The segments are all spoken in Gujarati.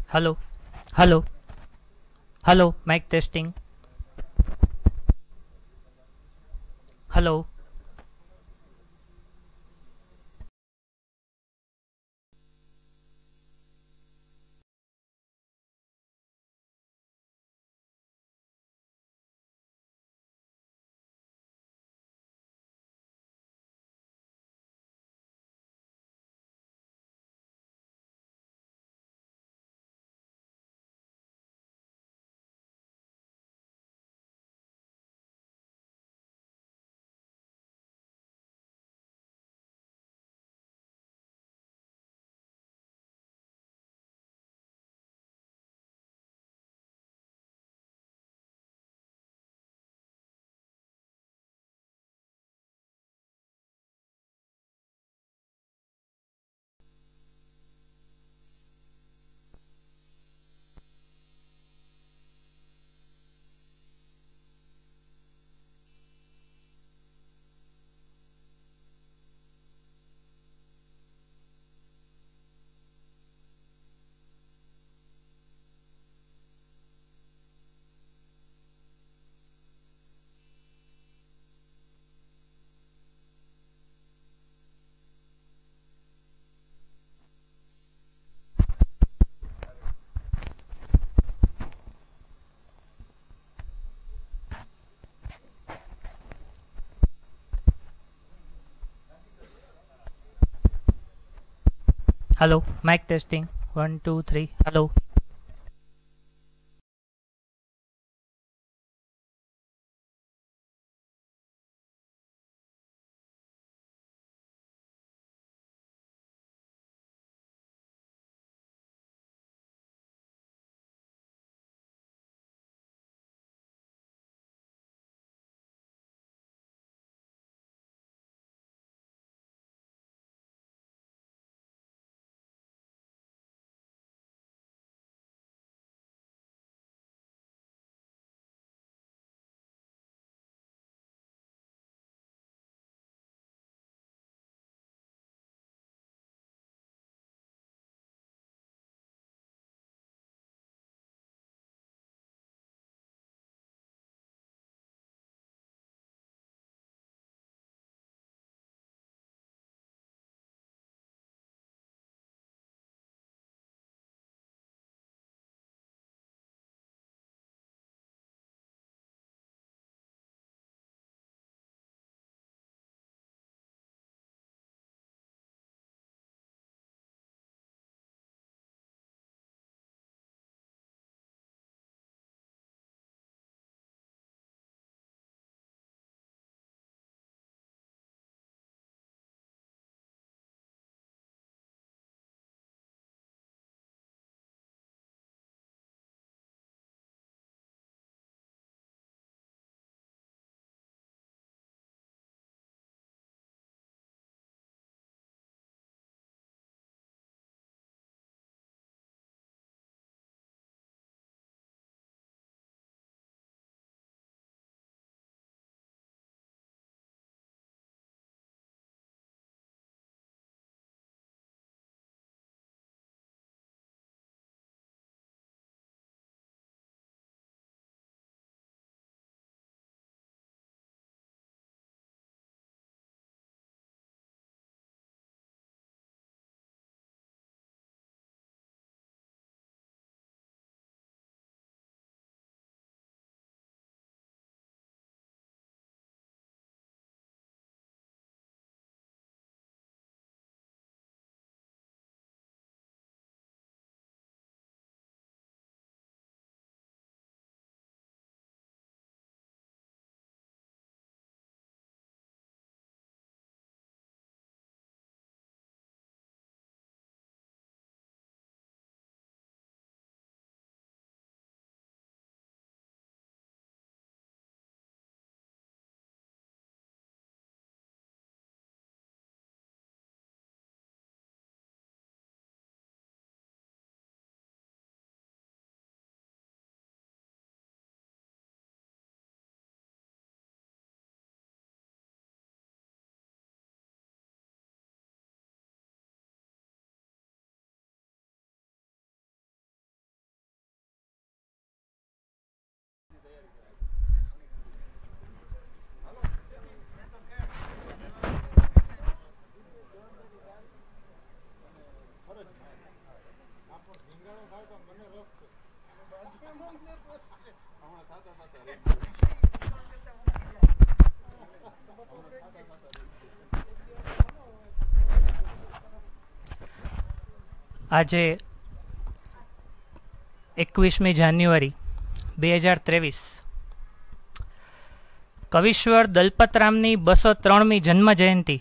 Hello, hello, hello, mic testing. Hello, hello, mic testing. One, two, three. Hello. આજે 21મી જાન્યુઆરી 2023 કવિશ્વર દલપતરામની 203મી જન્મ જયંતિ.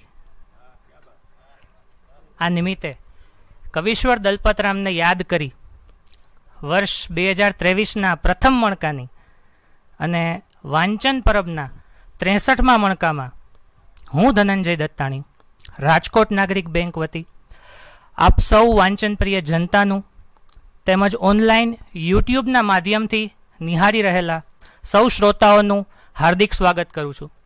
આ નિમિત્તે કવિશ્વર દલપતરામને યાદ કરી વર્ષ 2023ના પ્રથમ મણકાની અને વાંચન પરબના 63મા મણકામાં હું ધનંજય દત્તાણી રાજકોટ નાગરિક બેંક વતી આપ સૌ વાંચનપ્રિય જનતાનું તેમજ ઓનલાઈન યુટ્યુબના માધ્યમથી નિહાળી રહેલા સૌ શ્રોતાઓનું હાર્દિક સ્વાગત કરું છું.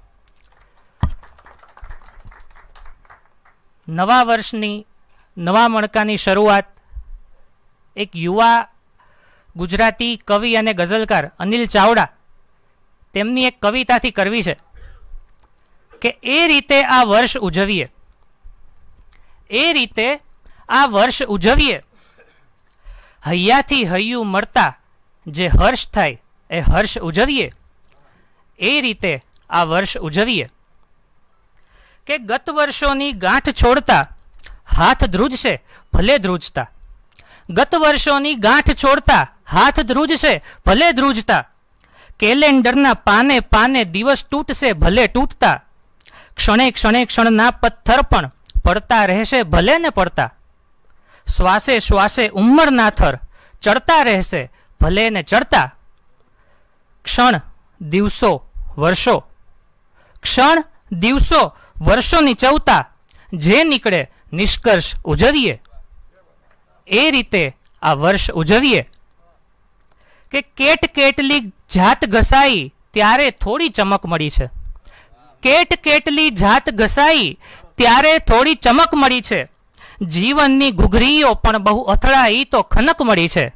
નવા વર્ષની નવા મણકાની શરૂઆત એક યુવા ગુજરાતી કવિ અને ગઝલકાર અનિલ ચાવડા તેમની એક કવિતાથી કરવી છે કે એ રીતે આ વર્ષ ઉજવીએ, એ રીતે આ વર્ષ ઉજવીએ, હૈયાથી હૈયું મળતા જે હર્ષ થાય એ હર્ષ ઉજવીએ, એ રીતે આ વર્ષ ઉજવીએ. કે ગત વર્ષોની ગાંઠ છોડતા હાથ ધ્રુજશે ભલે ધ્રુજતા, ગત વર્ષોની ગાંઠ છોડતા હાથ ધ્રુજશે ભલે ધ્રુજતા, કેલેન્ડરના પાને પાને દિવસ તૂટશે ભલે તૂટતા, ક્ષણે ક્ષણે ક્ષણના પથ્થર પણ પડતા રહેશે ભલે ને પડતા, શ્વાસે શ્વાસે ઉંમરના થર ચડતા રહેશે ભલે ને ચડતા, ક્ષણ દિવસો વર્ષો, ક્ષણ દિવસો વર્ષોની ચૌતા જે નીકળે નિષ્કર્ષ ઉજવીએ, એ રીતે આ વર્ષ ઉજવીએ. કે કેટ કેટલી જાત ઘસાઈ ત્યારે થોડી ચમક મળી છે, કેટ કેટલી જાત ઘસાઈ ત્યારે થોડી ચમક મળી છે, જીવનની ઘૂઘરીઓ પણ બહુ અથડાઈ તો ખનક મળી છે.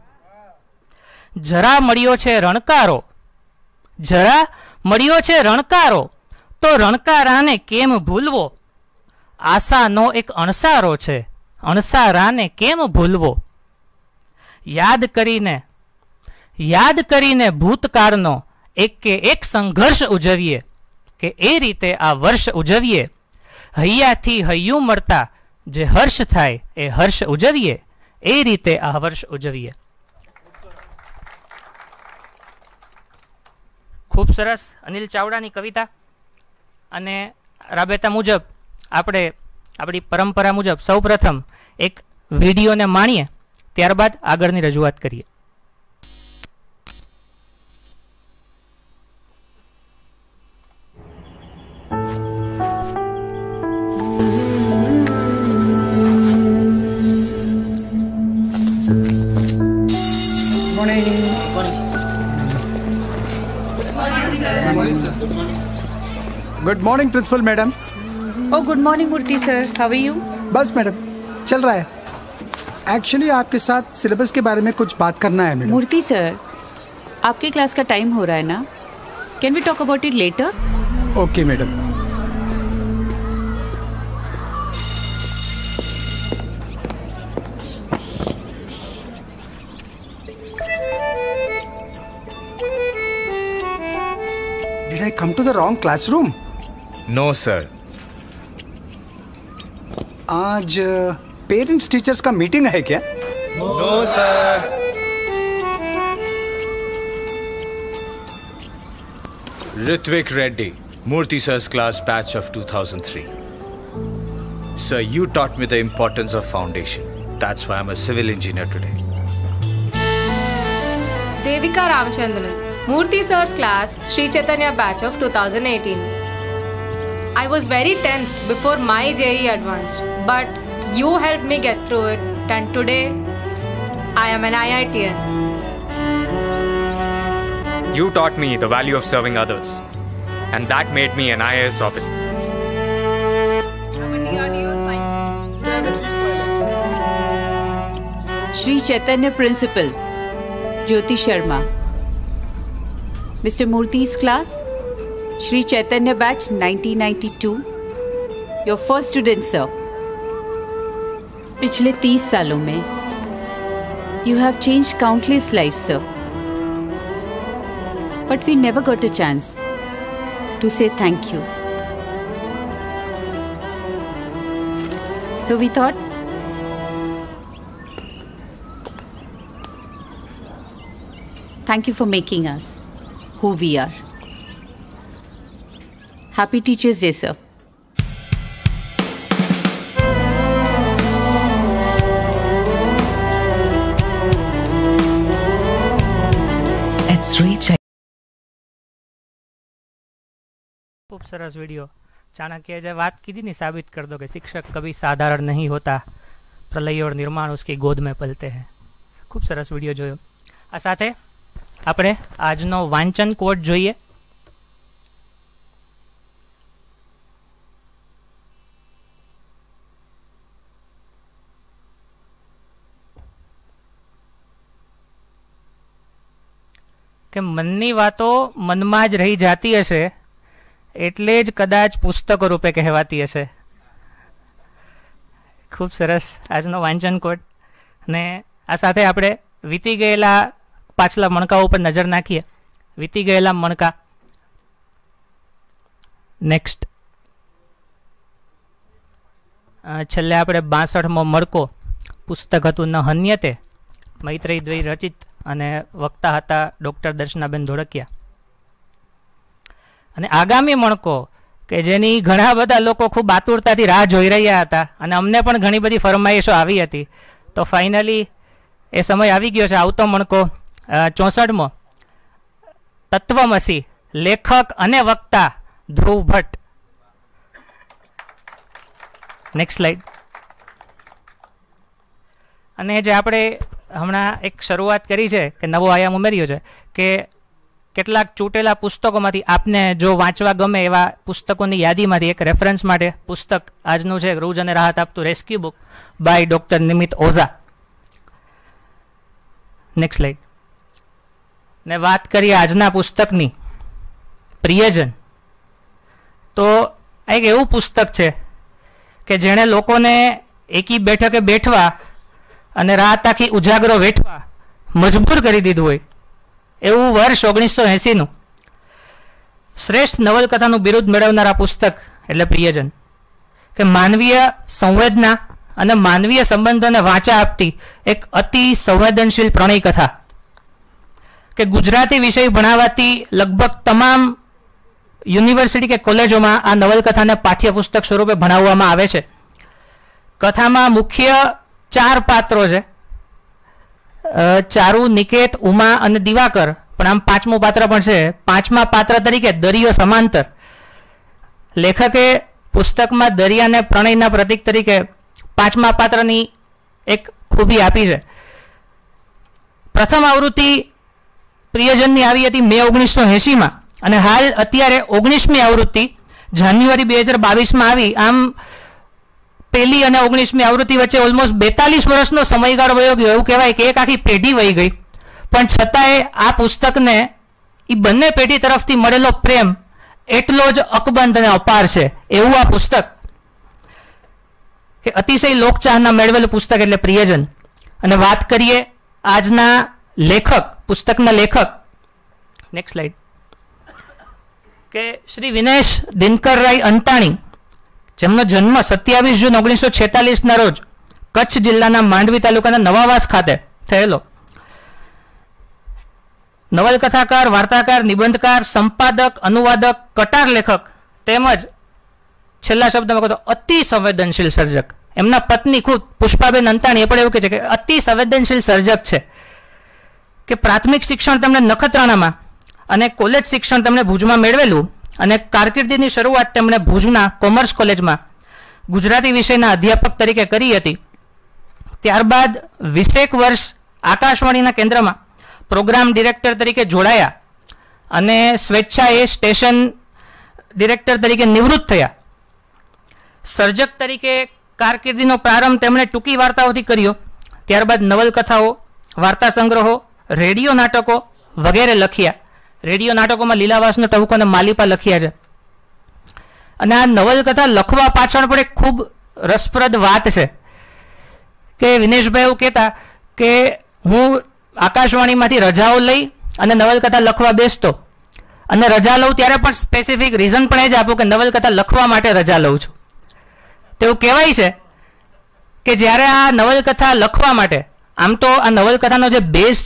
જરા મળ્યો છે રણકારો, જરા મળ્યો છે રણકારો તો રણકારાને કેમ ભૂલવો, આશાનો એક અણસારો છે અણસારાને કેમ ભૂલવો. યાદ કરીને ભૂતકાળનો એક કે એક સંઘર્ષ ઉજવીએ, કે એ રીતે આ વર્ષ ઉજવીએ, હૈયાથી હૈયું મળતા જે હર્ષ થાય એ હર્ષ ઉજવીએ, એ રીતે આ વર્ષ ઉજવીએ. ખૂબ સરસ અનિલ ચાવડાની કવિતા. અને રાબેતા મુજબ આપણે આપણી પરંપરા મુજબ સૌપ્રથમ એક વિડીયોને માણીએ, ત્યારબાદ આગળની રજૂઆત કરીએ. Good morning principal madam. Oh good morning Murthy sir, how are you? बस मैडम चल रहा है. एक्चुअली आपके साथ सिलेबस के बारे में कुछ बात करना है मैडम. मूर्ति सर, आपके क्लास का टाइम हो रहा है ना, can we talk about it later? Okay madam. Did I come to the wrong classroom? No sir. आज पेरेंट्स टीचर्स का मीटिंग है क्या? No sir. Ritvik Reddy, Murthy sir's class batch of 2003. Sir, you taught me the importance of foundation. That's why I'm a civil engineer today. Devika Ramchandran, Murthy sir's class, Sri Chaitanya batch of 2018. I was very tensed before my JEE advanced, but you helped me get through it, and today I am an IITian. You taught me the value of serving others, and that made me an IAS officer. I'm a DRDO scientist. Sri Chaitanya Principal, Jyoti Sharma. Mr. Murthy's class, Sri Chaitanya batch 1992. Your first student, sir. पिछले 30 सालों में you have changed countless lives, sir. But we never got a chance to say thank you. So we thought Thank you for making us who we are. Happy Teachers Day, sir. खूब सरस वीडियो चाणक्य जे बात की थी साबित कर दो कि शिक्षक कभी साधारण नहीं होता, प्रलय और निर्माण उसकी गोद में पलते हैं। खूब सरस वीडियो जो आ साथे આપણે આજનો વાંચન કોડ જોઈએ। કે મનની વાતો મનમાં જ રહી જાતી હશે એટલે જ કદાચ પુસ્તકો રૂપે કહેવાતી હશે। ખૂબ સરસ આજનો વાંચન કોડ। ને આ સાથે આપણે વીતી ગયેલા પાછલા મણકાઓ પર નજર નાખીએ। વીતી ગયેલા મણકા નેક્સ્ટ છેલ્લે આપણે 62મો મણકો પુસ્તક હતું ન હન્યતે, મૈત્રેય દ્વય રચિત અને વક્તા હતા ડૉક્ટર દર્શનાબેન ધોળકિયા। અને આગામી મણકો કે જેની ઘણા બધા લોકો ખૂબ આતુરતાથી રાહ જોઈ રહ્યા હતા અને અમને પણ ઘણી બધી ફરમાઈશો આવી હતી, તો ફાઇનલી એ સમય આવી ગયો છે। આવતો મણકો 64મો તત્વમસી, લેખક અને વક્તા ધ્રુવ ભટ્ટ। Next slide. અને જે આપણે હમણાં એક શરૂઆત કરી છે કે નવો આયામ ઉમેર્યો છે કે કેટલાક ચૂંટેલા પુસ્તકોમાંથી આપને જો વાંચવા ગમે એવા પુસ્તકોની યાદીમાંથી એક રેફરન્સ માટે પુસ્તક આજનું છે રૂજ અને રાહત આપતું rescue book by doctor Nimit Oza. Next slide. ને વાત કરીએ આજના પુસ્તકની પ્રિયજન, તો આ એક એવું પુસ્તક છે કે જેણે લોકોને એકી બેઠકે બેઠવા અને રાત આખી ઉજાગરો વેઠવા મજબૂર કરી દીધું હોય એવું વર્ષ 1980નું શ્રેષ્ઠ નવલકથાનું બિરુદ મેળવનારા પુસ્તક એટલે પ્રિયજન। કે માનવીય સંવેદના અને માનવીય સંબંધોને વાંચા આપતી એક અતિ સંવેદનશીલ પ્રણય કથા। કે ગુજરાતી વિષય ભણાવાતી લગભગ તમામ યુનિવર્સિટી કે કોલેજોમાં આ નવલકથાને પાઠ્યપુસ્તક સ્વરૂપે ભણાવવામાં આવે છે। કથામાં મુખ્ય 4 પાત્રો છે, ચારુ, નિકેત, ઉમા અને દિવાકર, પણ આમ 5મું પાત્ર પણ છે। 5મા પાત્ર તરીકે દરિયો સમાંતર। લેખકે પુસ્તકમાં દરિયાને પ્રણયના પ્રતીક તરીકે 5મા પાત્રની એક ખૂબી આપી છે। પ્રથમ આવૃત્તિ પ્રિયજનની આવી હતી મે 1980માં અને હાલ અત્યારે 19મી આવૃત્તિ જાન્યુઆરી 2022માં આવી। આમ પહેલી અને 19મી આવૃત્તિ વચ્ચે ઓલમોસ્ટ 42 વર્ષનો સમયગાળો વયો ગયો, એવું કહેવાય કે એક આખી પેઢી વહી ગઈ, પણ છતાંય આ પુસ્તકને એ બંને પેઢી તરફથી મળેલો પ્રેમ એટલો જ અકબંધ અને અપાર છે એવું આ પુસ્તક। કે અતિશય લોકચાહના મેળવેલું પુસ્તક એટલે પ્રિયજન। અને વાત કરીએ આજના લેખક, પુસ્તકના લેખક, નેક્સ્ટ સ્લાઇડ, કે શ્રી વિનેશ દિનકરરાય અંતાણી, જેમનો જન્મ 27 જૂન 1946ના રોજ કચ્છ જિલ્લાના માંડવી તાલુકાના નવાવાસ ખાતે થયેલો। નવલકથાકાર, વાર્તાકાર, નિબંધકાર, સંપાદક, અનુવાદક, કટાર લેખક તેમજ છેલ્લા શબ્દમાં કહો તો અતિ સંવેદનશીલ સર્જક। એમના પત્ની ખુદ પુષ્પાબેન અંતાણી એ પણ એવું કહે છે કે અતિ સંવેદનશીલ સર્જક છે। કે પ્રાથમિક શિક્ષણ તેમણે નખત્રાણામાં અને કોલેજ શિક્ષણ તેમણે ભુજમાં મેળવેલું અને કારકિર્દીની શરૂઆત તેમણે ભુજના કોમર્સ કોલેજમાં ગુજરાતી વિષયના અધ્યાપક તરીકે કરી હતી। ત્યારબાદ 20 વર્ષ આકાશવાણીના કેન્દ્રમાં પ્રોગ્રામ ડિરેક્ટર તરીકે જોડાયા અને સ્વેચ્છાએ સ્ટેશન ડિરેક્ટર તરીકે નિવૃત્ત થયા। સર્જક તરીકે કારકિર્દીનો પ્રારંભ તેમણે ટૂંકી વાર્તાઓથી કર્યો, ત્યારબાદ નવલકથાઓ, વાર્તા સંગ્રહો, રેડિયો નાટકો વગેરે લખ્યા। રેડિયો નાટકોમાં લીલાવાસનો ટહુકો અને માલિપા લખ્યા છે। અને આ નવલકથા લખવા પાછળ પણ એક ખૂબ રસપ્રદ વાત છે કે વિનેશભાઈ એવું કહેતા કે હું આકાશવાણીમાંથી રજાઓ લઈ અને નવલકથા લખવા બેસતો અને રજા લઉં ત્યારે પણ સ્પેસિફિક રીઝન પણ એ જ આપું કે નવલકથા લખવા માટે રજા લઉં છું। તેવું કહેવાય છે કે જ્યારે આ નવલકથા લખવા માટે, આમ તો આ નવલકથાનો જે બેઝ છે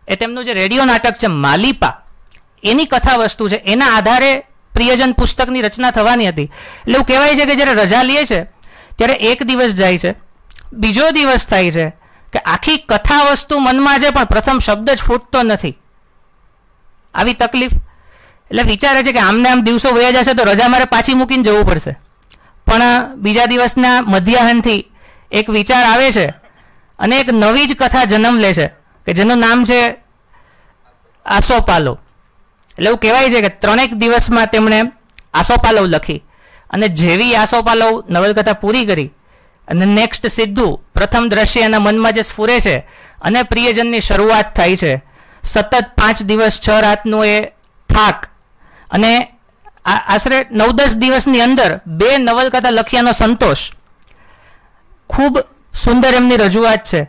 એ તેમનું જે રેડિયો નાટક છે માલિપા, એની કથા વસ્તુ છે, એના આધારે પ્રિયજન પુસ્તકની રચના થવાની હતી. એટલે એવું કહેવાય છે કે જ્યારે રજા લે છે ત્યારે એક દિવસ જાય છે, બીજો દિવસ થાય છે કે આખી કથા વસ્તુ મનમાં છે પણ પ્રથમ શબ્દ જ ફૂટતો નથી. આવી તકલીફ. એટલે વિચારે છે કે આમને આમ દિવસો વયા જશે તો રજા મારે પાછી મૂકીને જવું પડશે. પણ બીજા દિવસના મધ્યાહનથી એક વિચાર આવે છે અને એક નવી જ કથા જન્મ લે છે કે જેનું નામ છે આસોપાલવ. એટલે એવું કહેવાય છે કે 3 દિવસમાં તેમણે આસોપાલવ લખી અને જેવી આસોપાલવ નવલકથા પૂરી કરી અને નેક્સ્ટ સીધું પ્રથમ દ્રશ્ય એના મનમાં જે સ્ફુરે છે અને પ્રિયજનની શરૂઆત થાય છે. સતત 5 દિવસ 6 રાતનો એ થાક અને આશરે 9-10 દિવસની અંદર 2 નવલકથા લખ્યાનો સંતોષ. ખૂબ સુંદર એમની રજૂઆત છે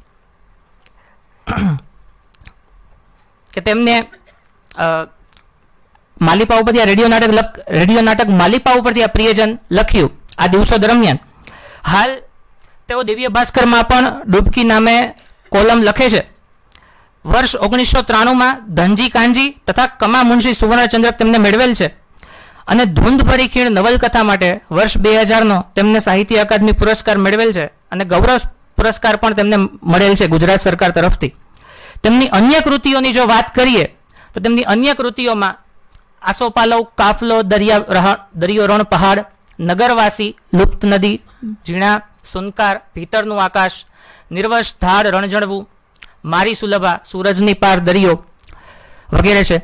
કે તેમને માલિપા ઉપરથી રેડિયો નાટક માલિપા ઉપરથી આ પ્રિયજન લખ્યું આ દિવસો દરમિયાન. હાલ તેઓ દિવ્ય ભાસ્કરમાં પણ ડૂબકી નામે કોલમ લખે છે. વર્ષ 1993માં ધનજી કાંજી તથા કમા મુનશી સુવર્ણચંદ્રક તેમને મેળવેલ છે અને ધૂંધ ભરી ખીણ નવલકથા માટે વર્ષ 2000નો તેમને સાહિત્ય અકાદમી પુરસ્કાર મેળવેલ છે અને ગૌરવ પુરસ્કાર પણ તેમને મળેલ છે ગુજરાત સરકાર તરફથી. તેમની અન્ય કૃતિઓની જો વાત કરીએ તો તેમની અન્ય કૃતિઓમાં આસોપાલવ, કાફલો, દરિયો રણ પહાડ, નગરવાસી, લુપ્ત નદી, ઝીણા, સુનકાર, ભીતરનું આકાશ, નિર્વશ ધાડ રણજણવું, મારી સુલભા, સૂરજની પાર દરિયો વગેરે છે.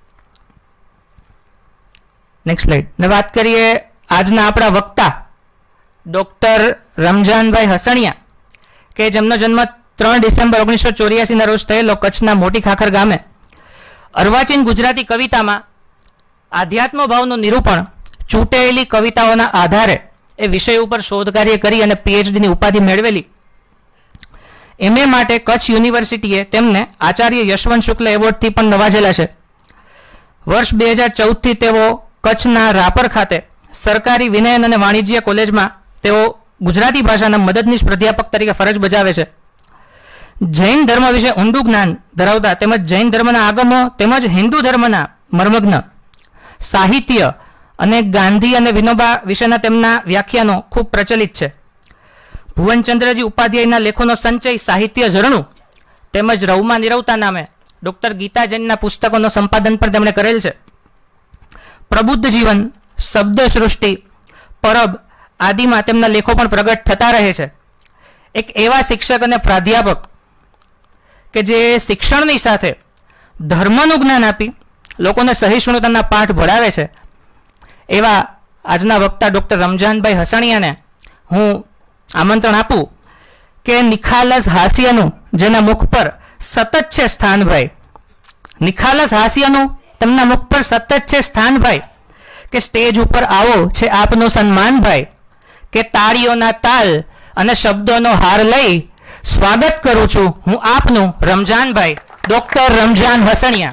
Next slide. ને વાત કરીએ આજના આપણા વક્તા ડોક્ટર રમજાનભાઈ હસણિયા કે જેમનો જન્મ 3 ડિસેમ્બર 1984ના રોજ થયેલો કચ્છના મોટી ખાખર ગામે. અર્વાચીન ગુજરાતી કવિતામાં આધ્યાત્મ ભાવનું નિરૂપણ ચૂંટેલી કવિતાઓના આધારે એ વિષય ઉપર શોધ કાર્ય કરી અને પીએચડીની ઉપાધિ મેળવેલી. MA માટે કચ્છ યુનિવર્સિટીએ તેમને આચાર્ય યશવંત શુક્લ એવોર્ડથી પણ નવાજેલા છે. વર્ષ 2014થી તેઓ કચ્છના રાપર ખાતે સરકારી વિનયન અને વાણિજ્ય કોલેજમાં તેઓ ગુજરાતી ભાષાના મદદનીશ પ્રાધ્યાપક તરીકે ફરજ બજાવે છે. જૈન ધર્મ વિશે ઊંડું જ્ઞાન ધરાવતા તેમજ જૈન ધર્મના આગમો તેમજ હિન્દુ ધર્મના મર્મજ્ઞ સાહિત્ય અને ગાંધી અને વિનોબા વિશેના તેમના વ્યાખ્યાનો ખૂબ પ્રચલિત છે. ભુવનચંદ્રજી ઉપાધ્યાયના લેખોનો સંચય સાહિત્ય ઝરણું તેમજ રવમાં નિરવતા નામે ડોક્ટર ગીતા જૈનના પુસ્તકોનો સંપાદન પણ તેમણે કરેલ છે. પ્રબુદ્ધ જીવન, શબ્દ સૃષ્ટિ, પરબ આદિમાં તેમના લેખો પણ પ્રગટ થતા રહે છે. એક એવા શિક્ષક અને પ્રાધ્યાપક કે જે શિક્ષણની સાથે ધર્મનું જ્ઞાન આપી લોકોને સહિષ્ણુતાના પાઠ ભણાવે છે એવા આજના વક્તા ડોક્ટર રમજાનભાઈ હસણિયાને હું આમંત્રણ આપું કે નિખાલસ હાસ્યનું જેના મુખ પર સતત છે સ્થાનભાઈ, નિખાલસ હાસ્યનું તેમના મુખ પર સતત છે સ્થાનભાઈ, કે સ્ટેજ ઉપર આવો છે આપનું સન્માનભાઈ, કે તાળીઓના તાલ અને શબ્દોનો હાર લઈ સ્વાગત કરું છું હું આપનું રમજાનભાઈ ડોક્ટર રમજાન હસણિયા.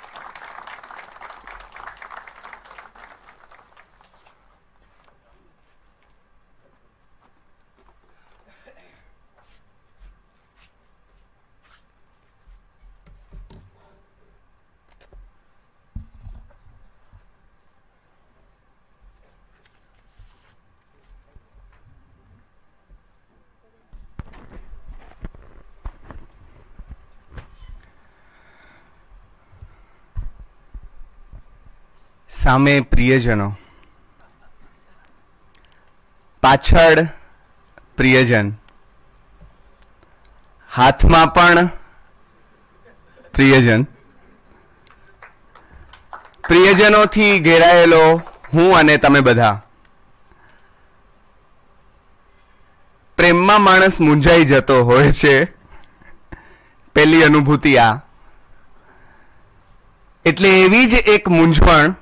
સામે પ્રિયજનો, પાછળ પ્રિયજન, હાથમાં પણ પ્રિયજન, પ્રિયજનોથી ઘેરાયેલો હું અને તમે બધા. પ્રેમમાં માણસ મૂંઝાઈ જતો હોય છે, પહેલી અનુભૂતિ આ. એટલે એવી જ એક મૂંઝવણ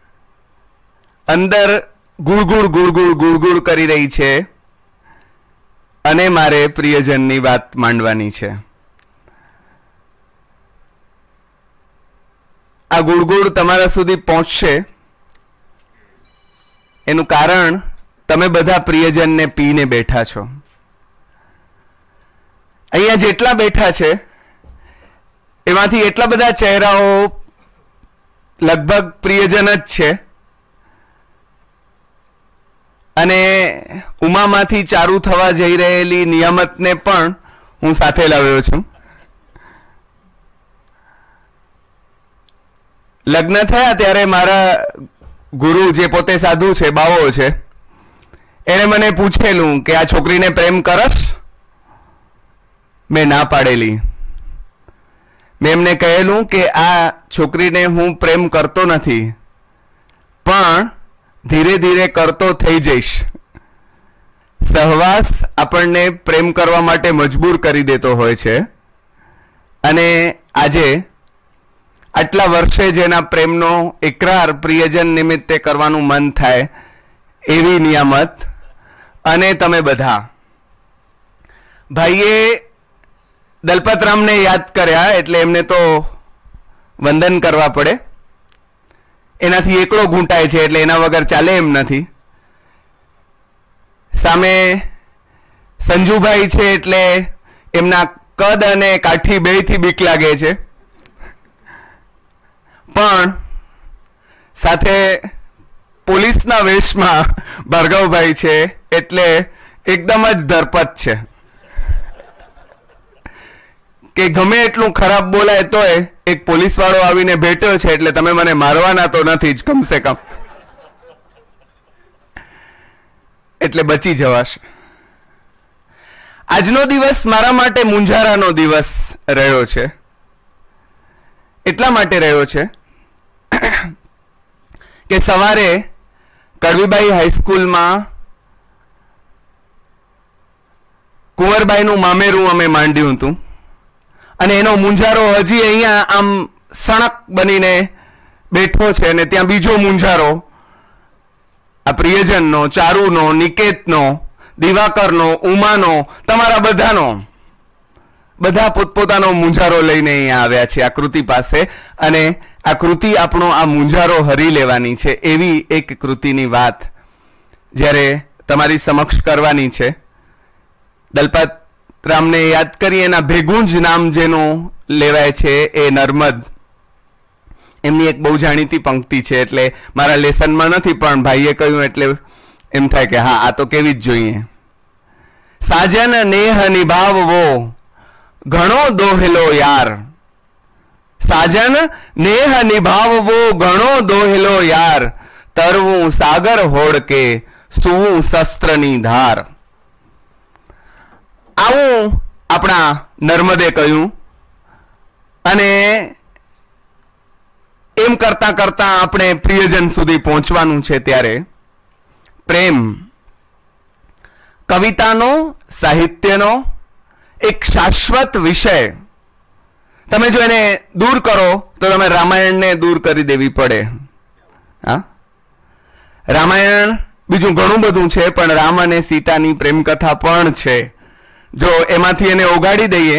અંદર ગુળગુળ ગુળગુળ ગુળગુળ કરી રહી છે અને મારે પ્રિયજનની વાત માંડવાની છે. આ ગુળગુળ તમારા સુધી પહોંચશે એનું કારણ તમે બધા પ્રિયજનને પીને બેઠા છો. અહીંયા જેટલા બેઠા છે એમાંથી એટલા બધા ચહેરાઓ લગભગ પ્રિયજન જ છે અને ઉમામાંથી ચારુ થવા જઈ રહેલી નિયામતને પણ હું સાથે લાવ્યો છું. લગ્ન થયા ત્યારે મારા ગુરુ જે પોતે સાધુ છે, બાવો છે, એણે મને પૂછેલું કે આ છોકરીને પ્રેમ કરસ? મેં ના પાડેલી. મેં એમને કહેલું કે આ છોકરીને હું પ્રેમ કરતો નથી, પણ ધીરે ધીરે કરતો થઈ જઈશ. સહવાસ આપણને પ્રેમ કરવા માટે મજબૂર કરી દેતો હોય છે અને આજે આટલા વર્ષે જેના પ્રેમનો ઇકરાર પ્રિયજન નિમિત્તે કરવાનું મન થાય એવી નિયામત અને તમે બધા. ભાઈએ દલપતરામને યાદ કર્યા એટલે એમને તો વંદન કરવા પડે. એનાથી એકલો ઘૂંટાય છે એટલે એના વગર ચાલે એમ નથી. સામે સંજુભાઈ છે એટલે એમના કદ અને કાઠી બેયથી બીક લાગે છે, પણ સાથે પોલીસના વેશમાં ભાર્ગવભાઈ છે એટલે એકદમ જ ધરપત છે કે ગમે એટલું ખરાબ બોલાય તોય એક પોલીસ વાળો આવીને ભેટ્યો છે એટલે તમે મને મારવાના તો નથી જ કમસે કમ, એટલે બચી જવાશે. આજનો દિવસ મારા માટે મૂંઝારાનો દિવસ રહ્યો છે. એટલા માટે રહ્યો છે કે સવારે કડવીબાઈ હાઈસ્કૂલમાં કુંવરબાઈનું મામેરું અમે માંડ્યું હતું અને એનો મૂંઝારો હજી અહીંયા આમ સણક બનીને બેઠો છે અને ત્યાં બીજો મૂંઝારો આ પ્રિયજનનો, ચારુનો, નિકેતનો, દિવાકરનો, ઉમાનો, તમારા બધાનો, બધા પોતપોતાનો મૂંઝારો લઈને અહીંયા આવ્યા છે આ કૃતિ પાસે અને આ કૃતિ આપણો આ મૂંઝારો હરી લેવાની છે એવી એક કૃતિની વાત જ્યારે તમારી સમક્ષ કરવાની છે. દલપતરામને યાદ કરી એના ભેગું જ નામ જેનું લેવાય છે એ નર્મદ. એમની એક બહુ જાણીતી પંક્તિ છે એટલે મારા લેસનમાં નથી પણ ભાઈએ કહ્યું એટલે એમ થાય કે હા આ તો કેવી જ જોઈએ. સાજન નેહ નિભાવવો ઘણો દોહેલો યાર, સાજન નેહ નિભાવવો ઘણો દોહેલો યાર, તરવું સાગર હોડકે સુવું શસ્ત્રની ધાર. આવું આપણા નર્મદે કહ્યું અને એમ કરતા કરતા આપણે પ્રિયજન સુધી પહોંચવાનું છે. ત્યારે પ્રેમ કવિતાનો, સાહિત્યનો એક શાશ્વત વિષય. તમે જો એને દૂર કરો તો તમે રામાયણને દૂર કરી દેવી પડે. હા, રામાયણ બીજું ઘણું બધું છે પણ રામ અને સીતાની પ્રેમ કથા પણ છે. જો એમાંથી એને ઓગાળી દઈએ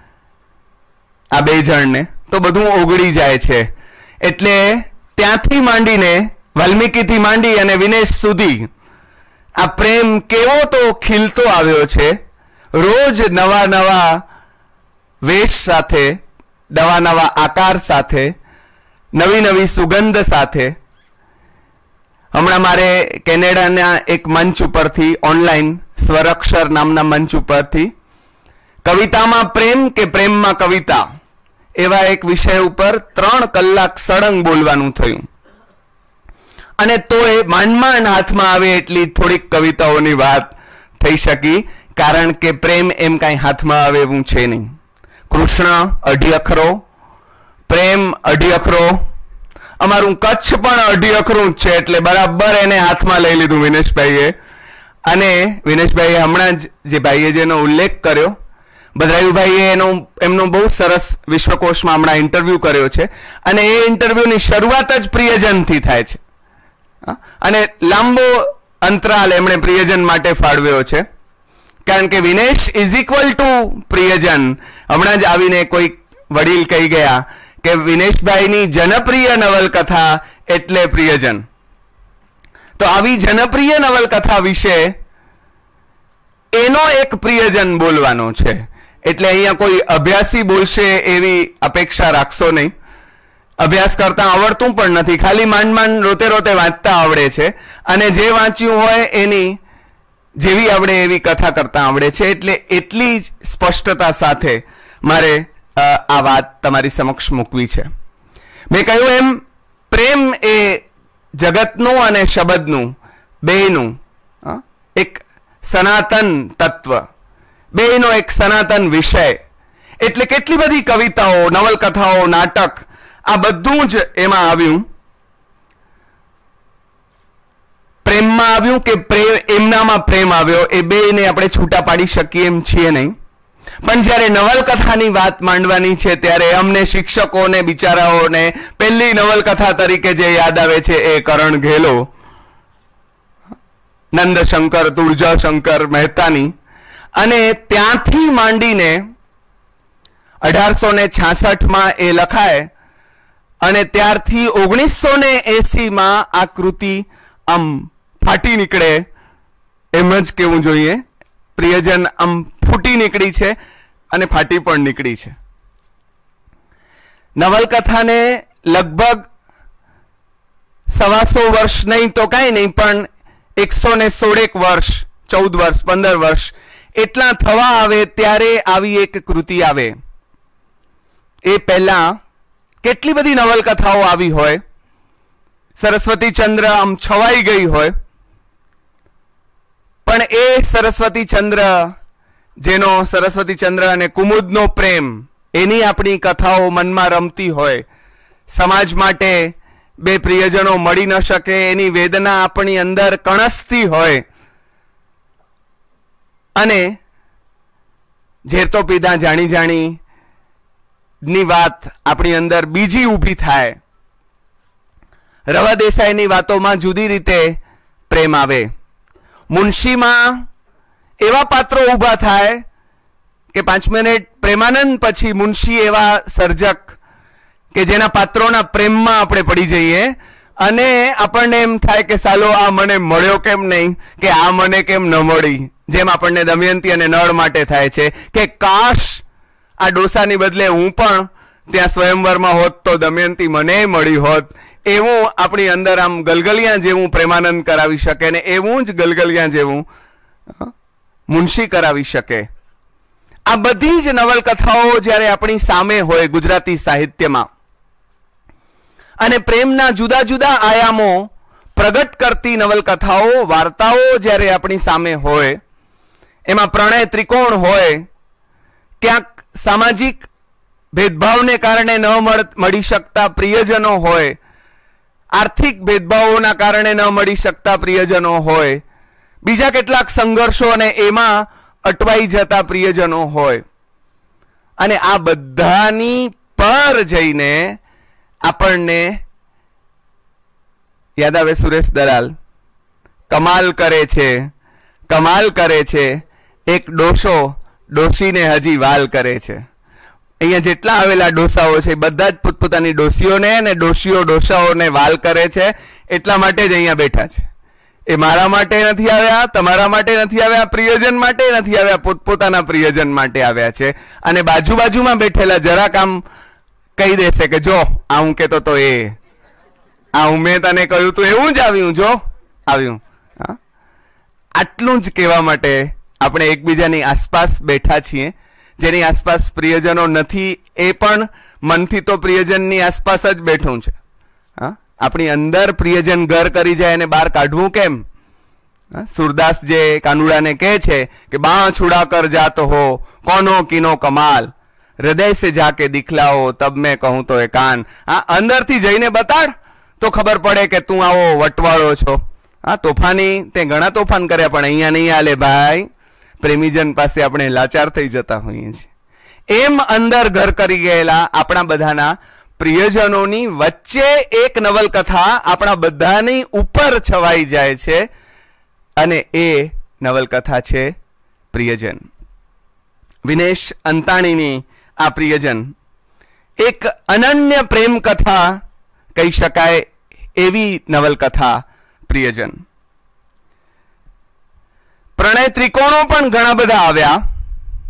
આ બે જણને તો બધું ઓગળી જાય છે. એટલે ત્યાંથી માંડીને વાલ્મીકીથી માંડી અને વિનેશ સુધી આ પ્રેમ કેવો તો ખીલતો આવ્યો છે. રોજ નવા નવા વેશ સાથે, નવા નવા આકાર સાથે, નવી નવી સુગંધ સાથે. હમણાં મારે કેનેડાના એક મંચ ઉપરથી ઓનલાઈન સ્વરક્ષર નામના મંચ ઉપરથી કવિતામાં પ્રેમ કે પ્રેમમાં કવિતા એવા એક વિષય ઉપર 3 કલાક સળંગ બોલવાનું થયું અને તોય માંડ માંડ હાથમાં આવે એટલી થોડીક કવિતાઓની વાત થઈ શકી, કારણ કે પ્રેમ એમ કાંઈ હાથમાં આવે એવું છે નહીં. કૃષ્ણ 2 અખરો, પ્રેમ 2 અખરો, અમારું કચ્છ પણ 2 અખરું જ છે એટલે બરાબર એને હાથમાં લઈ લીધું વિનેશભાઈએ. અને વિનેશભાઈએ હમણાં જ જે ભાઈએ જેનો ઉલ્લેખ કર્યો, ભદ્રાયુભાઈએ એમનો બહુ સરસ વિશ્વકોશમાં હમણાં ઇન્ટરવ્યુ કર્યો છે અને એ ઇન્ટરવ્યુની શરૂઆત જ પ્રિયજનથી થાય છે અને લાંબો અંતરાલ એમણે પ્રિયજન માટે ફાળવ્યો છે, કારણ કે વિનેશ ઇઝ ઇક્વલ ટુ પ્રિયજન. હમણાં જ આવીને કોઈ વડીલ કહી ગયા કે વિનેશભાઈની જનપ્રિય નવલકથા એટલે પ્રિયજન. તો આવી જનપ્રિય નવલકથા વિશે એનો એક પ્રિયજન બોલવાનો છે એટલે અહીંયા કોઈ અભ્યાસી બોલશે એવી અપેક્ષા રાખશો નહીં. અભ્યાસ કરતા આવડતું પણ નથી, ખાલી માંડ માંડ રોતે રોતે વાંચતા આવડે છે, અને જે વાંચ્યું હોય એની જેવી આવડે એવી કથા કરતા આવડે છે. એટલે એટલી જ સ્પષ્ટતા સાથે મારે આ વાત તમારી સમક્ષ મૂકવી છે. મેં કહ્યું એમ પ્રેમ એ જગતનું અને શબ્દનું બેયનું એક સનાતન તત્વ, બેયનો એક સનાતન વિષય. એટલે કેટલી બધી કવિતાઓ, નવલકથાઓ, નાટક, આ બધું જ એમાં આવ્યું. પ્રેમમાં આવ્યું કે એમનામાં પ્રેમ આવ્યો, એ બેયને આપણે છૂટા પાડી શકીએ એમ છીએ નહીં. પણ જ્યારે નવલકથાની વાત માંડવાની છે ત્યારે અમને શિક્ષકોને બિચારાઓને પહેલી નવલકથા તરીકે જે યાદ આવે છે એ કરણ ઘેલો, નંદશંકર તુળજાશંકર મહેતાની. અને ત્યાંથી માંડીને 1866માં એ લખાય અને ત્યારથી 1980માં આ કૃતિ આમ ફાટી નીકળે એમ જ કહેવું જોઈએ. પ્રિયજન આમ ફૂટી નીકળી છે અને ફાટી પણ નીકળી છે. નવલકથાને લગભગ 125 વર્ષ નહીં તો કાંઈ નહીં, પણ 116 વર્ષ, 14 વર્ષ, 15 વર્ષ એટલા થવા આવે ત્યારે આવી એક કૃતિ આવે. એ પહેલા કેટલી બધી નવલકથાઓ આવી હોય, સરસ્વતી ચંદ્ર આમ છવાઈ ગઈ હોય, પણ એ સરસ્વતી ચંદ્ર જેનો સરસ્વતી ચંદ્ર અને કુમુદનો પ્રેમ, એની આપણી કથાઓ મનમાં રમતી હોય, સમાજ માટે બે પ્રિયજનો મળી ન શકે એની વેદના આપણી અંદર કણસતી હોય, અને ઝેર તો પીધા જાણી જાણી ની વાત આપણી અંદર બીજી ઊભી થાય. રવા દેસાઈની વાતોમાં જુદી રીતે પ્રેમ આવે. મુનશીમાં એવા પાત્રો ઊભા થાય કે 5 મિનિટ પ્રેમાનંદ પછી મુનશી એવા સર્જક કે જેના પાત્રોના પ્રેમમાં આપણે પડી જઈએ અને આપણને એમ થાય કે સાલો આ મને મળ્યો કેમ નહીં, કે આ મને કેમ ન મળી. જેમ આપણને દમયંતી અને નળ માટે થાય છે કે કાશ આ ડોસાની બદલે હું પણ ત્યાં સ્વયંવરમાં હોત તો દમયંતી મને મળી હોત. એવું આપણી અંદર આમ ગલગલિયા જેવું પ્રેમાનંદ કરાવી શકે ને એવું જ ગલગલિયા જેવું મુનશી કરાવી શકે. આ બધી જ નવલકથાઓ જ્યારે આપણી સામે હોય ગુજરાતી સાહિત્યમાં અને પ્રેમના જુદા જુદા આયામો પ્રગટ કરતી નવલકથાઓ, વાર્તાઓ જ્યારે આપણી સામે હોય, એમાં પ્રણય ત્રિકોણ હોય, ક્યાંક સામાજિક ભેદભાવને કારણે ન મળી શકતા પ્રિયજનો હોય, આર્થિક ભેદભાવોના કારણે ન મળી શકતા પ્રિયજનો હોય, બીજા કેટલાક સંઘર્ષો અને એમાં અટવાઈ જતા પ્રિયજનો હોય, અને આ બધાની પર જઈને આપણને યાદ આવે સુરેશ દલાલ, કમાલ કરે છે, કમાલ કરે છે, એક ડોસો ડોસીને હજી વાલ કરે છે. અહીંયા જેટલા આવેલા ડોસાઓ છે બધા જ પોતપોતાની ડોસીઓને અને ડોસીઓ ડોસાઓને વાલ કરે છે. એટલા માટે જ અહીંયા બેઠા છે. એ મારા માટે નથી આવ્યા, તમારા માટે નથી આવ્યા, પ્રિયજન માટે નથી આવ્યા, પોતપોતાના પ્રિયજન માટે આવ્યા છે. અને બાજુ બાજુમાં બેઠેલા જરાક આમ કહી દેશે કે જો આ હું કહેતો તો એ આ હું મેં તને કહ્યું તું એવું જ આવ્યું, જો આવ્યું. આટલું જ કહેવા માટે આપણે એકબીજાની આસપાસ બેઠા છીએ. જેની આસપાસ પ્રિયજનો નથી એ પણ મનથી તો પ્રિયજનની આસપાસ જ બેઠું છે. આપણી અંદર પ્રિયજન ઘર કરી જાય અને બહાર કાઢવું કેમ? સુરદાસ જે કાનુડાને કહે છે કે બાં છુડા કર જાત હો કોનો કિનો કમાલ, હૃદય से जाके दिखलाओ तब मैं कहूं तो ए कान. અંદરથી જઈને બતાડ તો ખબર પડે કે તું આવો વટવાળો છો. તોફાની તે ઘણા તોફાન કર્યા પણ અહીંયા નહીં હાલે ભાઈ. પ્રેમીજન પાસે આપણે લાચાર થઈ જતા હોઈએ છીએ. એમ અંદર ઘર કરી ગયેલા આપણા બધાના પ્રિયજનોની વચ્ચે એક નવલકથા આપણા બધાની ઉપર છવાઈ જાય છે અને એ નવલકથા છે પ્રિયજન. વિનેશ અંતાણીની આ પ્રિયજન એક અનન્ય પ્રેમ કથા કહી શકાય એવી નવલકથા પ્રિયજન. પ્રણય ત્રિકોણો પણ ઘણા બધા આવ્યા.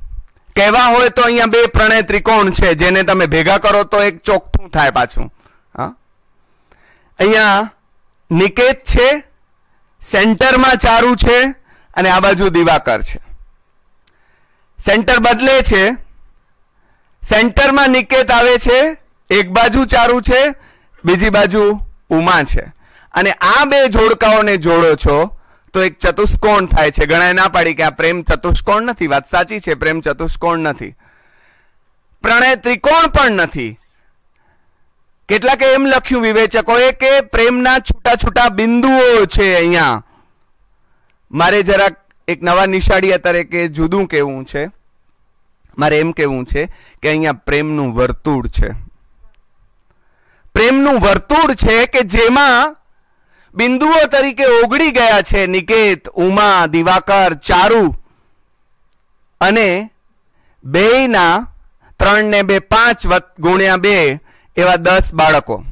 કહેવા હોય તો અહીંયા બે પ્રણય ત્રિકોણ છે, જેને તમે ભેગા કરો તો એક ચોખ્ઠું થાય પાછું. હા, અહીંયા નિકેત છે, સેન્ટરમાં ચારુ છે અને આ બાજુ દિવાકર છે. સેન્ટર બદલે છે, સેન્ટરમાં નિકેત આવે છે, એક બાજુ ચારુ છે, બીજી બાજુ ઉમા છે, અને આ બે જોડકાઓને જોડો છો તો એક ચતુષ્કોણ થાય છે. ઘણાએ ના પાડી કે આ પ્રેમ ચતુષ્કોણ નથી. વાત સાચી છે, પ્રેમ ચતુષ્કોણ નથી, પ્રણય ત્રિકોણ પણ નથી. કેટલાકે એમ લખ્યું વિવેચકોએ કે પ્રેમના છૂટા છૂટા બિંદુઓ છે. અહીંયા મારે જરાક એક નવા નિશાળીયા તરીકે જુદું કહેવું છે. મારે એમ કહેવું છે કે અહીંયા પ્રેમનું વર્તુળ છે. પ્રેમનું વર્તુળ છે કે જેમાં બિંદુઓ તરીકે ઓગળી ગયા છે નિકેત, ઉમા, દિવાકર, ચારુ, અને બેયના 3 ને 2 5 ગુણ્યા 2 એવા 10 બાળકો.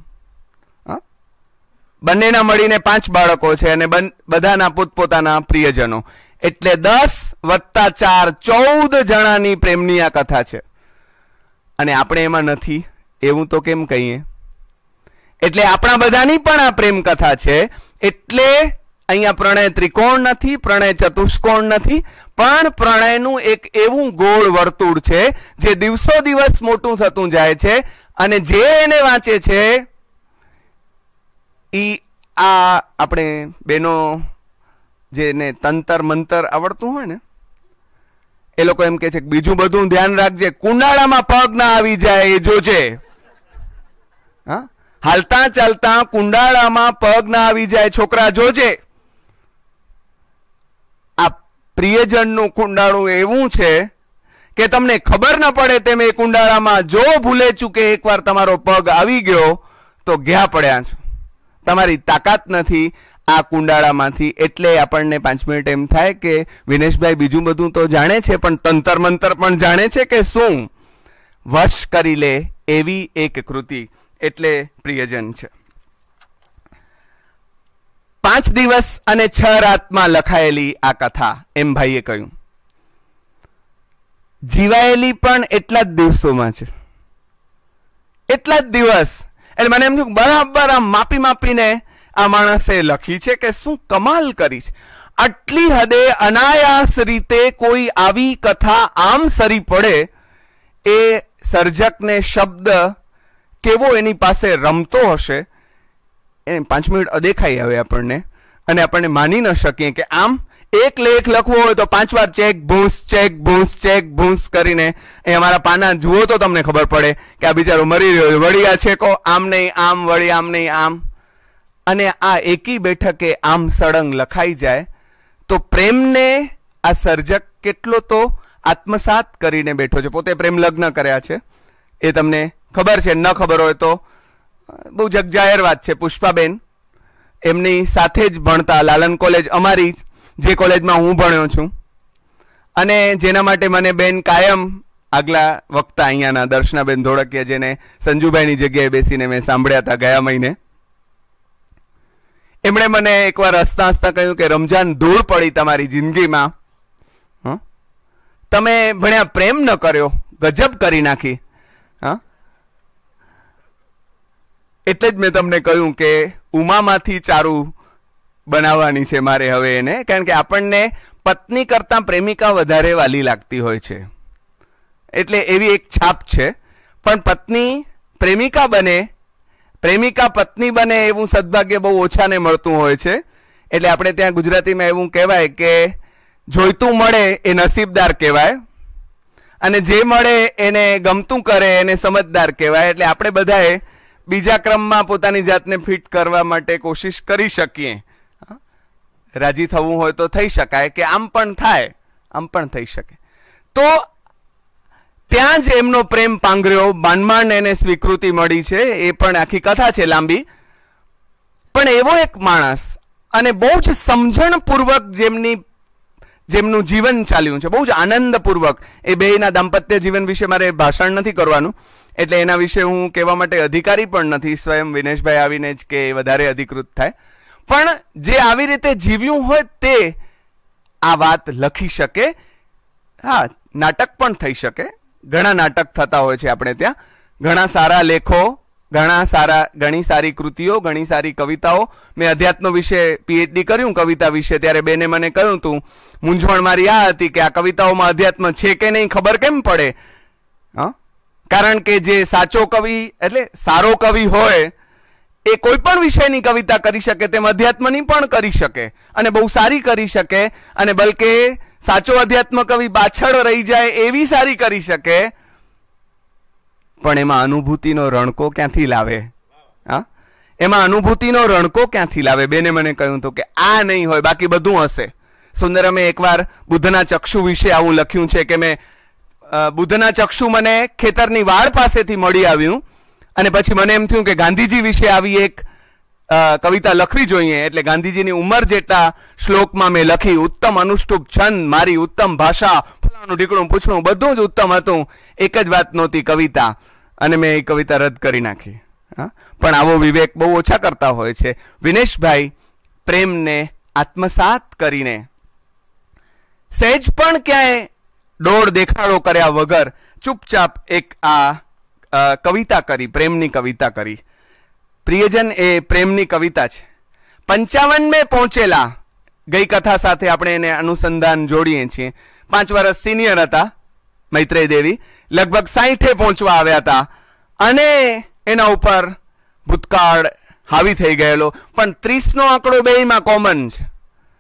બંનેના મળીને 5 બાળકો છે અને બધાના પોતપોતાના પ્રિયજનો, એટલે 10 + 4 14 જણાની પ્રેમની આ કથા છે. અને આપણે એમાં નથી એવું તો કેમ કહીએ? એટલે આપણા બધાની પણ આ પ્રેમ કથા છે. એટલે અહીંયા પ્રણય ત્રિકોણ નથી, પ્રણય ચતુષ્કોણ નથી, પણ પ્રણયનું એક એવું ગોળ વર્તુળ છે જે દિવસો દિવસ મોટું થતું જાય છે. અને જે એને વાંચે છે ઈ આ આપણે બેનો જેને તંતર મંતર આવડતું હોય ને એ લોકો એમ કે છે કે બીજું બધું ધ્યાન રાખજે, કુંડાળામાં પગ ના આવી જાય એ જોજે. હા, હાલતા ચાલતા કુંડાળામાં પગ ના આવી જાય છોકરા જોજે. આ પ્રિયજનનું કુંડાળું એવું છે કે તમને ખબર ન પડે તેમ એ કુંડાળામાં જો ભૂલે ચૂકે એકવાર તમારો પગ આવી ગયો તો ગયા પડ્યા છો, તમારી તાકાત નથી આ કુંડાળામાંથી. એટલે આપણને 5 મિનિટ એમ થાય કે વિનેશભાઈ બીજું બધું તો જાણે છે પણ તંતર મંતર પણ જાણે છે કે શું? વશ કરી લે એવી એક કૃતિ એટલે પ્રિયજન છે. 5 દિવસ અને 6 રાતમાં લખાયેલી આ કથા, એમ ભાઈએ કહ્યું. જીવાયેલી પણ એટલા જ દિવસોમાં છે, એટલા જ દિવસ. એટલે મને એમ થયું બરાબર આમ માપી માપીને આ માણસે લખી છે કે શું કમાલ કરી છે. આટલી હદે અનાયાસ રીતે કોઈ આવી કથા આમ સરી પડે એ સર્જકને શબ્દ કેવો એની પાસે રમતો હશે એ 5 મિનિટ અદેખાઈ આવે આપણને. અને આપણને માની ન શકીએ કે આમ એક લેખ લખવો હોય તો 5 વાર ચેક ભૂંસ ચેક ભૂંસ ચેક ભૂંસ કરીને એ અમારા પાના જુઓ તો તમને ખબર પડે કે આ બિચારો મરી રહ્યો છે. વળી આ છેકો આમ નહીં આમ, વળી આમ નહીં આમ. અને આ એકી બેઠકે આમ સળંગ લખાઈ જાય તો પ્રેમને આ સર્જક કેટલો તો આત્મસાત કરીને બેઠો છે. પોતે પ્રેમ લગ્ન કર્યા છે એ તમને ખબર છે, ન ખબર હોય તો બહુ જગજાહેર વાત છે. પુષ્પાબેન એમની સાથે જ ભણતા, લાલન કોલેજ અમારી જે કોલેજમાં હું ભણ્યો છું, અને જેના માટે મને બેન કાયમ આગલા વક્તા અહીંયાના દર્શનાબેન ધોળકિયા, જેને સંજુભાઈની જગ્યાએ બેસીને મેં સાંભળ્યા હતા ગયા મહિને, એમણે મને એકવાર હસતા હસતા કહ્યું કે રમજાન ધૂળ પડી તમારી જિંદગીમાં, તમે ભણ્યા પ્રેમ ન કર્યો, ગજબ કરી નાખી. હા, એટલે જ મેં તમને કહ્યું કે ઉમામાંથી ચારુ બનાવવાની છે મારે હવે એને, કારણ કે આપણને પત્ની કરતા પ્રેમિકા વધારે વાલી લાગતી હોય છે. એટલે એવી એક છાપ છે. પણ પત્ની પ્રેમિકા બને, પ્રેમિકા પત્ની બને એવું સદભાગ્ય બહુ ઓછાને મળતું હોય છે. એટલે આપણે ત્યાં ગુજરાતીમાં એવું કહેવાય કે જોઈતું મળે એ નસીબદાર કહેવાય, અને જે મળે એને ગમતું કરે એને સમજદાર કહેવાય. એટલે આપણે બધાએ બીજા ક્રમમાં પોતાની જાતને ફિટ કરવા માટે કોશિશ કરી શકીએ. રાજી થવું હોય તો થઈ શકાય, કે આમ પણ થાય, આમ પણ થઈ શકે. તો ત્યાં જ એમનો પ્રેમ પાંગર્યો, માંડ એને સ્વીકૃતિ મળી છે. એ પણ આખી કથા છે લાંબી. પણ એવો એક માણસ અને બહુ જ સમજણપૂર્વક જેમનું જીવન ચાલ્યું છે, બહુ જ આનંદપૂર્વક. એ બેયના દાંપત્ય જીવન વિશે મારે ભાષણ નથી કરવાનું, એટલે એના વિશે હું કહેવા માટે અધિકારી પણ નથી. સ્વયં વિનેશભાઈ આવીને જ કે વધારે અધિકૃત થાય. પણ જે આવી રીતે જીવ્યું હોય તે આ વાત લખી શકે. હા, નાટક પણ થઈ શકે, ઘણા નાટક થતા હોય છે આપણે ત્યાં, ઘણા સારા લેખો, ઘણી સારી કૃતિઓ, ઘણી સારી કવિતાઓ. મેં અધ્યાત્મ વિશે પીએચડી કર્યું કવિતા વિશે, ત્યારે બેને મને કહ્યું તું, મૂંઝવણ મારી આ હતી કે આ કવિતાઓમાં અધ્યાત્મ છે કે નહીં ખબર કેમ પડે. કારણ કે જે સાચો કવિ એટલે સારો કવિ હોય એ કોઈ પણ વિષયની કવિતા કરી શકે, તેમ અધ્યાત્મની પણ કરી શકે અને બહુ સારી કરી શકે, અને બલકે સાચો અધ્યાત્મ કવિ પાછળ રહી જાય એવી સારી કરી શકે. પણ એમાં અનુભૂતિનો રણકો ક્યાંથી લાવે? એમાં અનુભૂતિનો રણકો ક્યાંથી લાવે? બેને મને કહ્યું હતું કે આ નહીં હોય, બાકી બધું હશે. સુંદરમે એકવાર બુદ્ધના ચક્ષુ વિશે આવું લખ્યું છે કે મેં બુદ્ધના ચક્ષુ મને ખેતરની વાડ પાસેથી મળી આવ્યું, અને પછી મને એમ થયું કે ગાંધીજી વિશે આવી એક કવિતા લખવી જોઈએ. એટલે ગાંધીજીની ઉંમર જેટલા શ્લોકમાં મેં લખી, ઉત્તમ અનુષ્ટુપ છંદ, મારી ઉત્તમ ભાષા, ફલાણું ઢીકણું પૂછણું, બધું જ ઉત્તમ હતું, એક જ વાત નહોતી કવિતા, અને મેં એ કવિતા રદ કરી નાખી. પણ આવો વિવેક બહુ ઓછા કરતા હોય છે. વિનેશભાઈ પ્રેમને આત્મસાત કરીને સહેજ પણ ક્યાંય દોડ દેખાડો કર્યા વગર ચૂપચાપ એક આ કવિતા કરી, પ્રેમની કવિતા કરી. પ્રિયજન એ પ્રેમની કવિતા છે. 55 પહોંચેલા, ગઈ કથા સાથે આપણે એને અનુસંધાન જોડીએ છીએ. 5 વર્ષ સિનિયર હતા મૈત્રેય દેવી, લગભગ 60 પહોંચવા આવ્યા હતા, અને એના ઉપર ભૂતકાળ હાવી થઈ ગયેલો. પણ 30નો આંકડો બેયમાં કોમન છે.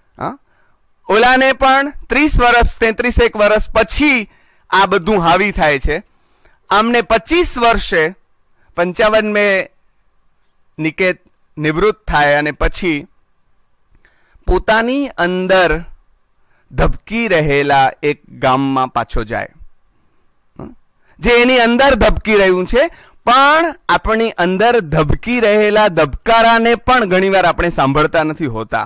ઓલાને પણ 30 વર્ષ 33 વર્ષ પછી આ બધું હાવી થાય છે. આમને 25 વર્ષે 55 નિકેત નિવૃત્ત થાય અને પછી પોતાની અંદર ધબકી રહેલા એક ગામમાં પાછો જાય, જે એની અંદર ધબકી રહ્યું છે. પણ આપણી અંદર ધબકી રહેલા ધબકારાને પણ ઘણીવાર આપણે સાંભળતા નથી હોતા.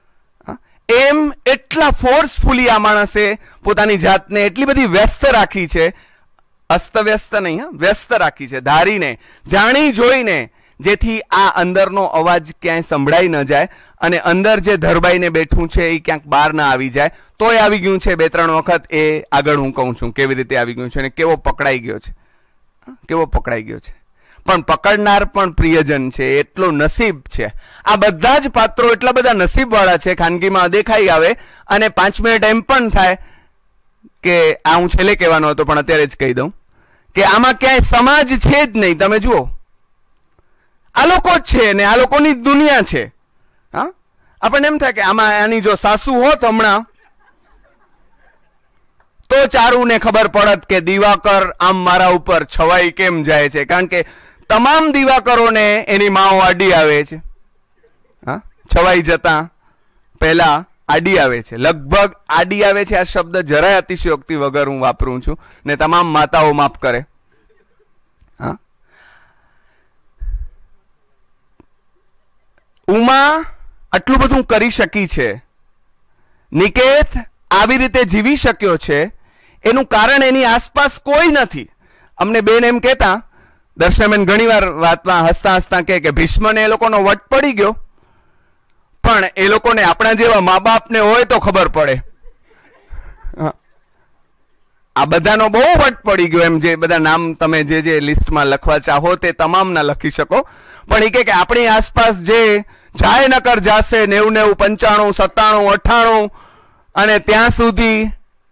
એમ એટલા ફોર્સફુલી આ માણસે પોતાની જાતને એટલી બધી વ્યસ્ત રાખી છે, અસ્તવ્યસ્ત નહીં, વ્યસ્ત રાખી છે, ધારીને, જાણી જોઈને, જેથી આ અંદરનો અવાજ ક્યાંય સંભળાઈ ન જાય, અને અંદર જે ધરબાઈને બેઠું છે એ ક્યાંક બહાર ના આવી જાય. તોય આવી ગયું છે 2-3 વખત. એ આગળ હું કહું છું કેવી રીતે આવી ગયું છે અને કેવો પકડાઈ ગયો છે, કેવો પકડાઈ ગયો છે. પણ પકડનાર પણ પ્રિયજન છે, એટલું નસીબ છે. આ બધા જ પાત્રો એટલા બધા નસીબ વાળા છે, ખાનગીમાં દેખાઈ આવે. અને 5 મિનિટ એમ પણ થાય કે આ હું છેલ્લે કહેવાનો હતો પણ અત્યારે જ કહી દઉં કે આમાં ક્યાંય સમાજ છે જ નહીં. તમે જુઓ, આ લોકો જ છે ને આ લોકોની દુનિયા છે. આપણને એમ થાય કે આમાં આની જો સાસુ હોત હમણાં તો ચારું ને ખબર પડત કે દિવાકર આમ મારા ઉપર છવાઈ કેમ જાય છે. કારણ કે તમામ દિવાકરોને એની માઓ આડી આવે છે. છવાઈ જતા પહેલા આડી આવે છે, લગભગ આડી આવે છે. આ શબ્દ જરાય અતિશયોક્તિ વગર હું વાપરું છું, ને તમામ માતાઓ માફ કરે. ઉમા આટલું બધું કરી શકી છે, નિકેત આવી રીતે જીવી શક્યો છે, એનું કારણ એની આસપાસ કોઈ નથી. અમને બેન એમ કહેતા, દર્શનાબેન ઘણી વાર વાતમાં હસતા હસતા કે ભીષ્મને એ લોકોનો વટ પડી ગયો, પણ એ લોકોને આપણા જેવા મા બાપને હોય તો ખબર પડે. આ બધાનો બહુ વટ પડી ગયો. એમ જે બધા નામ તમે જે લિસ્ટમાં લખવા ચાહો તે તમામના લખી શકો. પણ એ કે આપણી આસપાસ જે જાય નકર જાશે 90, 95, 97, 98 અને ત્યાં સુધી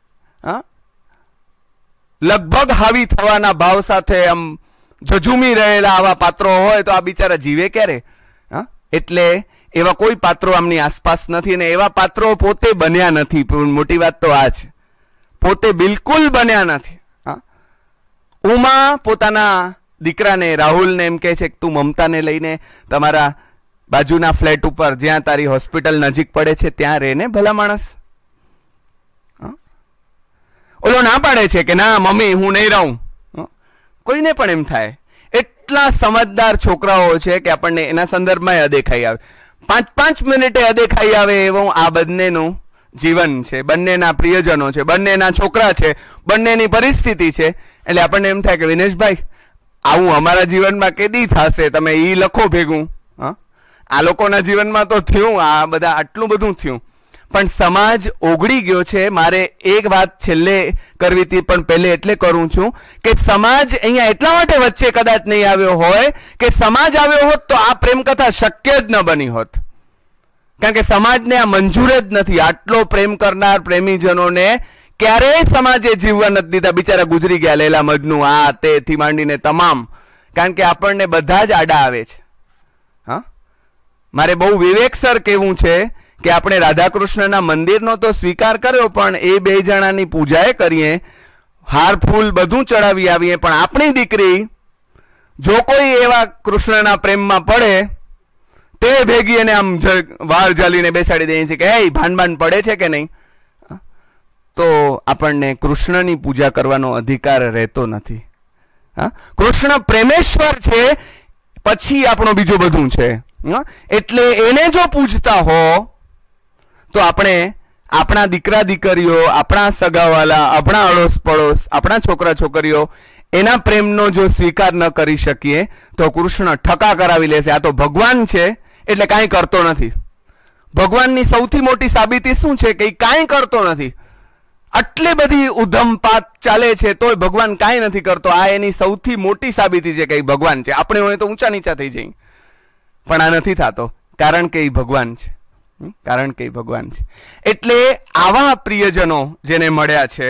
લગભગ હાવી થવાના ભાવ સાથે આમ ઝઝૂમી રહેલા આવા પાત્રો હોય તો આ બિચારા જીવે ક્યારે? એટલે એવા કોઈ પાત્રો આમની આસપાસ નથી, અને એવા પાત્રો પોતે બન્યા નથી. મોટી વાત તો આ છે, પોતે બિલકુલ બન્યા નથી. ઉમા પોતાના દીકરાને રાહુલને એમ કહે છે કે તું મમતાને લઈને તમારા બાજુના ફ્લેટ ઉપર જ્યાં તારી હોસ્પિટલ નજીક પડે છે ત્યાં રહેને ભલા માણસ. ઓલો ના પાડે છે કે ના મમ્મી હું નહીં રહું. કોઈને પણ એમ થાય. એટલા સમજદાર છોકરાઓ છે કે આપણને એના સંદર્ભમાં અદેખાઈ આવે, 5-5 મિનિટે અદેખાઈ આવે એવું આ બંનેનું જીવન છે, બંનેના પ્રિયજનો છે, બંનેના છોકરા છે, બંનેની પરિસ્થિતિ છે. એટલે આપણને એમ થાય કે વિનેશભાઈ આવું અમારા જીવનમાં કેદી થશે, તમે ઈ લખો ભેગું. આ લોકોના જીવનમાં તો થયું, આ બધા આટલું બધું થયું. પણ સમાજ ઓગળી ગયો છે. મારે એક વાત છેલ્લે કરવી હતી પણ પહેલે એટલે કરું છું કે સમાજ અહીંયા એટલા માટે વચ્ચે કદાચ નહીં આવ્યો હોય કે સમાજ આવ્યો હોત તો આ પ્રેમ કથા શક્ય જ ન બની હોત. કારણ કે સમાજને આ મંજૂર જ નથી. આટલો પ્રેમ કરનાર પ્રેમીજનોને ક્યારેય સમાજે જીવવા નથી દીધા. બિચારા ગુજરી ગયા, લેલા મજનુ આ તેથી માંડીને તમામ. કારણ કે આપણને બધા જ આડા આવે છે. હા, મારે બહુ વિવેકસર કહેવું છે કે આપણે રાધાકૃષ્ણના મંદિરનો તો સ્વીકાર કર્યો, પણ એ બે જણાની પૂજાએ કરીએ, હાર ફૂલ બધું ચડાવી આવીએ, પણ આપણી દીકરી જો કોઈ એવા કૃષ્ણના પ્રેમમાં પડે તે ભેગી એને આમ વાળ જાલીને બેસાડી દઈએ છે કે એ ભાન પડે છે કે નહીં, તો આપણને કૃષ્ણની પૂજા કરવાનો અધિકાર રહેતો નથી. હા, કૃષ્ણ પ્રેમેશ્વર છે, પછી આપણો બીજું બધું છે. એટલે એને જો પૂજતા હો તો આપણે આપણા દીકરા દીકરીઓ, આપણા સગાવાલા, આપણા અડોશ પડોશ, આપણા છોકરા છોકરીઓ એના પ્રેમનો જો સ્વીકાર ન કરી શકીએ તો કૃષ્ણ ઠકા કરાવી લેશે. આ તો ભગવાન છે એટલે કાંઈ કરતો નથી. ભગવાનની સૌથી મોટી સાબિતી શું છે કે કાંઈ કરતો નથી. આટલી બધી ઉધમપાત ચાલે છે તોય ભગવાન કાંઈ નથી કરતો. આ એની સૌથી મોટી સાબિતી છે કે ભગવાન છે. આપણે હોય તો ઊંચા નીચા થઈ જઈએ, પણ આ નથી થતો કારણ કે એ ભગવાન છે. કારણ કે ભગવાન છે. એટલે આવા પ્રિયજનો જેને મળ્યા છે,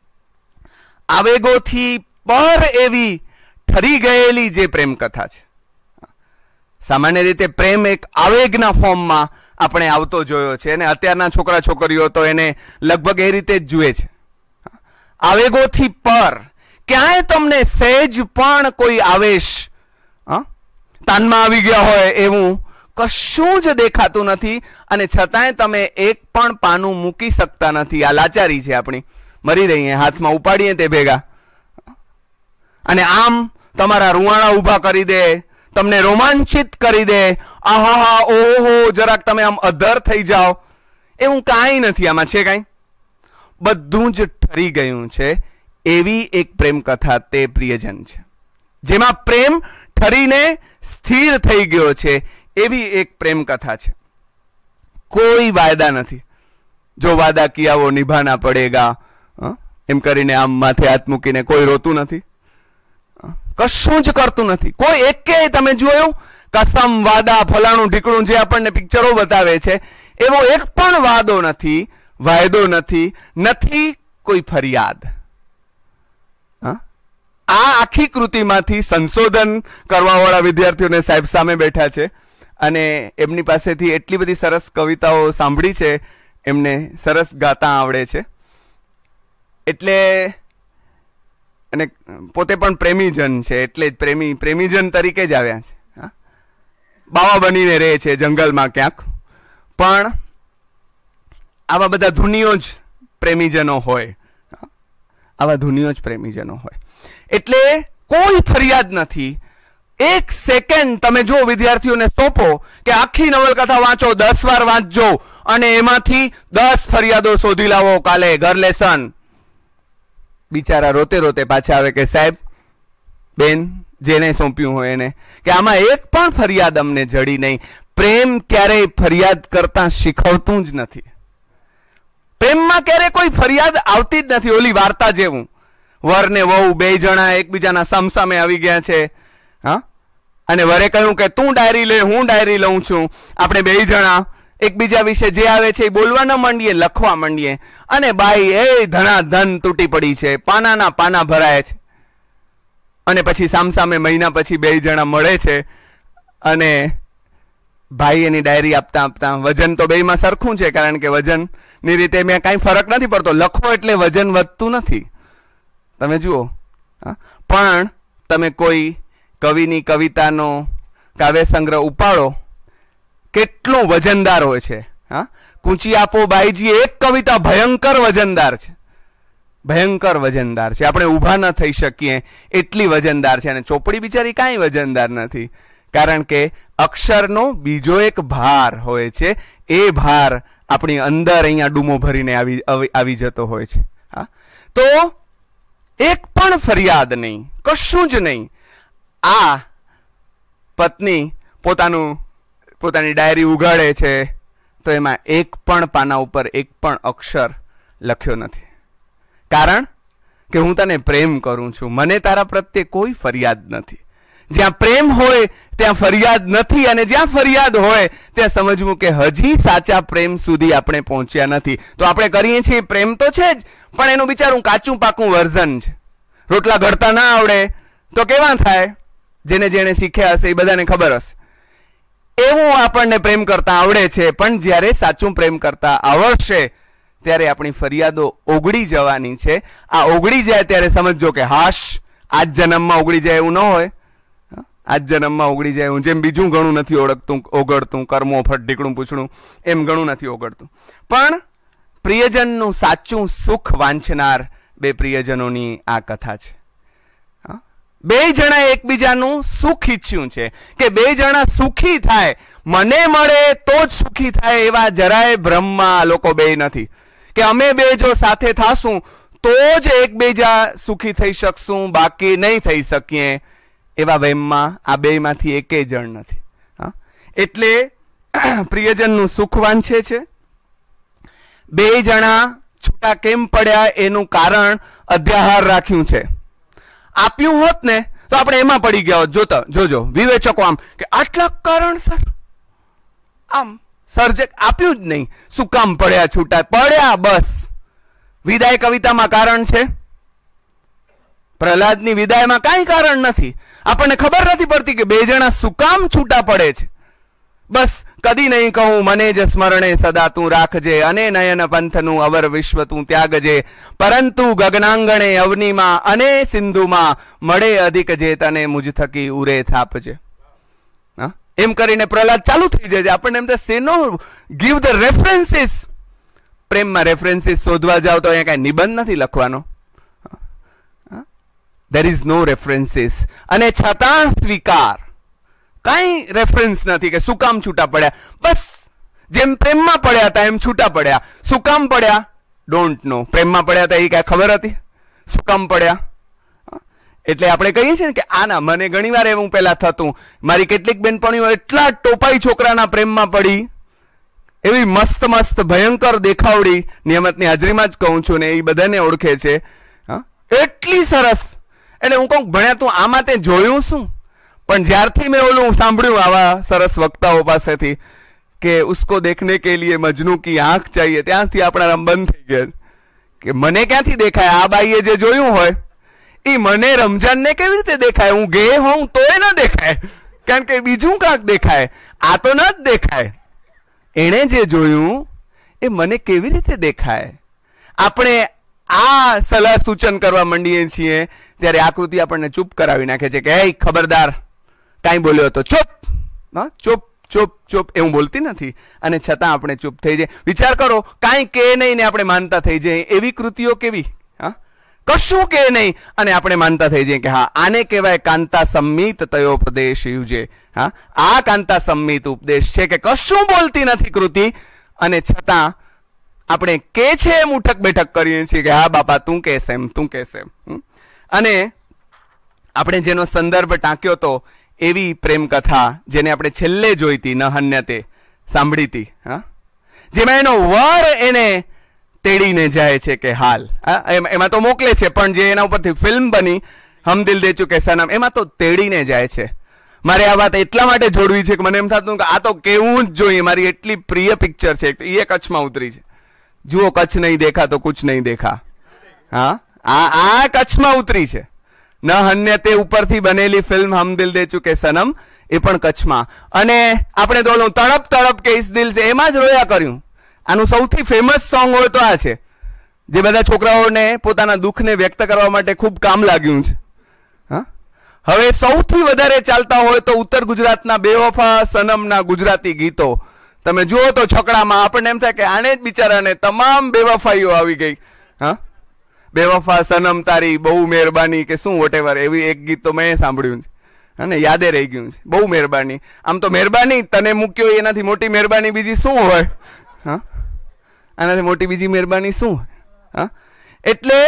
આવેગોથી પર એવી ઠરી ગયેલી જે પ્રેમ કથા છે. સામાન્ય રીતે પ્રેમ એક આવેગના ફોર્મમાં આપણે આવતો જોયો છે અને અત્યારના છોકરા છોકરીઓ તો એને લગભગ એ રીતે જ જુએ છે. આવેગોથી પર, ક્યાંય તમને સહેજ પણ કોઈ આવેશ તાનમાં આવી ગયા હોય એવું કશું જ દેખાતું નથી, અને છતાંય તમે એક પણ પાનું મૂકી શકતા નથી. આ લાચારી છે આપણી. મરી રહીએ, હાથમાં ઉપાડીએ તે ભેગા, અને આમ તમારા રૂવાણા ઊભા કરી દે, તમને રોમાંચિત કરી દે, આહા ઓહો, જરાક તમે આમ અધર થઈ જાઓ, એવું કાંઈ નથી. આમાં છે કાંઈ? બધું જ ઠરી ગયું છે. એવી એક પ્રેમ કથા તે પ્રિયજન છે, જેમાં પ્રેમ ઠરીને સ્થિર થઈ ગયો છે. એવી એક પ્રેમ કથા છે. કોઈ વાયદા નથી. જો વાદા કિયા વો નિભાના પડેગા એમ કરીને આમ માથે હાથ મૂકીને કોઈ રોતું નથી, કશું જ કરતું નથી. કોઈ એકે તમે જોયું કસમ વાદા ફલાણું ઢીકણું જે આપણને પિક્ચરો બતાવે છે એવો એક પણ વાદો નથી, વાયદો નથી, નથી કોઈ ફરિયાદ. આ આખી કૃતિમાંથી સંશોધન કરવાવાળા વિદ્યાર્થીઓને સાહેબ સામે બેઠા છે અને એમની પાસેથી એટલી બધી સરસ કવિતાઓ સાંભળી છે, એમને સરસ ગાતા આવડે છે. એટલે અને પોતે પણ પ્રેમીજન છે, એટલે જ પ્રેમીજન તરીકે જ આવ્યા છે. બાવા બનીને રહે છે જંગલમાં ક્યાંક, પણ આવા બધા ધુનીઓ જ પ્રેમીજનો હોય, આવા ધુનીઓ જ પ્રેમીજનો હોય. એટલે કોઈ ફરિયાદ નથી. એક સેકન્ડ તમે જો વિદ્યાર્થીઓને સોંપો કે આખી નવલકથા વાંચો, 10 વાર વાંચજો અને એમાંથી 10 ફરિયાદો શોધી લાવો કાલે ઘર લેસન. બિચારા રોતે રોતે પાછા આવે કે સાહેબ, બેન, જેને સોંપ્યું હોય એને, કે આમાં એક પણ ફરિયાદ અમને જડી નહીં. પ્રેમ ક્યારેય ફરિયાદ કરતા શીખવતું જ નથી. પ્રેમમાં ક્યારેય કોઈ ફરિયાદ આવતી જ નથી. ઓલી વાર્તા જેવું, વર ને વહુ બે જણા એકબીજાના સામસામે આવી ગયા છે, હા, અને વરે કહ્યું કે તું ડાયરી લે, હું ડાયરી લઉં છું. આપણે બે જણા એકબીજા વિશે જે આવે છે એ બોલવા ન માંડીએ, લખવા માંડીએ, અને બાઈ એ ધનાધન તૂટી પડી છે, પાનાના પાના ભરાય છે. અને પછી સામસામે મહિના પછી બે જણા મળે છે અને ભાઈ એની ડાયરી આપતા આપતા, વજન તો બેયમાં સરખું છે કારણ કે વજનની રીતે મેં કાંઈ ફરક નથી પડતો. લખો એટલે વજન વધતું નથી, તમે જુઓ. પણ તમે કોઈ કવિની કવિતાનો કાવ્ય સંગ્રહ ઉપાડો, કેટલું વજનદાર હોય છે. કૂંચી આપો બાઈજી, એક કવિતા ભયંકર વજનદાર છે, ભયંકર વજનદાર છે. આપણે ઊભા ન થઈ શકીએ એટલી વજનદાર છે. અને ચોપડી બિચારી કાંઈ વજનદાર નથી, કારણ કે અક્ષરનો બીજો એક ભાર હોય છે. એ ભાર આપણી અંદર અહીંયા ડૂમો ભરીને આવી જતો હોય છે. તો એક પણ ફરિયાદ નહીં, કશું જ નહીં. આ પત્ની પોતાની ડાયરી ઉગાડે છે, તો એમાં એક પણ પાના ઉપર એક પણ અક્ષર લખ્યો નથી. કારણ કે હું તને પ્રેમ કરું છું, મને તારા પ્રત્યે કોઈ ફરિયાદ નથી. જ્યાં પ્રેમ હોય ત્યાં ફરિયાદ નથી, અને જ્યાં ફરિયાદ હોય ત્યાં સમજવું કે હજી સાચા પ્રેમ સુધી આપણે પહોંચ્યા નથી. તો આપણે કરીએ છીએ પ્રેમ તો છે જ, પણ એનું બિચારું કાચું પાકું વર્ઝન છે. રોટલા ઘડતા ના આવડે તો કેવા થાય? જેને જેને શીખ્યા હશે એ બધાને ખબર હશે. એવું આપણને પ્રેમ કરતા આવડે છે, પણ જ્યારે સાચું પ્રેમ કરતા આવડશે ત્યારે આપણી ફરિયાદો ઓગળી જવાની છે. આ ઓગળી જાય ત્યારે સમજો કે હાશ, આજ જન્મમાં ઓગળી જાય એવું ન હોય. આજ જન્મમાં ઓગળી જાય હું, જેમ બીજું ઘણું નથી ઓગળતું, કર્મો ફટડીકડું પૂછડું એમ ઘણું નથી ઓગળતું. પણ પ્રિયજનનું સાચું સુખ વાંચનાર બે પ્રિયજનોની આ કથા છે. બે જણા એકબીજાનું સુખ ઈચ્છ્યું છે કે બે જણા સુખી થાય, મને મળે તો જ સુખી થાય, એવા જરાય બ્રહ્મમાં લોકો બે નથી કે અમે બે જો સાથે થાશું તો જ એકબીજા સુખી થઈ શકશું, બાકી નહીં થઈ શકીએ. એવા વહેમમાં આ બેમાંથી એકેય જણ નથી. એટલે પ્રિયજનનું સુખ વાંચે છે. બે જણા છૂટા કેમ પડ્યા એનું કારણ અધ્યાહાર રાખ્યું છે. આપ્યું હોત ને તો આપણે એમાં પડી ગયા હોત. જોજો વિવેચકો આમ કે આટલા કારણસર આમ સર્જક આપ્યું જ નહીં, શું કામ પડ્યા છૂટા પડ્યા? બસ વિદાય કવિતામાં કારણ છે, પ્રહલાદની વિદાયમાં કાંઈ કારણ નથી. આપણને ખબર નથી પડતી કે બે જણા શું કામ છૂટા પડે છે. બસ કદી નહીં કહું મને જ સ્મરણે સદા તું રાખજે, અને નયન પંથનું અવર વિશ્વ તું ત્યાગજે, પરંતુ ગગનાંગણે અવનીમાં અને સિંધુમાં મળે અધિક જે તને મુજ થકી ઉરે થાપજે. એમ કરીને પ્રહલાદ ચાલુ થઈ જાય. આપણને એમ થાય સેનો ગીવ ધ રેફરન્સીસ. પ્રેમમાં રેફરન્સીસ શોધવા જાવ તો અહીંયા કઈ નિબંધ નથી લખવાનો. there is no references, અને છતાં સ્વીકાર. કઈ રેફરન્સ નથી કે શું કામ છૂટા પડ્યા. બસ જેમ પ્રેમમાં પડ્યા હતા એમ છૂટા પડ્યા. શું કામ પડ્યા? Don't know. પ્રેમમાં પડ્યા હતા એ કઈ ખબર હતી? શું કામ પડ્યા? એટલે આપણે કહીએ છીએ ને કે આના મને ઘણીવાર એવું પહેલા થતું. મારી કેટલીક બેનપણીઓ એટલા ટોપાઈ છોકરાના પ્રેમમાં પડી, એવી મસ્ત મસ્ત ભયંકર દેખાવડી, નિયમતની હાજરીમાં જ કહું છું ને એ બધાને ઓળખે છે, એટલી સરસ. એટલે હું કહું ભણ્યા તું આમાં તે જોયું શું? પણ જ્યારથી મેં ઓલું સાંભળ્યું આવા સરસ વક્તાઓ પાસેથી કે ઉસકો દેખને કે લીએ મજનુ કી આંખ ચાહીએ, ત્યાંથી આપણા રમ બંધ થઈ ગયા કે મને ક્યાંથી દેખાય? આ બાઈએ જે જોયું હોય એ મને રમજાનને કેવી રીતે દેખાય? હું ગે હોઉં તોય ન દેખાય, કારણ કે બીજું કાંક દેખાય, આ તો ન જ દેખાય. એણે જે જોયું એ મને કેવી રીતે દેખાય? આપણે આ સલાહ સૂચન કરવા માંડીએ છીએ ત્યારે આકૃતિ આપણને ચૂપ કરાવી નાખે છે કે હે ખબરદાર, કાંઈ બોલ્યો તો ચૂપ, ચૂપ ચૂપ ચૂપ એવું બોલતી નથી, અને છતાં આપણે ચૂપ થઈ જાય. વિચાર કરો, કાંઈ કે નહીં ને આપણે માનતા થઈ જાય. એવી કૃતિઓ કેવી? કશું કે નહીં અને આપણે માનતા થઈ જઈએ કે હા આને કહેવાય કાંતા સંમિત તયોપદેશ યુજે. આ કાંતા સંમિત ઉપદેશ છે કે કશું બોલતી નથી કૃતિ, અને છતાં આપણે કે છે એમ ઉઠક બેઠક કરીએ છીએ કે હા બાપા તું કહેશે એમ, તું કહેશે એમ. અને આપણે જેનો સંદર્ભ ટાંક્યો તો એવી પ્રેમ કથા જેને આપણે છેલ્લે જોઈ હતી, ન હન્યતે, સાંભળી હતી, જેમાં એનો વર એને તેડીને જાય છે કે હાલ, એમાં તો મોકલે છે, પણ જે એના ઉપરથી ફિલ્મ બની હમ દિલ દે ચુકે સનમ, એમાં તો તેડીને જાય છે. મારે આ વાત એટલા માટે જોડવી છે કે મને એમ થતું કે આ તો કેવું જ જોઈએ, મારી એટલી પ્રિય પિક્ચર છે. એ કચ્છમાં ઉતરી છે. જુઓ, કચ્છ નહીં દેખા તો કુછ નહીં દેખા. હા, આ કચ્છમાં ઉતરી છે. ન હન્યતે ઉપરથી બનેલી ફિલ્મ હમ દિલ દે ચુકે સનમ, એ પણ કચ્છમાં. અને આપણે તો તડપ તડપ કે ઇસ દિલ છે એમાં જ રોયા કર્યું. આનું સૌથી ફેમસ સોંગ હોય તો આ છે, જે બધા છોકરાઓને પોતાના દુઃખને વ્યક્ત કરવા માટે ખૂબ કામ લાગ્યું છે. હવે સૌથી વધારે ચાલતા હોય તો ઉત્તર ગુજરાતના બેવફા સનમના ગુજરાતી ગીતો તમે જુઓ તો છકડામાં આપણને એમ થાય કે આને જ બિચારાને તમામ બેવફાઈઓ આવી ગઈ. બેવફા સનમ તારી બહુ મહેરબાની કે શું વોટેવર, એવી એક ગીત તો મેં સાંભળ્યું છે અને યાદે રહી ગયું છે. બહુ મહેરબાની, આમ તો મહેરબાની તને મૂક્યો એનાથી મોટી મહેરબાની બીજી શું હોય? આનાથી મોટી બીજી મહેરબાની શું? એટલે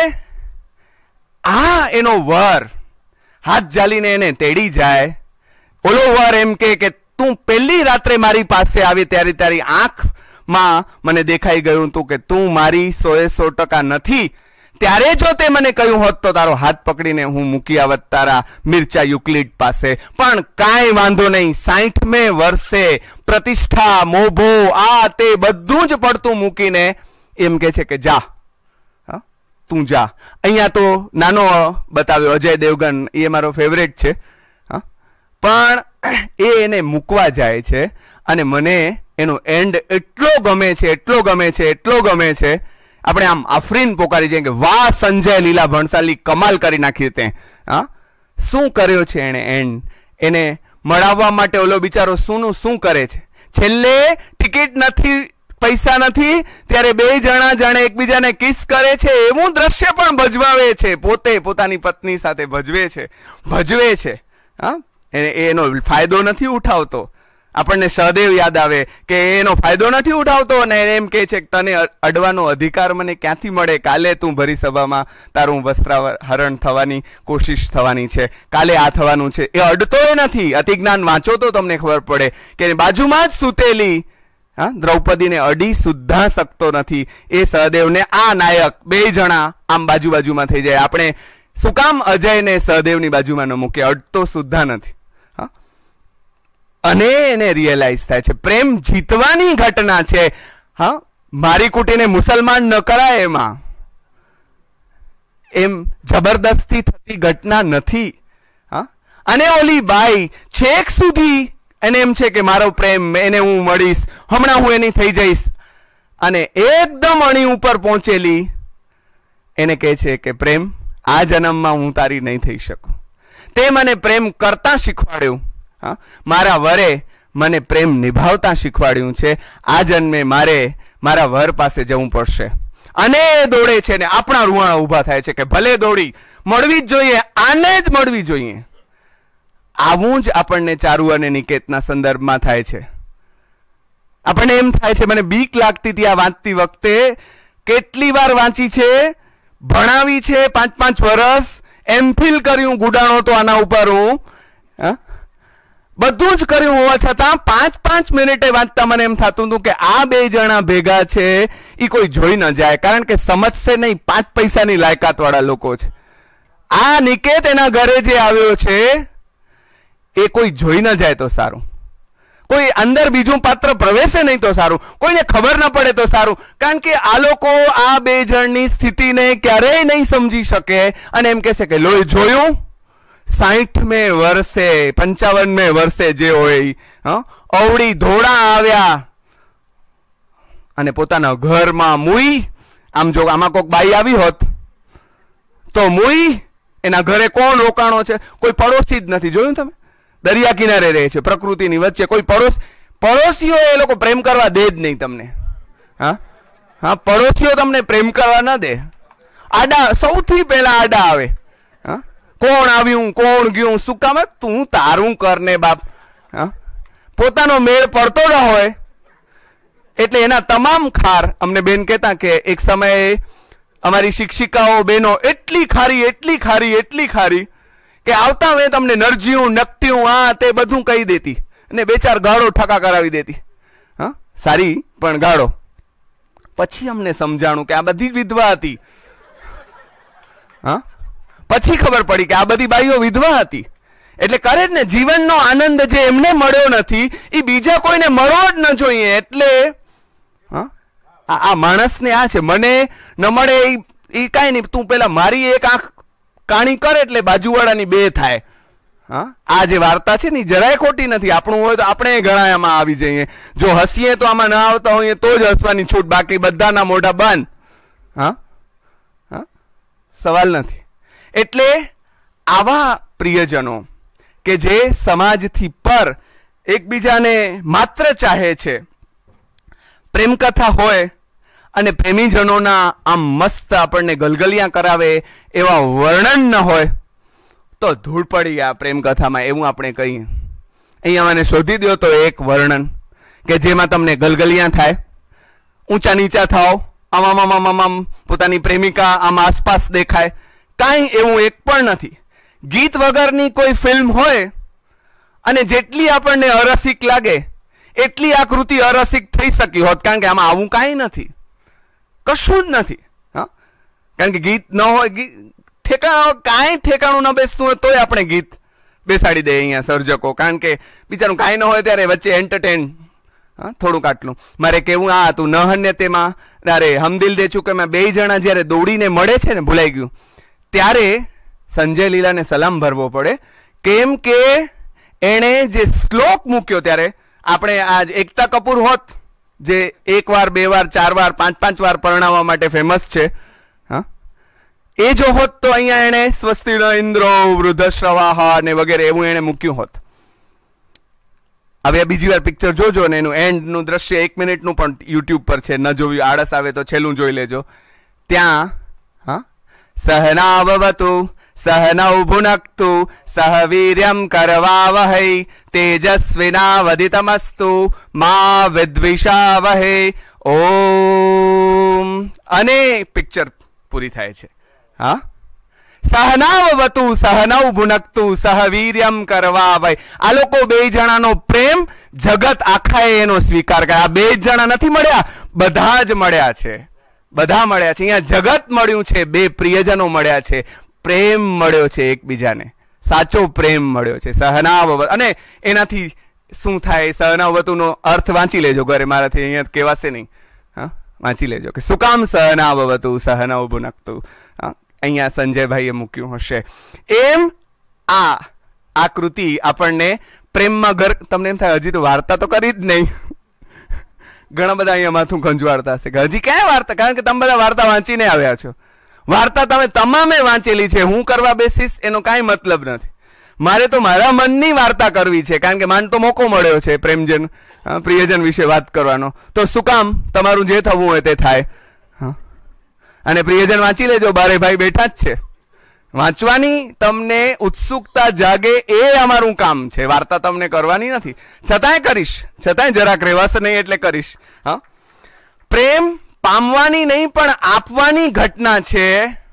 આ એનો વર હાથ જાલીને એને તેડી જાય. ઓલો વર એમ કે તું પહેલી રાત્રે મારી પાસે આવી ત્યારે તારી આંખ માં મને દેખાઈ ગયું હતું કે તું મારી 100% નથી, ત્યારે જો તે મને કહ્યું હોત તો તારો હાથ પકડીને હું મૂકી આવત તારા મિર્ચા યુક્લિડ પાસે. પણ કાંઈ વાંધો નહીં, 60મે વર્ષે પ્રતિષ્ઠા, મોભો, આ તે બધું જ પડતું મૂકીને એમ કે છે કે જા, તું જા. અહીંયા તો નાનો બતાવ્યો અજય દેવગન, એ મારો ફેવરેટ છે. પણ એને મૂકવા જાય છે અને મને એનો એન્ડ એટલો ગમે છે, એટલો ગમે છે, એટલો ગમે છે. આપણે આમ આફરીન પોકારી જઈએ કે વાહ સંજય લીલા ભણસાલી, કમાલ કરી નાખી તે. શું કર્યો છે એને એન્ડ? એને મળાવવા માટે ઓલો બિચારો શું કરે છે? છેલ્લે ટિકિટ નથી, પૈસા નથી, ત્યારે બે જણા જાણે એકબીજાને કિસ કરે છે એવું દ્રશ્ય પણ ભજવાવે છે. પોતે પોતાની પત્ની સાથે ભજવે છે. એનો ફાયદો નથી ઉઠાવતો. આપણને સહદેવ યાદ આવે કે એનો ફાયદો નથી ઉઠાવતો અને એમ કહે છે કે તને અડવાનો અધિકાર મને ક્યાંથી મળે? કાલે તું ભરી સભામાં તારું વસ્ત્રાહરણ થવાની કોશિશ થવાની છે, કાલે આ થવાનું છે. એ અડતોય નથી. અતિજ્ઞાન વાંચો તો તમને ખબર પડે કે બાજુમાં જ સૂતેલી દ્રૌપદીને અડી સુદ્ધા શકતો નથી. એ સહદેવને આ નાયક બે જણા આમ બાજુમાં થઈ જાય. આપણે શું કામ અજયને સહદેવની બાજુમાં ન મૂકે? અડતો સુદ્ધા નથી. અને એને રિયલાઇઝ થાય છે પ્રેમ જીતવાની ઘટના છે. મારી કુટીને મુસલમાન ન કરાય, એમાં એમ જબરદસ્તી થતી ઘટના નથી. અને ઓલી બાઈ છેક સુધી એને એમ છે કે મારો પ્રેમ, એને હું મળીશ, હમણાં હું એની થઈ જઈશ. અને એકદમ અણી ઉપર પહોંચેલી એને કહે છે કે પ્રેમ, આ જન્મમાં હું તારી નહીં થઈ શકું. તે મને પ્રેમ કરતા શીખવાડ્યું, મારા વરે મને પ્રેમ નિભાવતા શીખવાડ્યું છે. આ જન્મે મારે મારા વર પાસે જવું પડશે. અને દોડે છે ને આપણા રૂવાણા ઊભા થાય છે કે ભલે દોડી, મળવી જ જોઈએ, આને જ મળવી જોઈએ. આવું જ આપણને ચારુ અને નિકેતના સંદર્ભમાં થાય છે. આપણને એમ થાય છે, મને બીક લાગતી હતી આ વાંચતી વખતે. કેટલી વાર વાંચી છે, ભણાવી છે 5-5 વર્ષ, એમફિલ કર્યું, ગુડાણો તો આના ઉપર હું, બધું જ કર્યું હોવા છતાં 5-5 મિનિટે વાંચતા મને એમ થતું હતું કે આ બે જણા ભેગા છે એ કોઈ જોઈ ન જાય, કારણ કે સમજશે નહીં, 5 પૈસાની લાયકાત વાળા લોકો છે. આ નિકેત એના ઘરે જે આવ્યો છે એ કોઈ જોઈ ન જાય તો સારું, કોઈ અંદર બીજું પાત્ર પ્રવેશે નહીં તો સારું, કોઈને ખબર ન પડે તો સારું. કારણ કે આ લોકો આ બે જણની સ્થિતિને ક્યારેય નહીં સમજી શકે અને એમ કહેશે કે લોહી જોયું, 60મે વર્ષે 55મે વર્ષે જે હોય અવળી ધોળા આવ્યા અને પોતાના ઘરમાં મુઈ. આમ જો આમાં કોઈક બાઈ આવી હોત તો મુઈ એના ઘરે કોણ રોકાણો છે? કોઈ પડોશી જ નથી. જોયું તમે? દરિયા કિનારે રહે છે, પ્રકૃતિની વચ્ચે. કોઈ પડોશીઓ એ લોકો પ્રેમ કરવા દે જ નહીં તમને. પડોશીઓ તમને પ્રેમ કરવા ના દે. આડા સૌથી પહેલા આડા આવે. કોણ આવ્યું, કોણ ગયું, શું કામ? તું તારું કર ને બાપ. પોતાનો મેળ પડતો ન હોય એટલે એના તમામ ખાર. અમને બેન કહેતા કે એક સમયે અમારી શિક્ષિકાઓ બહેનો એટલી ખારી કે આવતા મેં તમને નરજ્યું, નકટ્યું, આ તે બધું કહી દેતી અને 2-4 ગાળો ઠકા કરાવી દેતી. સારી પણ ગાળો. પછી અમને સમજાણું કે આ બધી વિધવા હતી. પછી ખબર પડી કે આ બધી બાઈઓ વિધવા હતી. એટલે કરે જ ને, જીવનનો આનંદ જે એમને મળ્યો નથી એ બીજા કોઈને મળવો જ ન જોઈએ. એટલે આ માણસને આ છે, મને ન મળે એ કાંઈ નહીં, તું પેલા મારી એક આંખ કાણી કર એટલે બાજુવાળાની 2 થાય. આ જે વાર્તા છે ને જરાય ખોટી નથી. આપણું હોય તો આપણે ઘણા આમાં આવી જઈએ. જો હસીએ તો આમાં ના આવતા હોઈએ તો જ હસવાની છૂટ, બાકી બધાના મોઢા બંધ. સવાલ નથી. એટલે આવા પ્રિયજનો કે જે સમાજથી પર એકબીજાને માત્ર ચાહે છે, પ્રેમકથા હોય અને પ્રેમીજનોના આમ મસ્ત આપણને ગલગલિયા કરાવે એવા વર્ણન ન હોય તો ધૂળ પડી આ પ્રેમકથામાં, એવું આપણે કહીએ. અહીંયા મને શોધી દો તો એક વર્ણન કે જેમાં તમને ગલગલિયા થાય, ઊંચા નીચા થાવ, આમ પોતાની પ્રેમિકા આમ આસપાસ દેખાય. કાંઈ એવું એક પણ નથી. ગીત વગરની કોઈ ફિલ્મ હોય અને જેટલી આપણને અરસિક લાગે એટલી આ કૃતિ અરસિક થઈ શકી હોત, કારણ કે આમાં આવું કાંઈ નથી, કશું જ નથી. હા, કારણ કે ગીત ન હોય, ઠેકાણું કાંઈ ઠેકાણું ન બેસતું હોય તોય આપણે ગીત બેસાડી દે અહીંયા સર્જકો, કારણ કે બિચારું કાંઈ ન હોય ત્યારે વચ્ચે એન્ટરટેન. હા, થોડુંક આટલું મારે કેવું આ હતું. નહન ને તેમાં અરે હમદિલ દે ચુકેમાં બે જણા જ્યારે દોડીને મળે છે ને, ભૂલાઈ ગયું, ત્યારે સંજય લીલાને સલામ ભરવો પડે, કેમ કે એણે જે શ્લોક મૂક્યો ત્યારે આપણે આજ એકતા કપૂર હોત, જે 1 વાર 2 વાર 4 વાર 5 વાર પરણાવવા માટે ફેમસ છે, હા, એ જો હોત તો અહીંયા એણે સ્વસ્તિ ન ઇન્દ્રો વૃદ્ધશ્રવાહ ને વગેરે એવું એણે મૂક્યું હોત. હવે બીજી વાર પિક્ચર જોજો ને એનું એન્ડનું દ્રશ્ય 1 મિનિટનું પણ યુટ્યુબ પર છે, ન જોયું આળસ આવે તો છેલ્લું જોઈ લેજો. ત્યાં હા, સહનાવવતુ સહનૌ ભુનક્તુ સહ વીર્યમ કરવાવહૈ તેજસ્વિનાવધિતમસ્તુ મા વિદ્વિષાવહૈ ઓમ. અને પિક્ચર પૂરી થાય છે. હા, સહનાવવતુ સહનૌ ભુનક્તુ સહ વીર્યમ કરવાવહૈ. આ લોકો બે જણાનો પ્રેમ જગત આખાએ એનો સ્વીકાર કરે. આ બે જણા નથી મળ્યા, બધા જ મળ્યા છે, બધા મળ્યા છે. અહીંયા જગત મળ્યું છે, બે પ્રિયજનો મળ્યા છે, પ્રેમ મળ્યો છે એકબીજાને, સાચો પ્રેમ મળ્યો છે. સહનાવવતુ. અને એનાથી શું થાય, સહનાવવતુનો અર્થ વાંચી લેજો ઘરે, મારાથી અહીંયા કહેવાશે નહીં. હા, વાંચી લેજો કે શું કામ સહનાવવતુ સહનૌ ભુનક્તુ. અહીંયા સંજયભાઈએ મૂક્યું હશે એમ. આ કૃતિ આપણને પ્રેમમાં ઘર, તમને એમ થાય હજી તો વાર્તા તો કરી જ નહીં. ઘણા બધા અહીંયા માથું ખંજવાળતા હશે કે હજી ક્યાં વાર્તા, કારણ કે તમે બધા વાર્તા વાંચીને આવ્યા છો. વાર્તા તમે તમામે વાંચેલી છે, હું કરવા બેસીશ એનો કાંઈ મતલબ નથી. મારે તો મારા મનની વાર્તા કરવી છે, કારણ કે માન તો મોકો મળ્યો છે પ્રેમજન પ્રિયજન વિશે વાત કરવાનો. તો શું કામ, તમારું જે થવું હોય તે થાય. અને પ્રિયજન વાંચી લેજો, બારે ભાઈ બેઠા જ છે, વાંચવાની તમને ઉત્સુકતા જાગે એ અમારું કામ છે. વાર્તા તમને કરવાની નથી, છતાંય કરીશ, છતાંય જરાક રહેવાશે નહીં એટલે કરીશ. હા, પ્રેમ પામવાની નહીં પણ આપવાની ઘટના છે.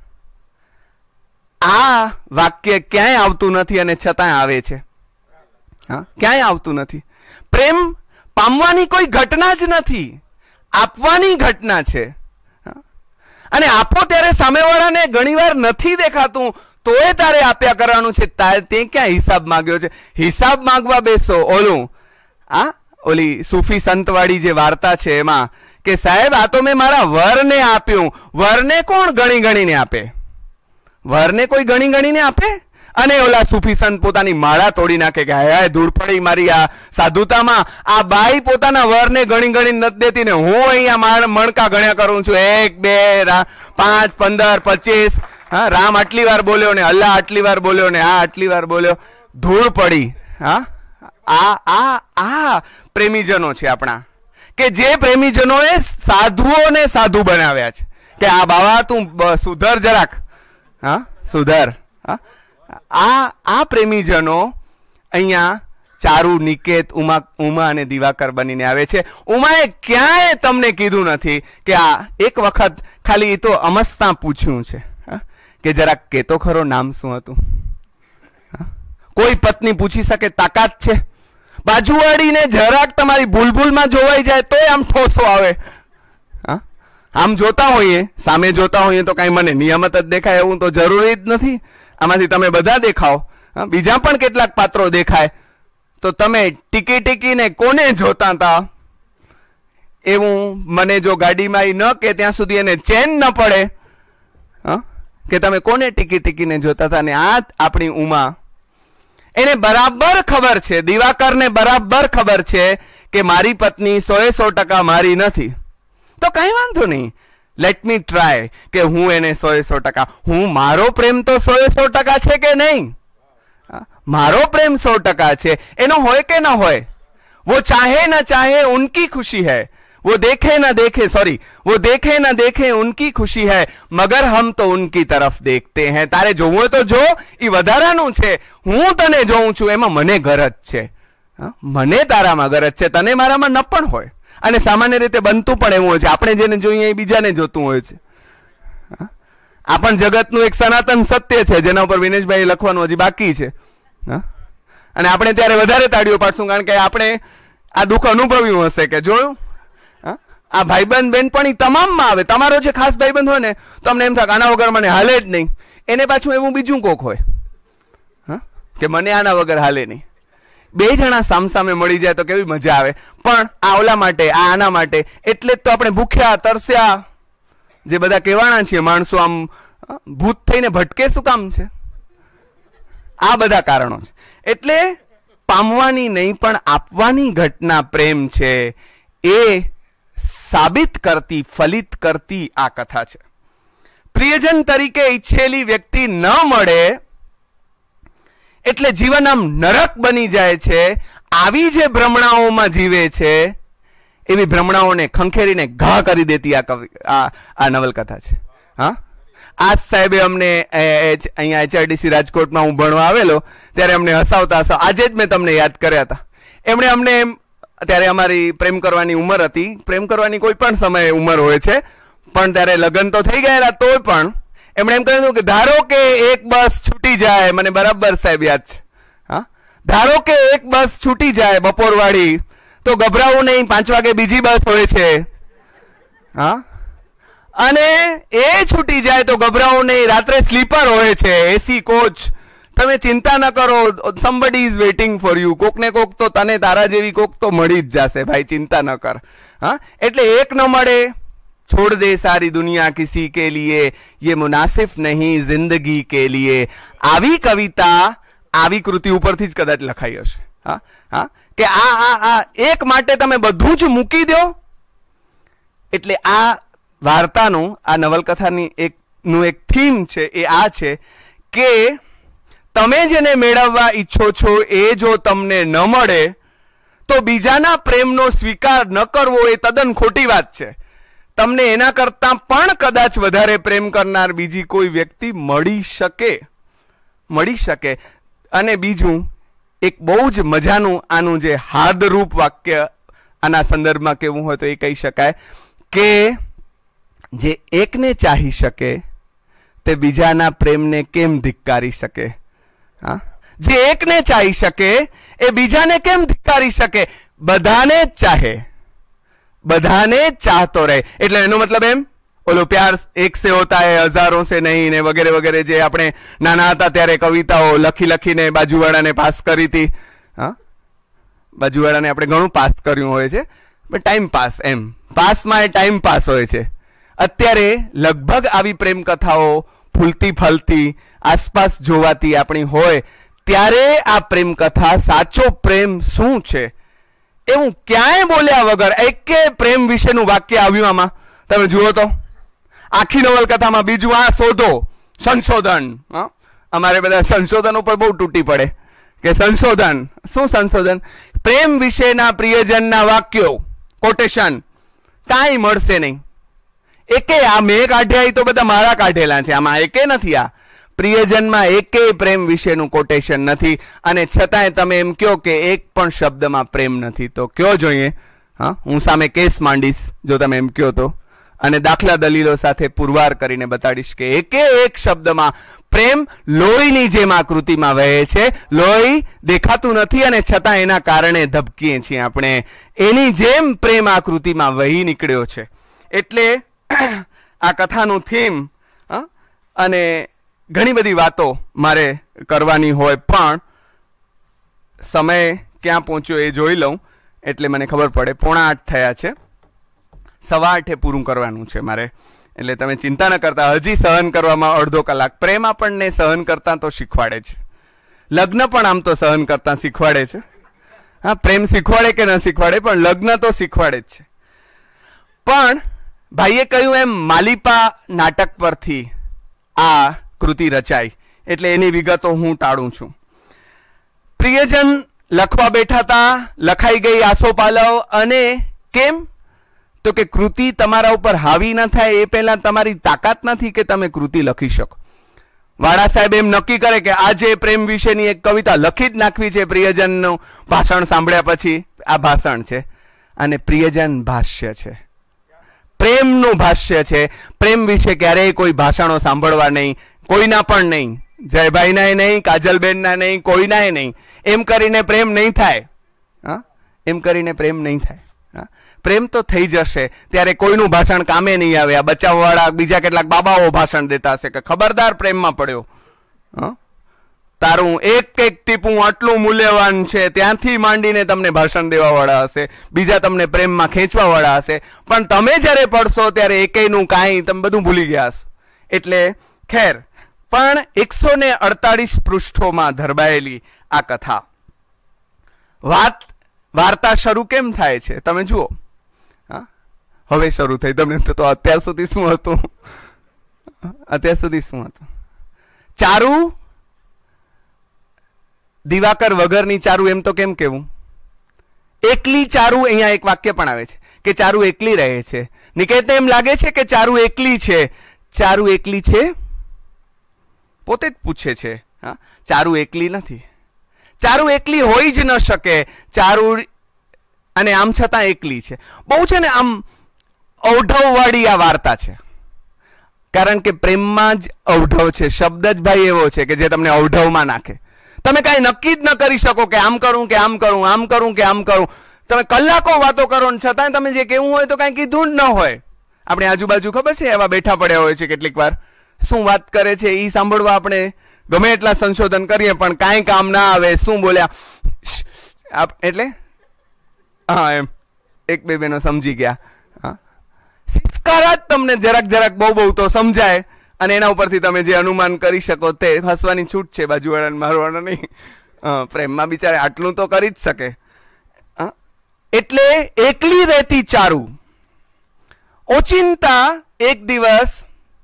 આ વાક્ય ક્યાંય આવતું નથી અને છતાંય આવે છે. હા, ક્યાંય આવતું નથી. પ્રેમ પામવાની કોઈ ઘટના જ નથી, આપવાની ઘટના છે. અને આપો ત્યારે સામેવાળાને ઘણીવાર નથી દેખાતું, તોય તારે આપ્યા કરવાનું છે. તે ક્યાં હિસાબ માંગ્યો છે? હિસાબ માંગવા બેસો ઓલું ઓલી સૂફી સંતવાળી જે વાર્તા છે એમાં કે સાહેબ આ તો મેં મારા વરને આપ્યું. વરને કોણ ગણી ગણીને આપે? વરને કોઈ ગણી ગણીને આપે? અને ઓલા સૂફી સંત પોતાની માળા તોડી નાખે કે હાય ધૂળ પડી મારી આ સાધુતામાં. આ બાઈ પોતાના વરને ગણી ગણી નથી દેતી ને હું અહીંયા મણકા ગણ્યા કરું છું, 1 2 5 15 25. હા, રામ આટલી વાર બોલ્યો ને અલ્લાહ આટલી વાર બોલ્યો ને આ આટલી વાર બોલ્યો, ધૂળ પડી. હા, આ પ્રેમીજનો છે આપણા, કે જે પ્રેમીજનોએ સાધુઓને સાધુ બનાવ્યા છે કે આ બાવા તું સુધર જરાક, હા સુધર. હા, આ પ્રેમીજનો અહીંયા ચારુ, નિકેત, ઉમા અને દિવાકર બનીને આવે છે. ઉમાએ ક્યાંય તમને કીધું નથી કે આ એક વખત ખાલી તો અમસ્તા પૂછ્યું છે કે જરાક કેતો ખરો નામ શું હતું. કોઈ પત્ની પૂછી શકે તાકાત છે? બાજુવાળીને જરાક તમારી ભૂલભૂલમાં જોવાઈ જાય તોય આમ ઠોસો આવે. આમ જોતા હોઈએ, સામે જોતા હોઈએ તો કાંઈ મને નિયમત જ દેખાય એવું તો જરૂરી જ નથી. આમાંથી તમે બધા દેખાઓ, બીજા પણ કેટલાક પાત્રો દેખાય, તો તમે ટીકી ટીકીને કોને જોતા હતા એવું મને જો ગાડીમાં ન કે ત્યાં સુધી એને ચેન ન પડે કે તમે કોને ટીકી ટીકીને જોતા હતા. ને આ આપણી ઉમા, એને બરાબર ખબર છે, દિવાકરને બરાબર ખબર છે કે મારી પત્ની 100% મારી નથી. તો કઈ વાંધો નહીં, લેટ મી ટ્રાય કે હું એને 100% હું, મારો પ્રેમ તો 100% છે કે નહીં? મારો પ્રેમ 100% છે. એનો હોય કે ના હોય, वो चाहे ना चाहे उनकी खुशी है, वो देखे ना देखे, सॉरी, वो देखे ना देखे उनकी खुशी है, मगर हम तो उनकी तरफ देखते हैं. तारे જોવું હોય તો જો, એ વધારાનું છે. હું તને જોઉં છું એમાં મને ગરજ છે, મને તારામાં ગરજ છે, તને મારામાં ન પણ હોય. અને સામાન્ય રીતે બનતું પણ એવું હોય છે, આપણે જેને જોઈએ એ બીજાને જોતું હોય છે. આ પણ જગતનું એક સનાતન સત્ય છે જેના ઉપર વિનેશભાઈ લખવાનું હજી બાકી છે. અને આપણે ત્યારે વધારે તાળીઓ પાડશું, કારણ કે આપણે આ દુઃખ અનુભવ્યું હશે કે જોયું આ ભાઈબંધ બેનપણી તમામમાં આવે. તમારો જે ખાસ ભાઈબંધ હોય ને તો અમને એમ થાય આના વગર મને હાલે જ નહીં. એને પાછું એવું બીજું કોક હોય કે મને આના વગર હાલે નહીં. બે જણા સામસામે મળી જાય તો કેવી મજા આવે. પણ આ ઓલા માટે, આ આના માટે, એટલે જ તો આપણે ભૂખ્યા તરસ્યા જે બધા કહેવાના છીએ માણસો આમ ભૂત થઈને ભટકે શું કામ છે? આ બધા કારણો છે. એટલે પામવાની નહીં પણ આપવાની ઘટના પ્રેમ છે એ સાબિત કરતી, ફલિત કરતી આ કથા છે. પ્રિયજન તરીકે ઈચ્છેલી વ્યક્તિ ન મળે એટલે જીવન આમ નરક બની જાય છે. આવી જે ભ્રમણાઓમાં જીવે છે એવી ભ્રમણાઓને ખંખેરીને ઘા કરી દેતી આ નવલકથા છે. હા, આજ સાહેબે અમને અહીંયા HRDC રાજકોટમાં હું ભણવા આવેલો ત્યારે અમને હસાવતા આજે જ મેં તમને યાદ કર્યા હતા. એમણે અમને ત્યારે અમારી પ્રેમ કરવાની ઉંમર હતી. પ્રેમ કરવાની કોઈ પણ સમયે ઉંમર હોય છે, પણ ત્યારે લગ્ન તો થઈ ગયેલા તોય પણ એમણે એમ કહ્યું કે ધારો કે એક બસ છૂટી જાય, મને બરાબર સાહેબ યાદ છે. હા, ધારો કે એક બસ છૂટી જાય બપોરવાળી તો ગભરાવું નહીં, 5 વાગે બીજી બસ હોય છે. હા, અને એ છૂટી જાય તો ગભરાવું નહીં, રાત્રે સ્લીપર હોય છે, એસી કોચ. તમે ચિંતા ન કરો, somebody is waiting for you. કોક ને કોક તો તને તારા જેવી કોક તો મળી જ જશે ભાઈ, ચિંતા ન કર. હા, એટલે એક ન મળે छोड़ दे सारी दुनिया किसी के लिए, ये मुनासिफ नहीं जिंदगी के लिए. આવી કવિતા આવી કૃતિ ઉપરથી જ કદાચ લખાઈ હશે. હા હા, કે આ એક માટે તમે બધું જ મૂકી દો. એટલે આ વાર્તાનું, આ નવલકથાની નું એક થીમ છે એ આ છે કે તમે જેને મેળવવા ઈચ્છો છો એ જો તમને ન મળે તો બીજાના પ્રેમનો સ્વીકાર ન કરવો એ તદ્દન ખોટી વાત છે. તમને એના કરતા પણ કદાચ વધારે પ્રેમ કરનાર બીજી કોઈ વ્યક્તિ મળી શકે. અને બીજું એક બહુ જ મજાનું આનું જે હાર્દરૂપ વાક્ય આના સંદર્ભમાં કેવું હોય તો એ કહી શકાય કે જે એકને ચાહી શકે તે બીજાના પ્રેમને કેમ ધિક્કારી શકે? હા, જે એકને ચાહી શકે એ બીજાને કેમ ધિક્કારી શકે? બધાને જ ચાહે, બધાને જ ચાહતો રહે. એટલે એનો મતલબ એમ ઓલો પ્યાર એક સે હોતા હૈ હજારોं से नहीं ને વગેરે વગેરે જે આપણે નાના હતા ત્યારે કવિતાઓ લખીને બાજુવાળાને પાસ કરી હતી. હા, બાજુવાળાને આપણે ઘણું પાસ કર્યું હોય છે, પણ ટાઈમ પાસ, એમ પાસમાં એ ટાઈમ પાસ હોય છે. અત્યારે લગભગ આવી પ્રેમ કથાઓ ફૂલતી ફલતી આસપાસ જોવાતી આપણી હોય ત્યારે આ પ્રેમ કથા સાચો પ્રેમ શું છે એવું ક્યાંય બોલ્યા વગર એકે પ્રેમ વિશેનું વાક્ય આવ્યું આમાં. તમે જુઓ તો આખી નવલકથામાં. બીજું આ શોધો, સંશોધન. અમારે બધા સંશોધન ઉપર બહુ તૂટી પડે કે સંશોધન શું? સંશોધન પ્રેમ વિશેના પ્રિયજનના વાક્યો, કોટેશન કાંઈ મળશે નહીં. એકે આ મેં કાઢ્યા તો બધા મારા કાઢેલા છે, આમાં એકે નથી. આ પ્રિયજનમાં એકે પ્રેમ વિશેનું કોટેશન નથી. અને છતાંય તમે એમ કહો કે એક પણ શબ્દમાં પ્રેમ નથી તો કયો જોઈએ. હા, હું સામે કેસ માંડીશ જો તમે એમ કહો તો, અને દાખલા દલીલો સાથે પુરવાર કરીને બતાડીશ કે એકે એક શબ્દમાં પ્રેમ લોહીની જેમ આ કૃતિમાં વહે છે. લોહી દેખાતું નથી અને છતાં એના કારણે ધબકીએ છીએ આપણે. એની જેમ પ્રેમ આ કૃતિમાં વહી નીકળ્યો છે. એટલે આ કથાનું થીમ અને ઘણી બધી વાતો મારે કરવાની હોય પણ સમય ક્યાં પહોંચ્યો એ જોઈ લઉં એટલે મને ખબર પડે. 7:45 થયા છે, 8:15 પૂરું કરવાનું છે મારે. એટલે તમે ચિંતા ન કરતા, હજી સહન કરવામાં અડધો કલાક. પ્રેમ આપણને સહન કરતા તો શીખવાડે છે, લગ્ન પણ આમ તો સહન કરતા શીખવાડે છે. હા, પ્રેમ શીખવાડે કે ન શીખવાડે પણ લગ્ન તો શીખવાડે જ છે. પણ ભાઈએ કહ્યું એમ માલિપા નાટક પરથી આ કૃતિ રચાઈ એટલે એની વિગતો હું ટાળું છું. પ્રિયજન લખવા બેઠા હતા, લખાઈ ગઈ આસોપાલવ. અને કેમ તો કે કૃતિ તમારા ઉપર હાવી ન થાય એ પહેલા તમારી તાકાત નથી કે તમે કૃતિ લખી શકો. વાળા સાહેબ એમ નક્કી કરે કે આજે પ્રેમ વિશેની એક કવિતા લખી જ નાખવી છે. પ્રિયજનનું ભાષણ સાંભળ્યા પછી આ ભાષણ છે અને પ્રિયજન ભાષ્ય છે, પ્રેમનું ભાષ્ય છે. પ્રેમ વિશે ક્યારેય કોઈ ભાષણો સાંભળવા નહીં, કોઈના પણ નહીં, જયભાઈના નહીં, કાજલબેનના નહીં, કોઈના નહીં. એમ કરીને પ્રેમ નહીં થાય. હા, એમ કરીને પ્રેમ નહીં થાય. પ્રેમ તો થઈ જશે ત્યારે કોઈનું ભાષણ કામે નહીં આવે. આ બચાવવાળા બીજા કેટલાક બાબાઓ ભાષણ દેતા હશે કે ખબરદાર પ્રેમમાં પડ્યો, તારું એક એક ટીપું આટલું મૂલ્યવાન છે, ત્યાંથી માંડીને તમને ભાષણ દેવા વાળા હશે, બીજા તમને પ્રેમમાં ખેંચવા વાળા હશે. પણ તમે જ્યારે પડશો ત્યારે એકેયનું કાંઈ તમે બધું ભૂલી ગયા હશો. એટલે ખેર, પણ 148 પૃષ્ઠોમાં ધરબાયેલી આ કથા વાર્તા શરૂ કેમ થાય છે તમે જુઓ. હવે શરૂ થઈ. તમને તો અત્યાર સુધી શું હતું? અત્યાર સુધી શું હતું? ચારુ દિવાકર વગરની ચારુ એમ તો કેમ કેવું? એકલી ચારુ. અહીંયા એક વાક્ય પણ આવે છે કે ચારુ એકલી રહે છે. નિકેતને એમ લાગે છે કે ચારુ એકલી છે. ચારુ એકલી છે? પોતે જ પૂછે છે. ચારુ એકલી નથી. ચારુ એકલી હોઈ જ ન શકે. ચારુ અને આમ છતાં એકલી છે. બહુ છે ને આમ ઔઢવ વાળી આ વાર્તા છે. કારણ કે પ્રેમમાં જ ઔઢવ છે. શબ્દ જ ભાઈ એવો છે કે જે તમને ઔઢવમાં નાખે. તમે કાંઈ નક્કી જ ન કરી શકો કે આમ કરું કે આમ કરું, આમ કરું કે આમ કરું. તમે કલાકો વાતો કરો ને છતાં તમે જે કહેવું હોય તો કાંઈ કીધું જ ન હોય. આપણે આજુબાજુ ખબર છે એવા બેઠા પડ્યા હોય છે કેટલીક વાર. શું વાત કરે છે એ સાંભળવા આપણે ગમે એટલા સંશોધન કરીએ પણ કાંઈ કામ ના આવે. શું બોલ્યા એટલે હા એમ એક બે બેનો સમજી ગયા. સિસ્કારા જ તમને જરાક જરાક બહુ બહુ તો સમજાય અને એના ઉપરથી તમે જે અનુમાન કરી શકો તે હસવાની છૂટ છે, બાજુવાળાને મારવાનો નહીં. પ્રેમમાં બિચારે આટલું તો કરી જ શકે. એટલે એકલી રહેતી ચારુ ઓચિંતા એક દિવસ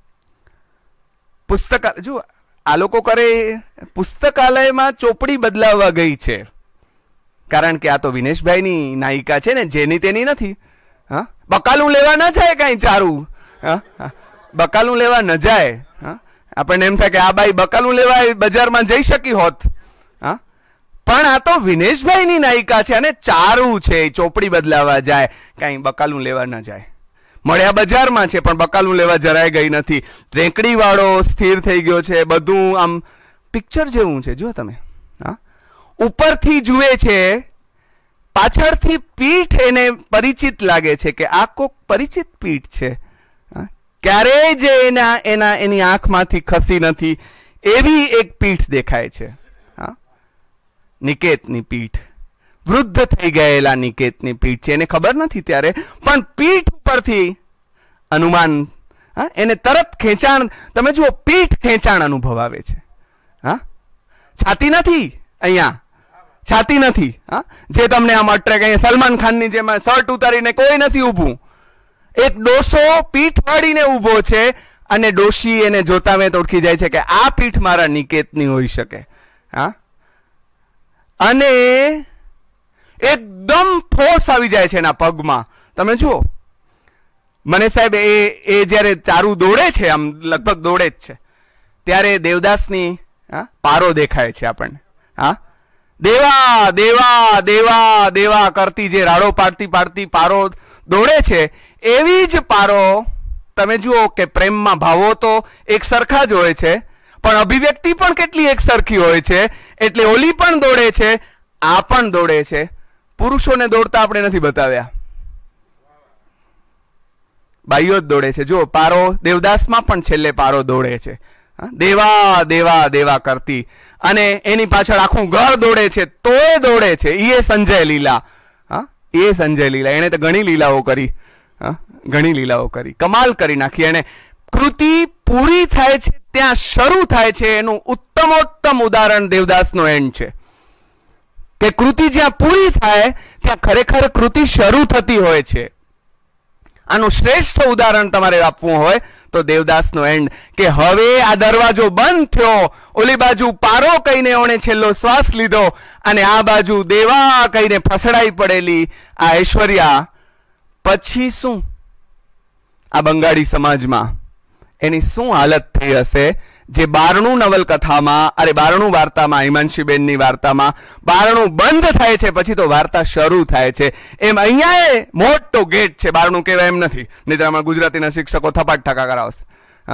પુસ્તકાલય, જો આ લોકો કરે પુસ્તકાલયમાં ચોપડી બદલાવવા ગઈ છે. કારણ કે આ તો વિનેશભાઈની નાયિકા છે ને, જેની તેની નથી. બકાલું લેવા ન જાય કઈ ચારુ. બકાલું લેવા ન જાય. આપણને એમ થાય કે આ બાઈ બકાલું લેવા બજારમાં જઈ શકી હોત. પણ આ તો વિનેશભાઈની નાયિકા છે અને ચારુ છે. ચોપડી બદલાવા જાય, કઈ બકાલું લેવા ન જાય. મળ્યા બજારમાં છે પણ બકાલું લેવા જરાય ગઈ નથી. રેંકડી વાળો સ્થિર થઈ ગયો છે. બધું આમ પિક્ચર જેવું છે. જો તમે ઉપરથી જુએ છે, પાછળથી પીઠ એને પરિચિત લાગે છે કે આ કોક પરિચિત પીઠ છે. ક્યારેય જે એની આંખમાંથી ખસી નથી એવી એક પીઠ દેખાય છે. નિકેતની પીઠ, વૃદ્ધ થઈ ગયેલા નિકેતની પીઠ છે. એને ખબર નથી ત્યારે, પણ પીઠ ઉપરથી અનુમાન, એને તરત ખેંચાણ. તમે જુઓ, પીઠ ખેંચાણ અનુભવ આવે છે. છાતી નથી અહીંયા, છાતી નથી. જે તમને આમ અટ્રેક, અહીંયા સલમાન ખાનની જેમ શર્ટ ઉતારીને કોઈ નથી ઊભું. એક ડોસો પીઠ વાળીને ઊભો છે અને ડોશી એને જોતા વેત ઓળખી જાય છે કે આ પીઠ મારા નિકેતની હોઈ શકે. અને એકદમ ફોર્સ આવી જાય છે એના પગમાં. તમે જુઓ, મને સાહેબ એ જયારે ચારુ દોડે છે, આમ લગભગ દોડે જ છે, ત્યારે દેવદાસની પારો દેખાય છે આપણને. દેવા દેવા દેવા દેવા કરતી જે રાડો પાડતી પાડતી પારો દોડે છે, એવી જ પારો તમે જુઓ કે પ્રેમમાં ભાવો તો એક સરખા જ હોય છે પણ અભિવ્યક્તિ પણ કેટલી એક સરખી હોય છે. એટલે ઓલી પણ દોડે છે, આ પણ દોડે છે. પુરુષોને દોડતા આપણે નથી બતાવ્યા, બાઈઓ જ દોડે છે. જો પારો દેવદાસમાં પણ છેલ્લે પારો દોડે છે. દેવા દેવા દેવા કરતી અને એની પાછળ આખું ઘર દોડે છે, તોય દોડે છે. એ સંજય લીલા. એ સંજય લીલા. એને તો ઘણી લીલાઓ કરી, ઘણી લીલાઓ કરી, કમાલ કરી નાખી. એને કૃતિ પૂરી થાય છે ત્યાં શરૂ થાય છે એનું ઉત્તમોત્તમ ઉદાહરણ દેવદાસનો એન્ડ છે. કે કૃતિ જ્યાં પૂરી થાય ત્યાં ખરેખર કૃતિ શરૂ થતી હોય છે. આનું શ્રેષ્ઠ ઉદાહરણ તમારે આપવું હોય તો દેવદાસનો એન્ડ, કે હવે આ દરવાજો બંધ થયો, ઓલી બાજુ પારો કહીને ઓણે છેલ્લો શ્વાસ લીધો અને આ બાજુ દેવા કહીને ફસડાઈ પડેલી આ ઐશ્વર્યા. પછી શું આ બંગાળી સમાજમાં એની શું હાલત થઈ હશે? જે 12નું નવલકથામાં, અરે 12નું વાર્તામાં, હિમાંશીબેનની વાર્તામાં 12નું બંધ થાય છે, પછી તો વાર્તા શરૂ થાય છે. એમ અહીંયા મોટો ગેટ છે. 12નું કહેવાય એમ નથી, નહીં તો ગુજરાતીના શિક્ષકો થપાટ ઠકા કરાવશે.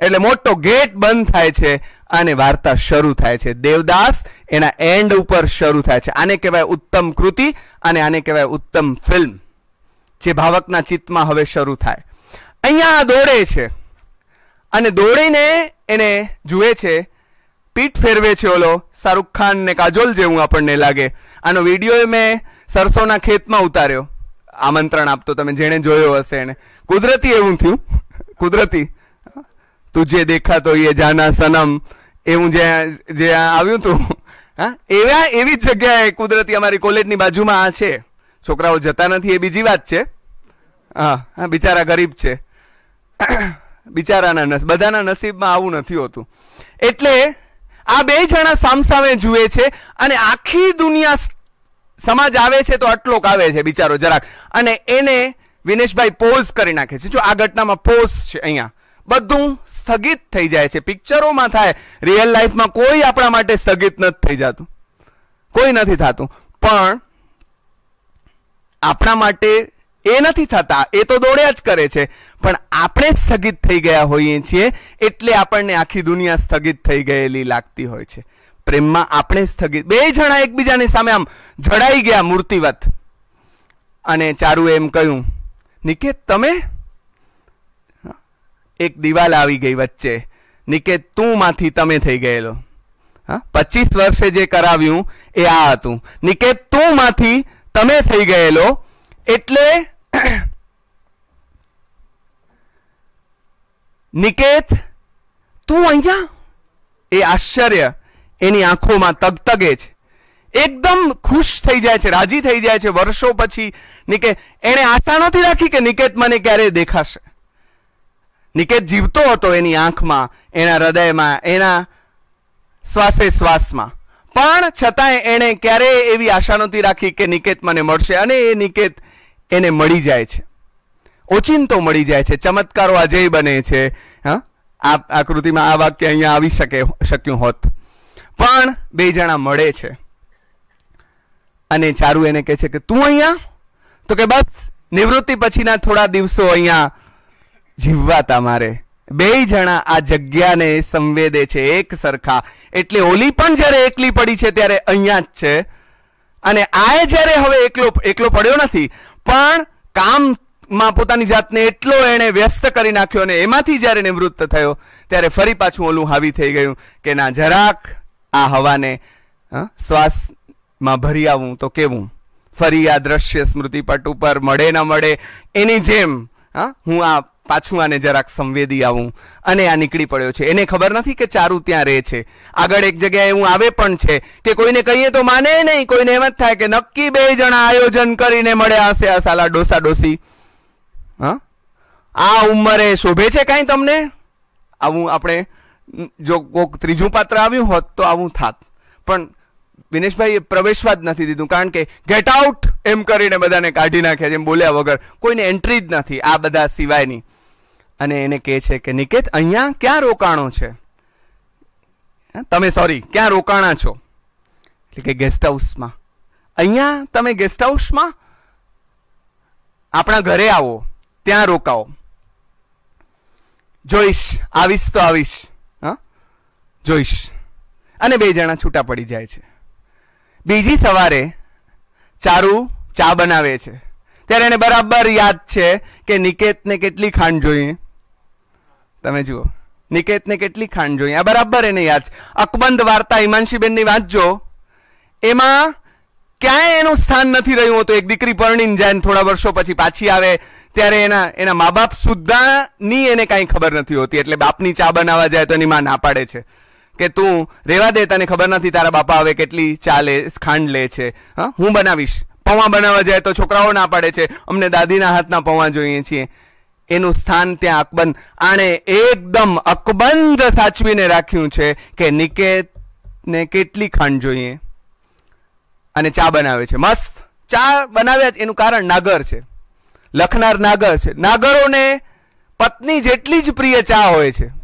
એટલે મોટો ગેટ બંધ થાય છે અને વાર્તા શરૂ થાય છે. દેવદાસ એના એન્ડ ઉપર શરૂ થાય છે. આને કહેવાય ઉત્તમ કૃતિ અને આને કહેવાય ઉત્તમ ફિલ્મ, જે ભાવકના ચિત્તમાં હવે શરૂ થાય. અહીંયા દોડે છે અને દોડીને એને જુએ છે, પીઠ ફેરવે છે ઓલો શાહરુખ ખાન ને કાજોલ જેવું આપણને લાગે. આનો વિડીયો મેં સરસોના ખેતમાં ઉતાર્યો, આમંત્રણ આપતો, તમે જેને જોયો હશે એને. કુદરતી એવું થયું, કુદરતી તુજે દેખા તો ये જાના સનમ એવું જે આવ્યું હતું. હા, એવી જ જગ્યાએ કુદરતી અમારી કોલેજની બાજુમાં આ છે. છોકરાઓ જતા નથી એ બીજી વાત છે. હા, બિચારા ગરીબ છે, બિચારાના બધાના નસીબમાં આવું નથી હોતું. એટલે આ બે જણા સામસામે જુએ છે અને આખી દુનિયા સમાજ આવે છે તો આટલોક આવે છે બિચારો જરાક, અને એને વિનેશભાઈ પોઝ કરી નાખે છે. જો આ ઘટનામાં પોઝ છે, અહીંયા બધું સ્થગિત થઈ જાય છે. પિક્ચરોમાં થાય, રિયલ લાઈફમાં કોઈ આપણા માટે સ્થગિત નથી થઈ જતું, કોઈ નથી થતું. પણ આપણા માટે એ નથી થતા, એ તો દોડ્યા જ કરે છે. પણ આપણે સ્થગિત થઈ ગયા હોઈએ છીએ એટલે આપણને આખી દુનિયા સ્થગિત થઈ ગયેલી લાગતી હોય છે. પ્રેમમાં આપણે સ્થગિત, બે જણા એકબીજાની સામે આમ જડાઈ ગયા મૂર્તિવત. અને ચારુએ એમ કહ્યું, નિકેત તમે? એક દિવાલ આવી ગઈ વચ્ચે. નિકેત તું માંથી તમે થઈ ગયેલો. 25 વર્ષે જે કરાવ્યું એ આ હતું. નિકેત તું માંથી તમે થઈ ગયેલો. એટલે નિકેત તું અહીંયા? એ આશ્ચર્ય એની આંખોમાં તગતગે છે. એકદમ ખુશ થઈ જાય છે, રાજી થઈ જાય છે. વર્ષો પછી નિકેત, એને આશા નથી રાખી કે નિકેત મને ક્યારે દેખાશે. નિકેત જીવતો હતો એની આંખમાં, એના હૃદયમાં, એના શ્વાસે શ્વાસમાં. પણ છતાંય એને ક્યારેય એવી આશા નહોતી રાખી કે નિકેત મને મળશે. અને એ નિકેત એને મળી જાય છે, ઓચિંતો મળી જાય છે. ચમત્કારો અજય બને છે. હા, આ આકૃતિમાં આ વાક્ય અહીંયા આવી શક્યું હોત. પણ બે જણા મળે છે અને ચારુ એને કહે છે કે તું અહીંયા? તો કે બસ નિવૃત્તિ પછીના થોડા દિવસો અહીંયા જીવવા તમારે. બે જણા આ જગ્યાને સંવેદે છે એક સરખા. એટલે ઓલી પણ જ્યારે એકલી પડી છે ત્યારે અહીંયા જ છે, અને આ જ્યારે હવે એકલો પડ્યો નથી, પણ કામમાં પોતાની જાતને એટલો એને વ્યસ્ત કરી નાખ્યો, અને એમાંથી જ્યારે નિવૃત્ત થયો ત્યારે ફરી પાછું ઓલું હાવી થઈ ગયું કે ના, જરાક આ હવાને શ્વાસમાં ભરી આવું તો કેવું. ફરી આ દ્રશ્ય સ્મૃતિપટ ઉપર મળે ન મળે એની જેમ હું આ પાછું આને જરાક સંવેદી આવું. અને આ નીકળી પડ્યો છે. એને ખબર નથી કે ચારુ ત્યાં રહે છે. આગળ એક જગ્યાએ હું આવે પણ છે કે કોઈને કહીએ તો માને નહીં. કોઈને એમ જ થાય કે નક્કી બે જણા આયોજન કરીને મળ્યા હશે આ સાલા ડોસા ડોસી. આ ઉંમરે શોભે છે કાંઈ તમને? આવું આપણે જો કોઈક ત્રીજું પાત્ર આવ્યું હોત તો આવું થાત. પણ વિનેશભાઈ પ્રવેશવા જ નથી દીધું, કારણ કે ગેટ આઉટ એમ કરીને બધાને કાઢી નાખ્યા, જેમ બોલ્યા વગર. કોઈને એન્ટ્રી જ નથી આ બધા સિવાયની. અને એને કહે છે કે નિકેત અહીંયા ક્યાં રોકાણો છે તમે? સોરી, ક્યાં રોકાણા છો? એટલે કે ગેસ્ટ હાઉસમાં. અહીંયા તમે ગેસ્ટ હાઉસમાં? આપણા ઘરે આવો, ત્યાં રોકાઓ. જોઈશ, આવીશ તો આવીશ. હા, જોઈશ. અને બે જણા છૂટા પડી જાય છે. બીજી સવારે ચારુ ચા બનાવે છે ત્યારે એને બરાબર યાદ છે કે નિકેતને કેટલી ખાંડ જોઈએ. તમે જુઓ, નિકેતને કેટલી ખાંડ જોઈએ, આ બરાબર એને યાદ છે. અકબંધ વાર્તા હિમાંશીબેનની વાંચજો, એમાં ક્યાંય એનું સ્થાન નથી રહ્યું હોતું. એક દીકરી પરણીને જાય, થોડા વર્ષો પછી પાછી આવે ત્યારે એના મા બાપ સુદ્ધાની એને કાંઈ ખબર નથી હોતી. એટલે બાપની ચા બનાવવા જાય તો એની માં ના પાડે છે કે તું રેવા દે, તને ખબર નથી તારા બાપા હવે કેટલી ચા લે, ખાંડ લે છે. હું બનાવીશ. પૌવા બનાવવા જાય તો છોકરાઓ ના પાડે છે, અમને દાદીના હાથના પૌવા જોઈએ છીએ. એનું સ્થાન ત્યાં અકબંધ. આણે એકદમ અકબંધ સાચવીને રાખ્યું છે કે નિકેતને કેટલી ખાંડ જોઈએ. અને ચા બનાવે છે, મસ્ત ચા બનાવ્યા. એનું કારણ નાગર છે, લખનાર નાગર છે. નાગરોને પત્ની જેટલી જ પ્રિય ચા હોય છે,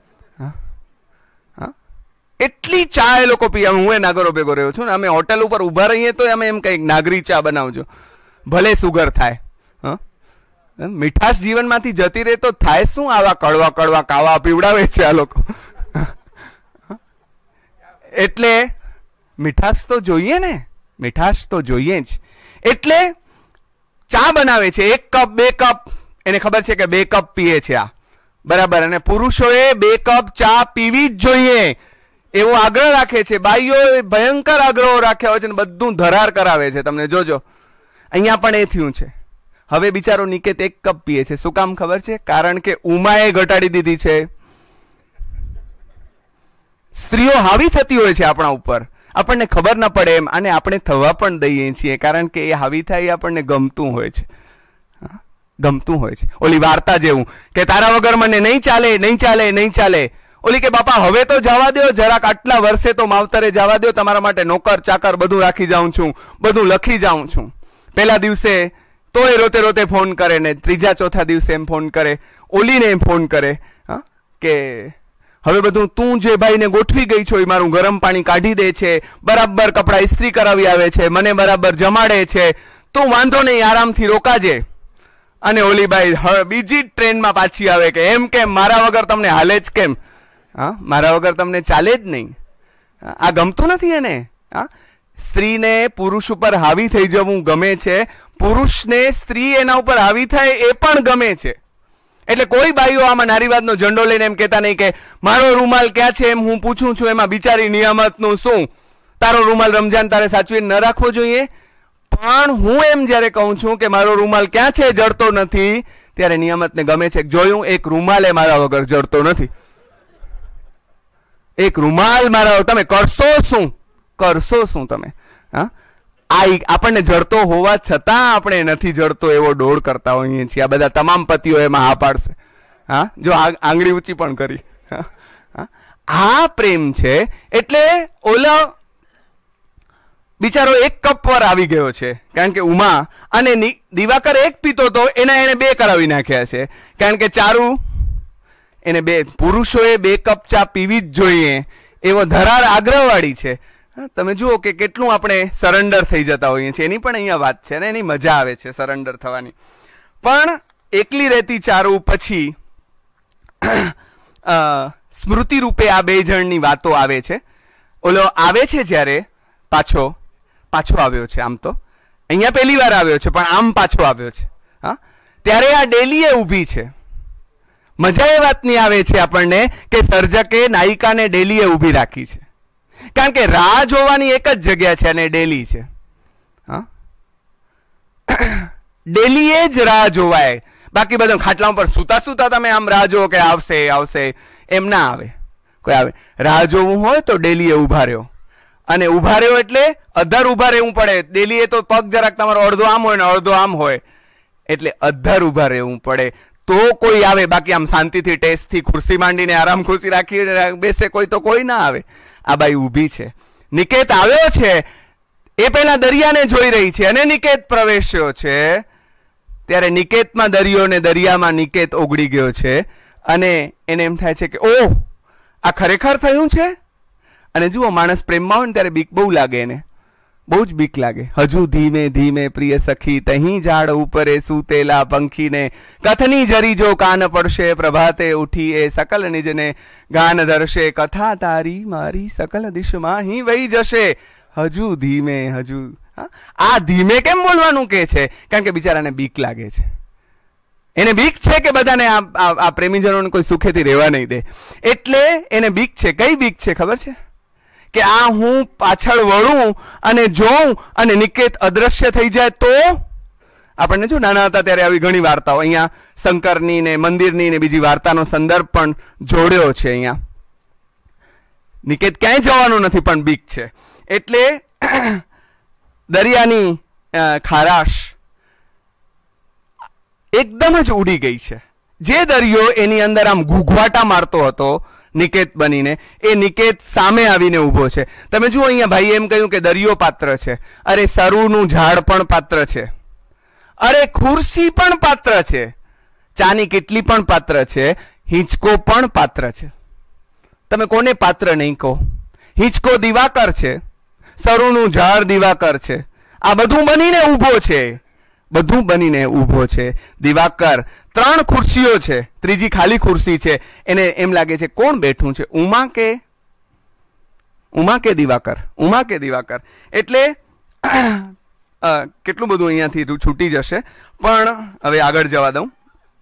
એટલી ચા એ લોકો પીએ. હું એ નાગરો ભેગો રહ્યો છું ને, અમે હોટેલ ઉપર ઉભા રહીએ તો અમે એમ કહીએ નાગરી ચા બનાવજો, ભલે સુગર થાય. મીઠાશ જીવનમાંથી જતી રહે તો થાય શું? આવા કડવા કડવા કાવા પીવડાવે છે આ લોકો. એટલે મીઠાશ તો જોઈએ ને, મીઠાશ તો જોઈએ જ. એટલે ચા બનાવે છે 1 કપ 2 કપ, એને ખબર છે કે 2 કપ પીએ છે આ, બરાબર. અને પુરુષોએ 2 કપ ચા પીવી જ જોઈએ એવો આગ્રહ રાખે છે. બાઈઓ ભયંકર આગ્રહો રાખ્યા હોય છે ને બધું ધરાર કરાવે છે. તમને જોજો અહીંયા પણ એ થયું છે. હવે બિચારો નિકેત 1 કપ પીએ છે. શું કામ ખબર છે? કારણ કે ઉમાએ ઘટાડી દીધી છે. સ્ત્રીઓ હાવી થતી હોય છે આપણા ઉપર, આપણને ખબર ન પડે એમ, અને આપણે થવા પણ દઈએ છીએ કારણ કે એ હાવી થાય આપણને ગમતું હોય છે. ગમતું હોય છે. ઓલી વાર્તા જેવું કે તારા વગર મને નહીં ચાલે, નહીં ચાલે, નહીં ચાલે. ઓલી કે બાપા હવે તો જવા દો, જરાક આટલા વર્ષે તો માવતરે જવા દો, તમારા માટે નોકર ચાકર બધું રાખી જાઉં છું, બધું લખી જાઉં છું. પહેલા દિવસે તો એ રોતે રોતે ફોન કરે ને ત્રીજા ચોથા દિવસે એમ ફોન કરે, ઓલીને એમ ફોન કરે કે હવે બધું તું જે ભાઈને ગોઠવી ગઈ છો એ મારું ગરમ પાણી કાઢી દે છે, બરાબર કપડાં ઇસ્ત્રી કરાવી આવે છે, મને બરાબર જમાડે છે, તું વાંધો નહીં આરામથી રોકાજે. અને ઓલી બાઈ બીજી ટ્રેનમાં પાછી આવે કે એમ કેમ, મારા વગર તમને હાલે જ કેમ? મારા વગર તમને ચાલે જ નહીં. આ ગમતું નથી એને. સ્ત્રીને પુરુષ ઉપર હાવી થઈ જવું ગમે છે, પુરુષને સ્ત્રી એના ઉપર હાવી થાય એ પણ ગમે છે. એટલે કોઈ બાઈઓ આમાં નારીવાદનો ઝંડો લઈને એમ કહેતા નહીં કે મારો રૂમાલ ક્યાં છે એમ હું પૂછું છું, એમાં બિચારી નિયામતનું શું? તારો રૂમાલ રમજાન તારે સાચવીને ન રાખવો જોઈએ? પણ હું એમ જ્યારે કહું છું કે મારો રૂમાલ ક્યાં છે, જડતો નથી, ત્યારે નિયામતને ગમે છે. જોયું એક રૂમાલ મારા વગર જડતો નથી. એક રૂમાલ મારા, તમે કરશો શું? કરશો શું તમે? આપણને જડતો હોવા છતાં આપણે નથી જડતો એવો ડોળ કરતા હોઈએ છીએ. આ બધા તમામ પતિઓ એમાં હા પાડશે. જો આંગળી ઊંચી પણ કરી. આ પ્રેમ છે. એટલે ઓલો બિચારો 1 કપ પર આવી ગયો છે કારણ કે ઉમા અને દિવાકર 1 પીતો તો એને 2 કરાવી નાખ્યા છે કારણ કે ચારુ એને 2, પુરુષોએ 2 કપ ચા પીવી જ જોઈએ એવો ધરાર આગ્રહવાળી છે. તમે જુઓ કે કેટલું આપણે સરેન્ડર થઈ જતા હોઈએ છીએ. એની પણ અહીંયા વાત છે ને, એની મજા આવે છે સરેન્ડર થવાની. પણ એકલી રહેતી ચારુ પછી સ્મૃતિ રૂપે આ 2 જણની વાતો આવે છે. ઓલો આવે છે જ્યારે પાછો આવ્યો છે, આમ તો અહીંયા પહેલી વાર આવ્યો છે પણ આમ પાછો આવ્યો છે. ત્યારે આ ડેલીએ ઊભી છે. મજા એ વાતની આવે છે આપણને કે સર્જકે નાયિકાને ડેલીએ ઊભી રાખી છે કારણ કે રાહ જોવાની એક જ જગ્યા છે અને ડેલી છે. ડેલીએ જ રાહ જોવાય, બાકી બધા ખાટલા પર સુતા સુતા તમે આમ રાહ જોવો કે આવશે આવશે એમ ના આવે. કોઈ આવે રાહ જોવું હોય તો ડેલીએ ઊભા રહ્યો, અને ઊભા રહ્યો એટલે અધર ઊભા રહેવું પડે. ડેલીએ તો પગ જરાક તમારો અડધો આમ હોય ને અડધો આમ હોય, એટલે અધર ઊભા રહેવું પડે તો કોઈ આવે. બાકી આમ શાંતિથી ટેસ્ટથી ખુરશી માંડીને આરામ ખુરશી રાખી બેસે કોઈ તો કોઈ ના આવે. આ બાઈ ઊભી છે. નિકેત આવ્યો છે, એ પહેલા દરિયાને જોઈ રહી છે અને નિકેત પ્રવેશ્યો છે. ત્યારે નિકેતમાં દરિયો ને દરિયામાં નિકેત ઓગળી ગયો છે અને એને એમ થાય છે કે ઓહ આ ખરેખર થયું છે. અને જુઓ માણસ પ્રેમમાં હોય ને ત્યારે બીક બહુ લાગે, એને બહુ જ બીક લાગે. હજુ ધીમે ધીમે પ્રિય સખી તહીં ઝાડ ઉપરે સૂતેલા પંખીને કથની જરી જો કાન પડશે પ્રભાતે ઉઠી એ સકલ નિજને ગાન ધરશે કથા તારી મારી સકલ દિશમાં હી વહી જશે. હજુ ધીમે, હજુ. આ ધીમે કેમ બોલવાનું કે છે? કારણ કે બિચારાને બીક લાગે છે. એને બીક છે કે બધાને આ પ્રેમીજનોને કોઈ સુખેથી રહેવા નહીં દે, એટલે એને બીક છે. કઈ બીક છે ખબર છે? કે આ હું પાછળ વળું અને જોઉં અને નિકેત અદ્રશ્ય થઈ જાય તો. આપણને જો નાના હતા ત્યારે આવી ઘણી વાર્તાઓ, અહીંયા શંકરની ને મંદિરની ને બીજી વાર્તાનો સંદર્ભ પણ જોડ્યો છે. અહીંયા નિકેત ક્યાંય જવાનું નથી પણ બીક છે. એટલે દરિયાની ખારાશ એકદમ જ ઉડી ગઈ છે. જે દરિયો એની અંદર આમ ઘૂઘવાટા મારતો હતો નિકેત બનીને, એ નિકેત સામે આવીને ઊભો છે. તમે જુઓ અહીંયા ભાઈ એમ કહ્યું કે દરિયો પાત્ર છે. અરે સરુનું ઝાડ પણ પાત્ર છે, અરે ખુરશી પણ પાત્ર છે, ચાની કેટલી પણ પાત્ર છે, હિંચકો પણ પાત્ર છે. તમે કોને પાત્ર નહીં કહો? હિંચકો દિવાકર છે, સરુનું ઝાડ દિવાકર છે. આ બધું બનીને ઊભો છે, બધું બનીને ઊભો છે. દિવાકર 3 ખુરશીઓ છે, ત્રીજી ખાલી ખુરશી છે. એને એમ લાગે છે કોણ બેઠું છે, ઉમા કે દિવાકર, ઉમા કે દિવાકર. એટલે કેટલું બધું અહીંયાથી છૂટી જશે, પણ હવે આગળ જવા દઉં.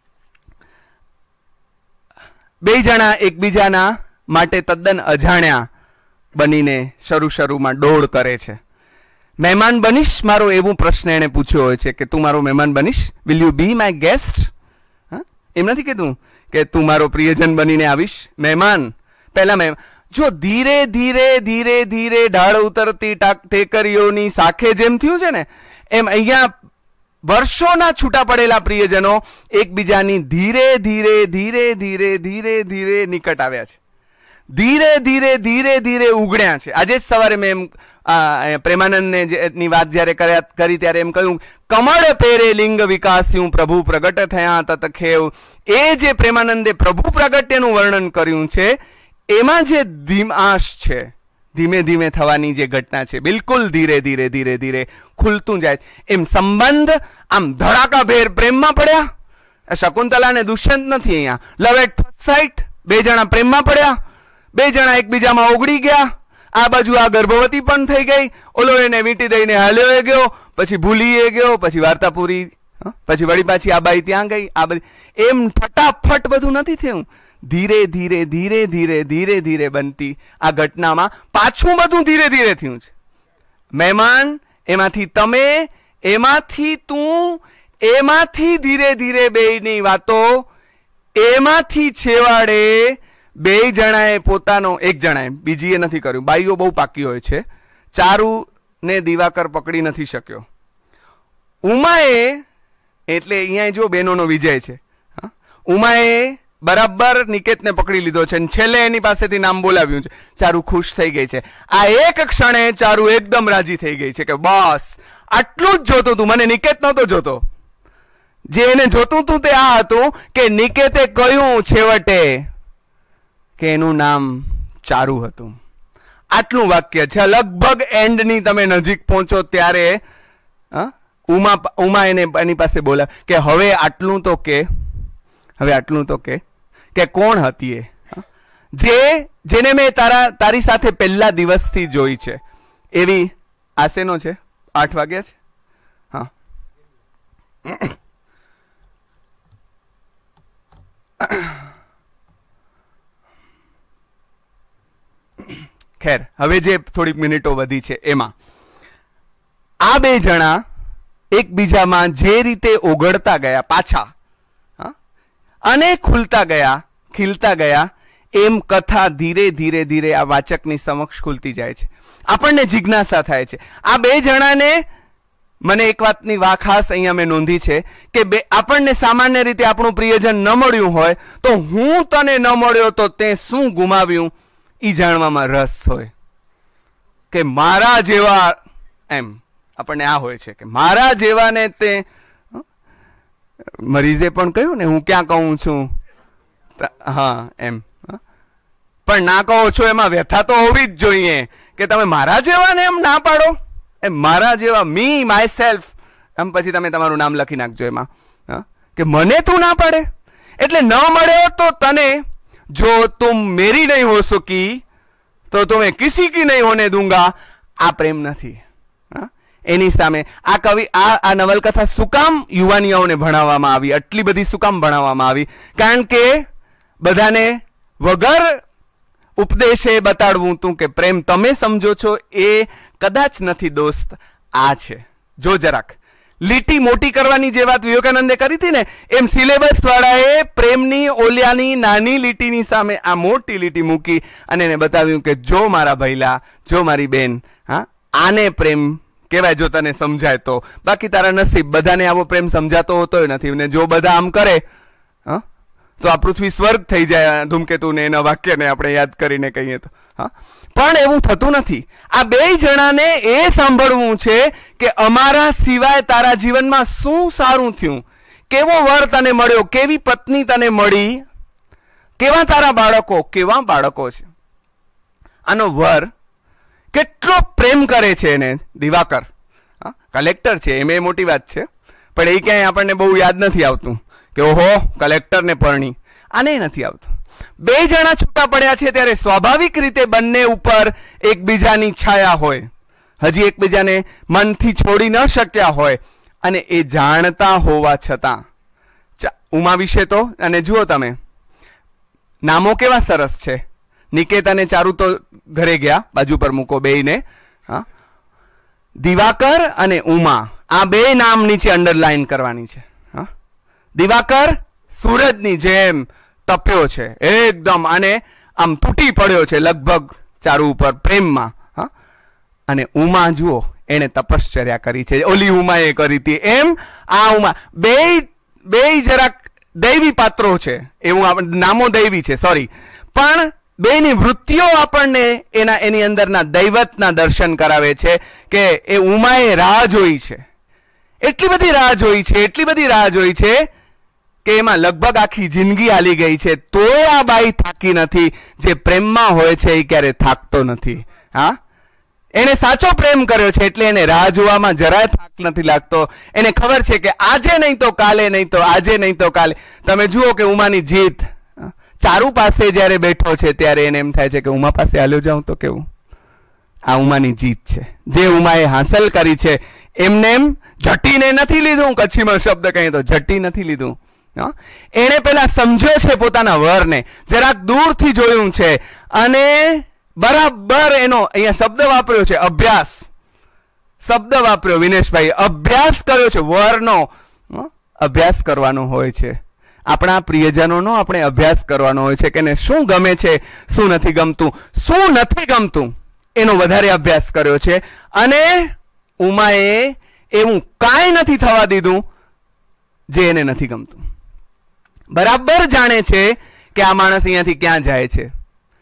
બે જણા એકબીજાના માટે તદ્દન અજાણ્યા બનીને શરૂમાં દોડ કરે છે. મહેમાન બનીશ મારો, એવું પ્રશ્ન એને પૂછ્યો હોય છે કે તું મારો મહેમાન બનીશ, will you be my guest. એમ નથી કીધું કે તું મારો પ્રિયજન બનીને આવીશ. મહેમાન પહેલા મહેમાન. જો ધીરે ધીરે ધીરે ધીરે ઢાળ ઉતરતી ટેકરીઓની શાખે જેમ થયું છે ને, એમ અહીંયા વર્ષોના છૂટા પડેલા પ્રિયજનો એકબીજાની ધીરે ધીરે ધીરે ધીરે ધીરે ધીરે નિકટ આવ્યા છે, ધીરે ધીરે ધીરે ધીરે ઉગડ્યા છે. આજે જ સવારે મેં પ્રેમાનંદને ની વાત જ્યારે કરી ત્યારે એમ કહ્યું, કમળ પેરે લિંગ વિકાસ્યું પ્રભુ પ્રગટ થયા તતખેવ. એ જે પ્રેમાનંદે પ્રભુ પ્રગટ્યનું વર્ણન કર્યું છે એમાં જે ધીમાશ છે, ધીમે ધીમે થવાની જે ઘટના છે, બિલકુલ ધીરે ધીરે ધીરે ધીરે ખુલતું જાય. એમ સંબંધ આમ ધડાકાભેર પ્રેમમાં પડ્યા. શકુંતલા ને દુષ્યંત નથી અહીંયા, લવ એટ ફર્સ્ટ સાઇટ. બે જણા પ્રેમમાં પડ્યા, બે જણા એકબીજામાં ઓગળી ગયા. આ બાજુ આ ગર્ભવતી પણ થઈ ગઈ, ઓલો એને વીંટી દઈને હાલ્યો ગયો, પછી ભૂલી ગયો, પછી વાર્તા પૂરી, પછી વળી પાછી આ બાઈ ત્યાં ગઈ. આ બધી એમ ફટાફટ બધું નથી થયું, ધીરે ધીરે ધીરે ધીરે ધીરે ધીરે બનતી આ ઘટનામાં પાછું બધું ધીરે ધીરે થયું છે. મહેમાન, એમાંથી તમે, એમાંથી તું, એમાંથી ધીરે ધીરે બેયની વાતો, એમાંથી છેવાડે બે જણાએ પોતાનો, એક જણાએ, બીજીએ નથી કર્યું. બાઈઓ બહુ પાકી હોય છે. ચારુ ને દિવાકર પકડી નથી શક્યો. ઉમાએ, એટલે અહીંયા જો બહેનોનો વિજય છે, ઉમાએ બરાબર નિકેતને પકડી લીધો છે અને છેલ્લે એની પાસેથી નામ બોલાવ્યું છે. ચારુ ખુશ થઈ ગઈ છે. આ એક ક્ષણે ચારુ એકદમ રાજી થઈ ગઈ છે કે બસ આટલું જ જોતું તું, મને નિકેત નહોતો જોતો. જે એને જોતું તું તે આ હતું કે નિકેતે કહ્યું છેવટે કે એનું નામ ચારુ હતું. આટલું વાક્ય છે. લગભગ એન્ડની તમે નજીક પહોંચો ત્યારે ઉમા એની પાસે બોલા કે હવે આટલું તો કે, હવે આટલું તો કે કોણ હતી એ, જેને મેં તારી સાથે પહેલા દિવસથી જોઈ છે. એવી આશેનો છે. 8 વાગ્યા છે. હા, ખેર, હવે જે થોડીક મિનિટો વધી છે એમાં આ બે જણા એકબીજામાં જે રીતે ઓગળતા ગયા પાછા અને ખુલતા ગયા, ખીલતા ગયા, એમ કથા ધીરે ધીરે ધીરે આ વાચકની સમક્ષ ખુલતી જાય છે. આપણને જિજ્ઞાસા થાય છે. આ બે જણાને, મને એક વાતની ખાસ અહીંયા મેં નોંધી છે કે આપણને સામાન્ય રીતે આપણું પ્રિયજન ન મળ્યું હોય તો હું તને ન મળ્યો તો તે શું ગુમાવ્યું એ જાણવામાં રસ હોય. કે મારા જેવા, એમ આપણને આ હોય છે કે મારા જેવાને તે, મરીઝે પણ કહ્યું ને હું ક્યાં કહું છું, હા એમ, પણ ના કહો છો એમાં વ્યથા તો હોવી જ જોઈએ કે તમે મારા જેવાને એમ ના પાડો. એમ મારા જેવા, મી માય સેલ્ફ, એમ પછી તમે તમારું નામ લખી નાખજો એમાં, કે મને તું ના પાડે. એટલે ન મળ્યો તો તને, જો તુમ મેરી નહીં હો સકી તો तुम्हें किसी की नहीं होने दूंगा. આ પ્રેમ નથી. એની સામે આ કવિ, આ નવલકથા શું કામ યુવાનીઓને ભણાવવામાં આવી, આટલી બધી શું કામ ભણાવવામાં આવી? કારણ કે બધાને વગર ઉપદેશે બતાડવું તું કે પ્રેમ તમે સમજો છો એ કદાચ નથી દોસ્ત, આ છે. જો જરાક લીટી મોટી કરવાની જે વાત વિવેકાનંદે કરી હતી ને, એમ સિલેબસ વાળાએ પ્રેમની ઓલિયાની નાની લીટીની સામે આ મોટી લીટી મૂકી અને એને બતાવ્યું કે જો મારા ભૈલા, જો મારી બેન, આને પ્રેમ કહેવાય જો તને સમજાય તો. બાકી તારા નસીબ, બધાને આવો પ્રેમ સમજાતો હોતો નથી ને જો બધા આમ કરે તો આ પૃથ્વી સ્વર્ગ થઈ જાય. ધૂમકેતુને એના વાક્યને આપણે યાદ કરીને કહીએ તો, પણ એવું થતું નથી. આ બે જણાને એ સાંભળવું છે કે અમારા સિવાય તારા જીવનમાં શું સારું થયું, કેવો વર તને મળ્યો, કેવી પત્ની તને મળી, કેવા તારા બાળકો, કેવા બાળકો છે. આનો વર કેટલો પ્રેમ કરે છે એને. દિવાકર કલેક્ટર છે એમ એ મોટી વાત છે, પણ એ ક્યાંય આપણને બહુ યાદ નથી આવતું કે ઓહો કલેક્ટરને પરણી, આને નથી આવતું. બે જણા છૂટા પડ્યા છે ત્યારે સ્વાભાવિક રીતે બંને ઉપર એકબીજાની છાયા હોય, હજી એકબીજાને મનથી છોડી ન શક્યા હોય, અને એ જાણતા હોવા છતાં ઉમા વિશે તો, અને જુઓ તમે નામો કેવા સરસ છે. નિકેત અને ચારુ તો ઘરે ગયા, બાજુ પર મૂકો બેયને. હા, દિવાકર અને ઉમા, આ બે નામ નીચે અંડરલાઈન કરવાની છે. હા, દિવાકર સૂરજની જેમ તપ્યો છે એકદમ, અને આમ તૂટી પડ્યો છે લગભગ ચારુ ઉપર પ્રેમમાં. હા, અને ઉમા જુઓ એને તપશ્ચર્યા કરી છે, ઓલી ઉમાએ કરી હતી એમ આ ઉમા. બે જરાક દૈવી પાત્રો છે, એવું નામો દૈવી છે, સોરી, પણ બેની વૃત્તિઓ આપણને એની અંદરના દૈવતના દર્શન કરાવે છે કે એ ઉમાએ રાહ જોઈ છે, એટલી બધી રાહ જોઈ છે, એટલી બધી રાહ જોઈ છે કે એમાં લગભગ આખી જિંદગી હાલી ગઈ છે, તોય આ બાઈ થાકી નથી. જે પ્રેમમાં હોય છે એ ક્યારે થાકતો નથી. હા, એને સાચો પ્રેમ કર્યો છે એટલે એને રાહ જોવામાં જરાય થાક નથી લાગતો. એને ખબર છે કે આજે નહીં તો કાલે, નહીં તો આજે, નહીં તો કાલે. તમે જુઓ કે ઉમાની જીત, ચારુ પાસે જ્યારે બેઠો છે ત્યારે એને એમ થાય છે કે ઉમા પાસે હાલ્યો જાઉં તો કેવું. આ ઉમાની જીત છે, જે ઉમાએ હાંસલ કરી છે. એમને એમ ઝટીને નથી લીધું, કચ્છીમાં શબ્દ કહીએ તો ઝટી નથી લીધું. એને પેલા સમજ્યો છે પોતાના વરને, જરાક દૂરથી જોયું છે, અને બરાબર એનો અહીંયા શબ્દ વાપર્યો છે અભ્યાસ, શબ્દ વાપર્યો વિનેશભાઈ, અભ્યાસ કર્યો છે. વરનો અભ્યાસ કરવાનો હોય છે, આપણા પ્રિયજનોનો આપણે અભ્યાસ કરવાનો હોય છે કે એને શું ગમે છે, શું નથી ગમતું, શું નથી ગમતું, એનો વધારે અભ્યાસ કર્યો છે. અને ઉમાએ એવું કાંઈ નથી થવા દીધું જે એને નથી ગમતું. બરાબર જાણે છે કે આ માણસ અહીંયાથી ક્યાં જાય છે,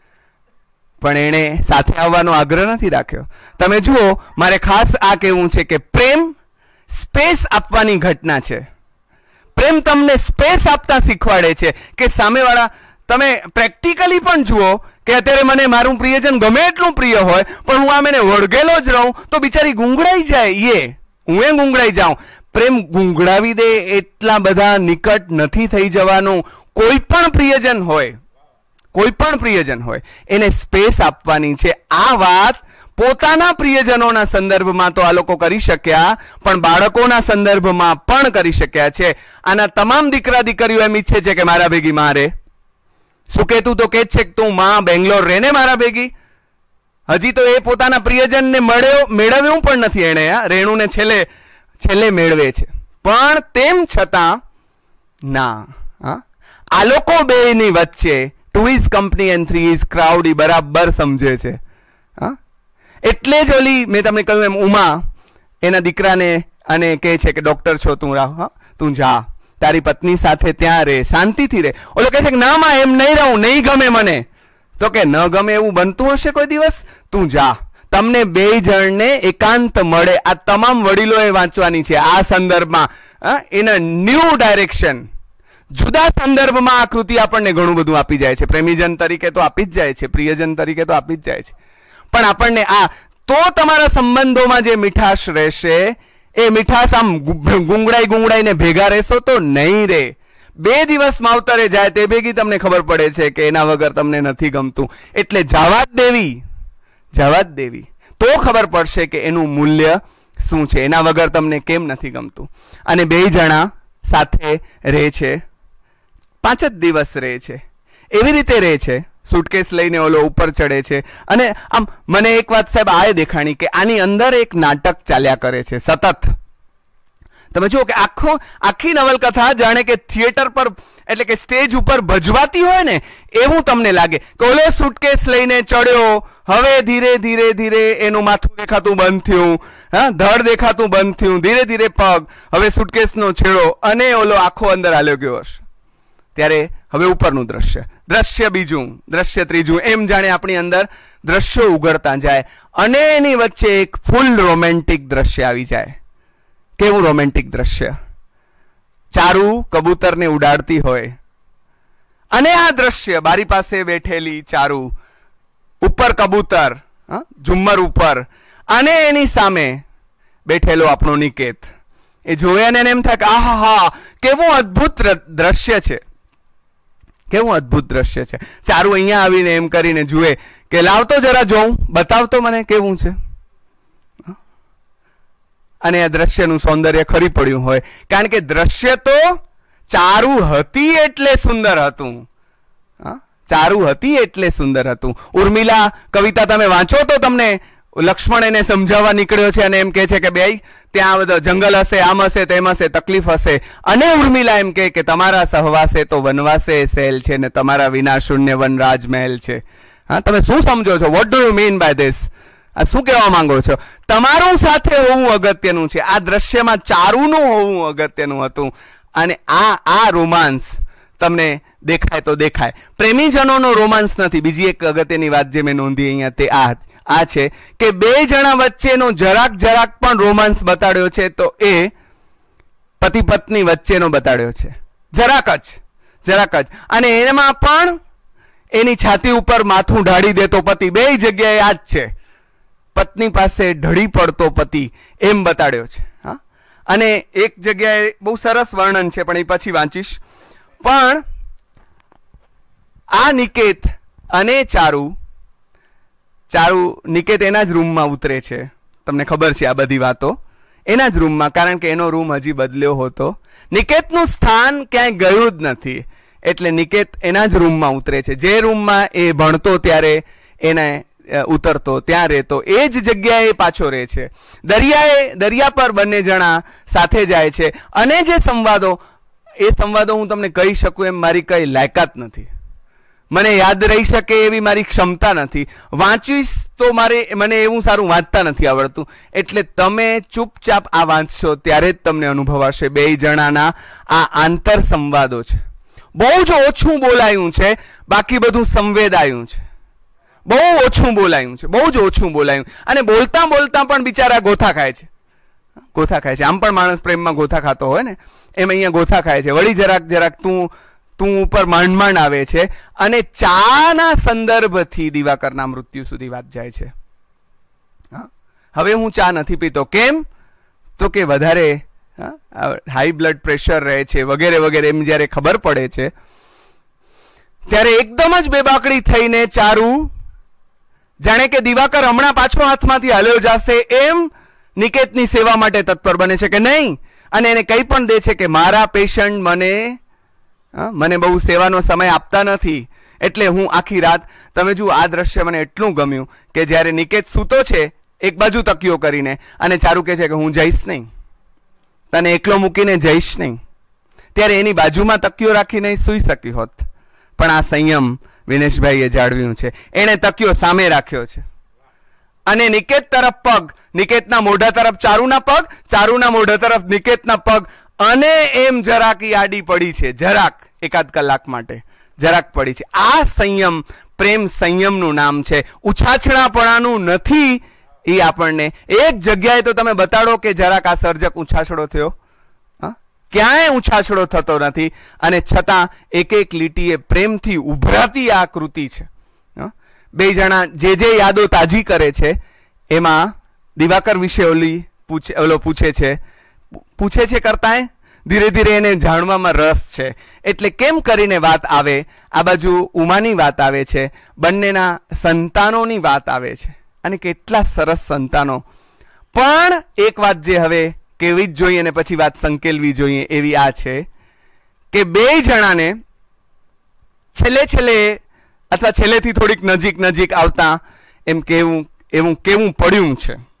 પણ એણે સાથે આવવાનો આગ્રહ નથી રાખ્યો. તમે જુઓ, મારે ખાસ આ કહેવું છે કે પ્રેમ સ્પેસ આપવાની ઘટના છે. પ્રેમ તમને સ્પેસ આપતા શીખવાડે છે કે સામેવાળા, તમે પ્રેક્ટિકલી પણ જુઓ કે અત્યારે મને મારું પ્રિયજન ગમે એટલું પ્રિય હોય, પણ હું આમ એને વળગેલો જ રહું તો બિચારી ગુંગળાઈ જાય, હું એ ગુંગળાઈ જાઉં. પ્રેમ ગુંગળાવી દે એટલા બધા નિકટ નથી થઈ જવાનું. કોઈ પણ પ્રિયજન હોય, કોઈ પણ પ્રિયજન હોય, એને સ્પેસ આપવાની છે. આ વાત પોતાના પ્રિયજનોના સંદર્ભમાં તો આ લોકો કરી શક્યા, પણ બાળકોના સંદર્ભમાં પણ કરી શક્યા છે. આના તમામ દીકરા દીકરીઓ એમ ઈચ્છે છે કે મારા ભેગી માં રહે. સુકેતુ તો કે છે કે તું માં બેંગ્લોર રહે ને મારા ભેગી. હજી તો એ પોતાના પ્રિયજનને મેળવ્યું પણ નથી એને. રેણુને છેલ્લે મેળવે છે, પણ તેમ છતાં ના. આ લોકો બેની વચ્ચે 2 is company and 3 is crowd બરાબર સમજે છે. એટલે જ ઓલી મેં તમને કહ્યું એમ ઉમા એના દીકરાને અને કહે છે કે ડોક્ટર છો તું, રાહ તું જા, તારી પત્ની સાથે ત્યાં રહે, શાંતિથી રહે. ઓલો કહે છે કે ના માં એમ નહીં રહું, નહીં ગમે મને. તો કે ન ગમે એવું બનતું હશે કોઈ દિવસ, તું જા, તમને બે જણને એકાંત મળે. આ તમામ વડીલોએ વાંચવાની છે આ સંદર્ભમાં. ઇન અ ન્યૂ ડાયરેક્શન, જુદા સંદર્ભમાં આ કૃતિ આપણને ઘણું બધું આપી જાય છે. પ્રેમીજન તરીકે તો આપી જ જાય છે, પ્રિયજન તરીકે તો આપી જ જાય છે, પણ આપણને આ તો તમારા સંબંધોમાં જે મીઠાશ રહેશે એ મીઠાશ આમ ગુંગળાઈને ભેગા રહેશો તો નહીં રે. 2 દિવસ માવતરે જાય તે ભેગી તમને ખબર પડે છે કે એના વગર તમને નથી ગમતું. એટલે જવા જ દેવી તો ખબર પડશે કે એનું મૂલ્ય શું છે, એના વગર તમને કેમ નથી ગમતું. અને 2 જણા સાથે રહે છે, 5 જ દિવસ રહે છે, એવી રીતે રહે છે. સુટકેસ લઈને ઓલો ઉપર ચડે છે, અને આમ મને એક વાત સાહેબ આ દેખાણી કે આની અંદર એક નાટક ચાલ્યા કરે છે સતત. તમે જુઓ કે આખી નવલકથા જાણે કે થિયેટર પર, એટલે કે સ્ટેજ ઉપર ભજવાતી હોય ને એવું તમને લાગે કે ઓલો સુટકેસ લઈને ચડ્યો, હવે ધીરે ધીરે ધીરે એનું માથું દેખાતું બંધ થયું, ધડ દેખાતું બંધ થયું, ધીરે ધીરે પગ, હવે સુટકેસનો છેડો, અને ઓલો આખો અંદર હાલ્યો ગયો હશે. ત્યારે હવે ઉપરનું દ્રશ્ય બીજું, દ્રશ્ય ત્રીજું, એમ જાણે આપણી અંદર દ્રશ્યો ઉઘડતા જાય, અને એની વચ્ચે એક ફૂલ રોમેન્ટિક દ્રશ્ય આવી જાય. કેવું રોમેન્ટિક દ્રશ્ય? ચારુ કબૂતરને ઉડાડતી હોય, અને આ દ્રશ્ય બારી પાસે બેઠેલી ચારુ, ઉપર કબૂતર ઝુમ્મર ઉપર, અને એની સામે બેઠેલો આપણો નિકેત. એ જોવે અને એમ થાય કે આહા હા, કેવું અદ્ભુત દ્રશ્ય છે, કેવું અદ્ભુત દ્રશ્ય છે. ચારુ અહીંયા આવીને એમ કરીને જુએ કે લાવતો જરા જોઉં, બતાવતો મને કેવું છે. અને આ દ્રશ્યનું સૌંદર્ય ખરી પડ્યું હોય, કારણ કે દ્રશ્ય તો ચારુ હતી એટલે સુંદર હતું. ચારુ હતી એટલે સુંદર હતું. ઉર્મિલા કવિતા તમે વાંચો તો તમને લક્ષ્મણ એને સમજાવવા નીકળ્યો છે અને એમ કહે છે કે બેય ત્યાં બધો જંગલ હશે, આમ હશે, તેમ હશે, તકલીફ હશે. અને ઉર્મિલા એમ કે તમારા સહવાસે તો વનવાસે સહેલ છે ને તમારા વિના શૂન્ય વન રાજમહેલ છે. હા, તમે શું સમજો છો? What do you mean by this? આ શું કહેવા માંગો છો? તમારું સાથે હોવું અગત્યનું છે. આ દ્રશ્યમાં ચારુનું હોવું અગત્યનું હતું. અને આ રોમાન્સ તમને દેખાય તો દેખાય. પ્રેમીજનોનો રોમાન્સ નથી. બીજી એક અગત્યની વાત જે મેં નોંધી અહીંયા તે આ છે કે બે જણા વચ્ચેનો જરાક પણ રોમાન્સ બતાડ્યો છે તો એ પતિ પત્ની વચ્ચેનો બતાડ્યો છે. જરાક જ. અને એમાં પણ એની છાતી ઉપર માથું ઢાળી દેતો પતિ, બે જગ્યાએ આ જ છે. પત્ની પાસે ઢળી પડતો પતિ એમ બતાડ્યો છે. હા, અને એક જગ્યાએ બહુ સરસ વર્ણન છે પણ એ પછી વાંચીશ. પણ આ નિકેત અને ચારુ નિકેત એના જ રૂમમાં ઉતરે છે. તમને ખબર છે આ બધી વાતો. એના જ રૂમમાં, કારણ કે એનો રૂમ હજી બદલ્યો હતો. નિકેતનું સ્થાન ક્યાંય ગયું જ નથી, એટલે નિકેત એના જ રૂમમાં ઉતરે છે. જે રૂમમાં એ ભણતો ત્યારે એને ઉતરતો, ત્યાં રહેતો, એ જ જગ્યાએ પાછો રહે છે. દરિયા પર બંને જણા સાથે જાય છે. અને જે સંવાદો હું તમને કહી શકું એમ મારી કઈ લાયકાત નથી. મને યાદ રહી શકે એવી મારી ક્ષમતા નથી. વાંચીશ તો મને એવું સારું વાંચતા નથી આવડતું. એટલે તમે ચૂપચાપ આ વાંચશો ત્યારે જ તમને અનુભવાશે બે જણાના આ આંતર સંવાદો છે. બહુ જ ઓછું બોલાયું છે, બાકી બધું સંવેદાયું છે. બહુ ઓછું બોલાયું. અને બોલતા પણ બિચારા ગોથા ખાય છે. આમ પણ માણસ પ્રેમમાં ગોથા ખાતો હોય ને, એમ અહીંયા ગોથા ખાય છે. વળી જરાક તું ઉપર માંડ આવે છે. અને ચાના સંદર્ભથી દિવાકરના મૃત્યુ સુધી વાત જાય છે. હવે હું ચા નથી પીતો. કેમ? તો કે વધારે હાઈ બ્લડ પ્રેશર રહે છે વગેરે એમ જ્યારે ખબર પડે છે ત્યારે એકદમ જ બેબાકડી થઈને ચારુ જાણે કે દિવાકર હમણાં પાછો હાથમાંથી હલ્યો જશે એમ નિકેતની સેવા માટે તત્પર બને છે કે નહીં. અને એને કંઈ પણ દે છે કે મારા પેશન્ટ મને બહુ સેવાનો સમય આપતા નથી, એટલે હું આખી રાત. તમે જુઓ, આ દ્રશ્ય મને એટલું ગમ્યું કે જ્યારે નિકેત સૂતો છે એક બાજુ તકિયો કરીને, અને ચારુ કહે છે કે હું જઈશ નહીં, તને એકલો મૂકીને જઈશ નહીં. ત્યારે એની બાજુમાં તકિયો રાખીને સૂઈ શકી હોત, પણ આ સંયમ વિનેશભાઈએ જાળવ્યું છે. એણે તકિયો સામે રાખ્યો છે અને નિકેત તરફ પગ, નિકેતના મોઢા તરફ ચારુના પગ, ચારુના મોઢા તરફ નિકેતના પગ, અને એમ જરાક આડી પડી છે. એકાદ કલાક માટે જરાક પડી છે. આ સંયમ, પ્રેમ સંયમનું નામ છે. ઉછાછણાપણાનું નથી. એ આપણને એક જગ્યાએ તો તમે બતાડો કે જરાક આ સર્જક ઉછાછડો થયો? ક્યાંય ઉછાછડો થતો નથી. અને છતાં એક લીટીએ પ્રેમથી ઉભરાતી આ કૃતિ છે. બે જણા જે યાદો તાજી કરે છે એમાં દિવાકર વિશે ઓલો પૂછે છે કરતાંય ધીરે ધીરે એને જાણવામાં રસ છે. એટલે કેમ કરીને વાત આવે, આ બાજુ ઉમાની વાત આવે છે, બંનેના સંતાનોની વાત આવે છે, અને કેટલા સરસ સંતાનો. પણ એક વાત જે હવે કહેવી જ જોઈએ અને પછી વાત સંકેલવી જોઈએ એવી આ છે કે બે જણાને છેલ્લે અથવા છેલ્લેથી થોડીક નજીક આવતા એમ કેવું પડ્યું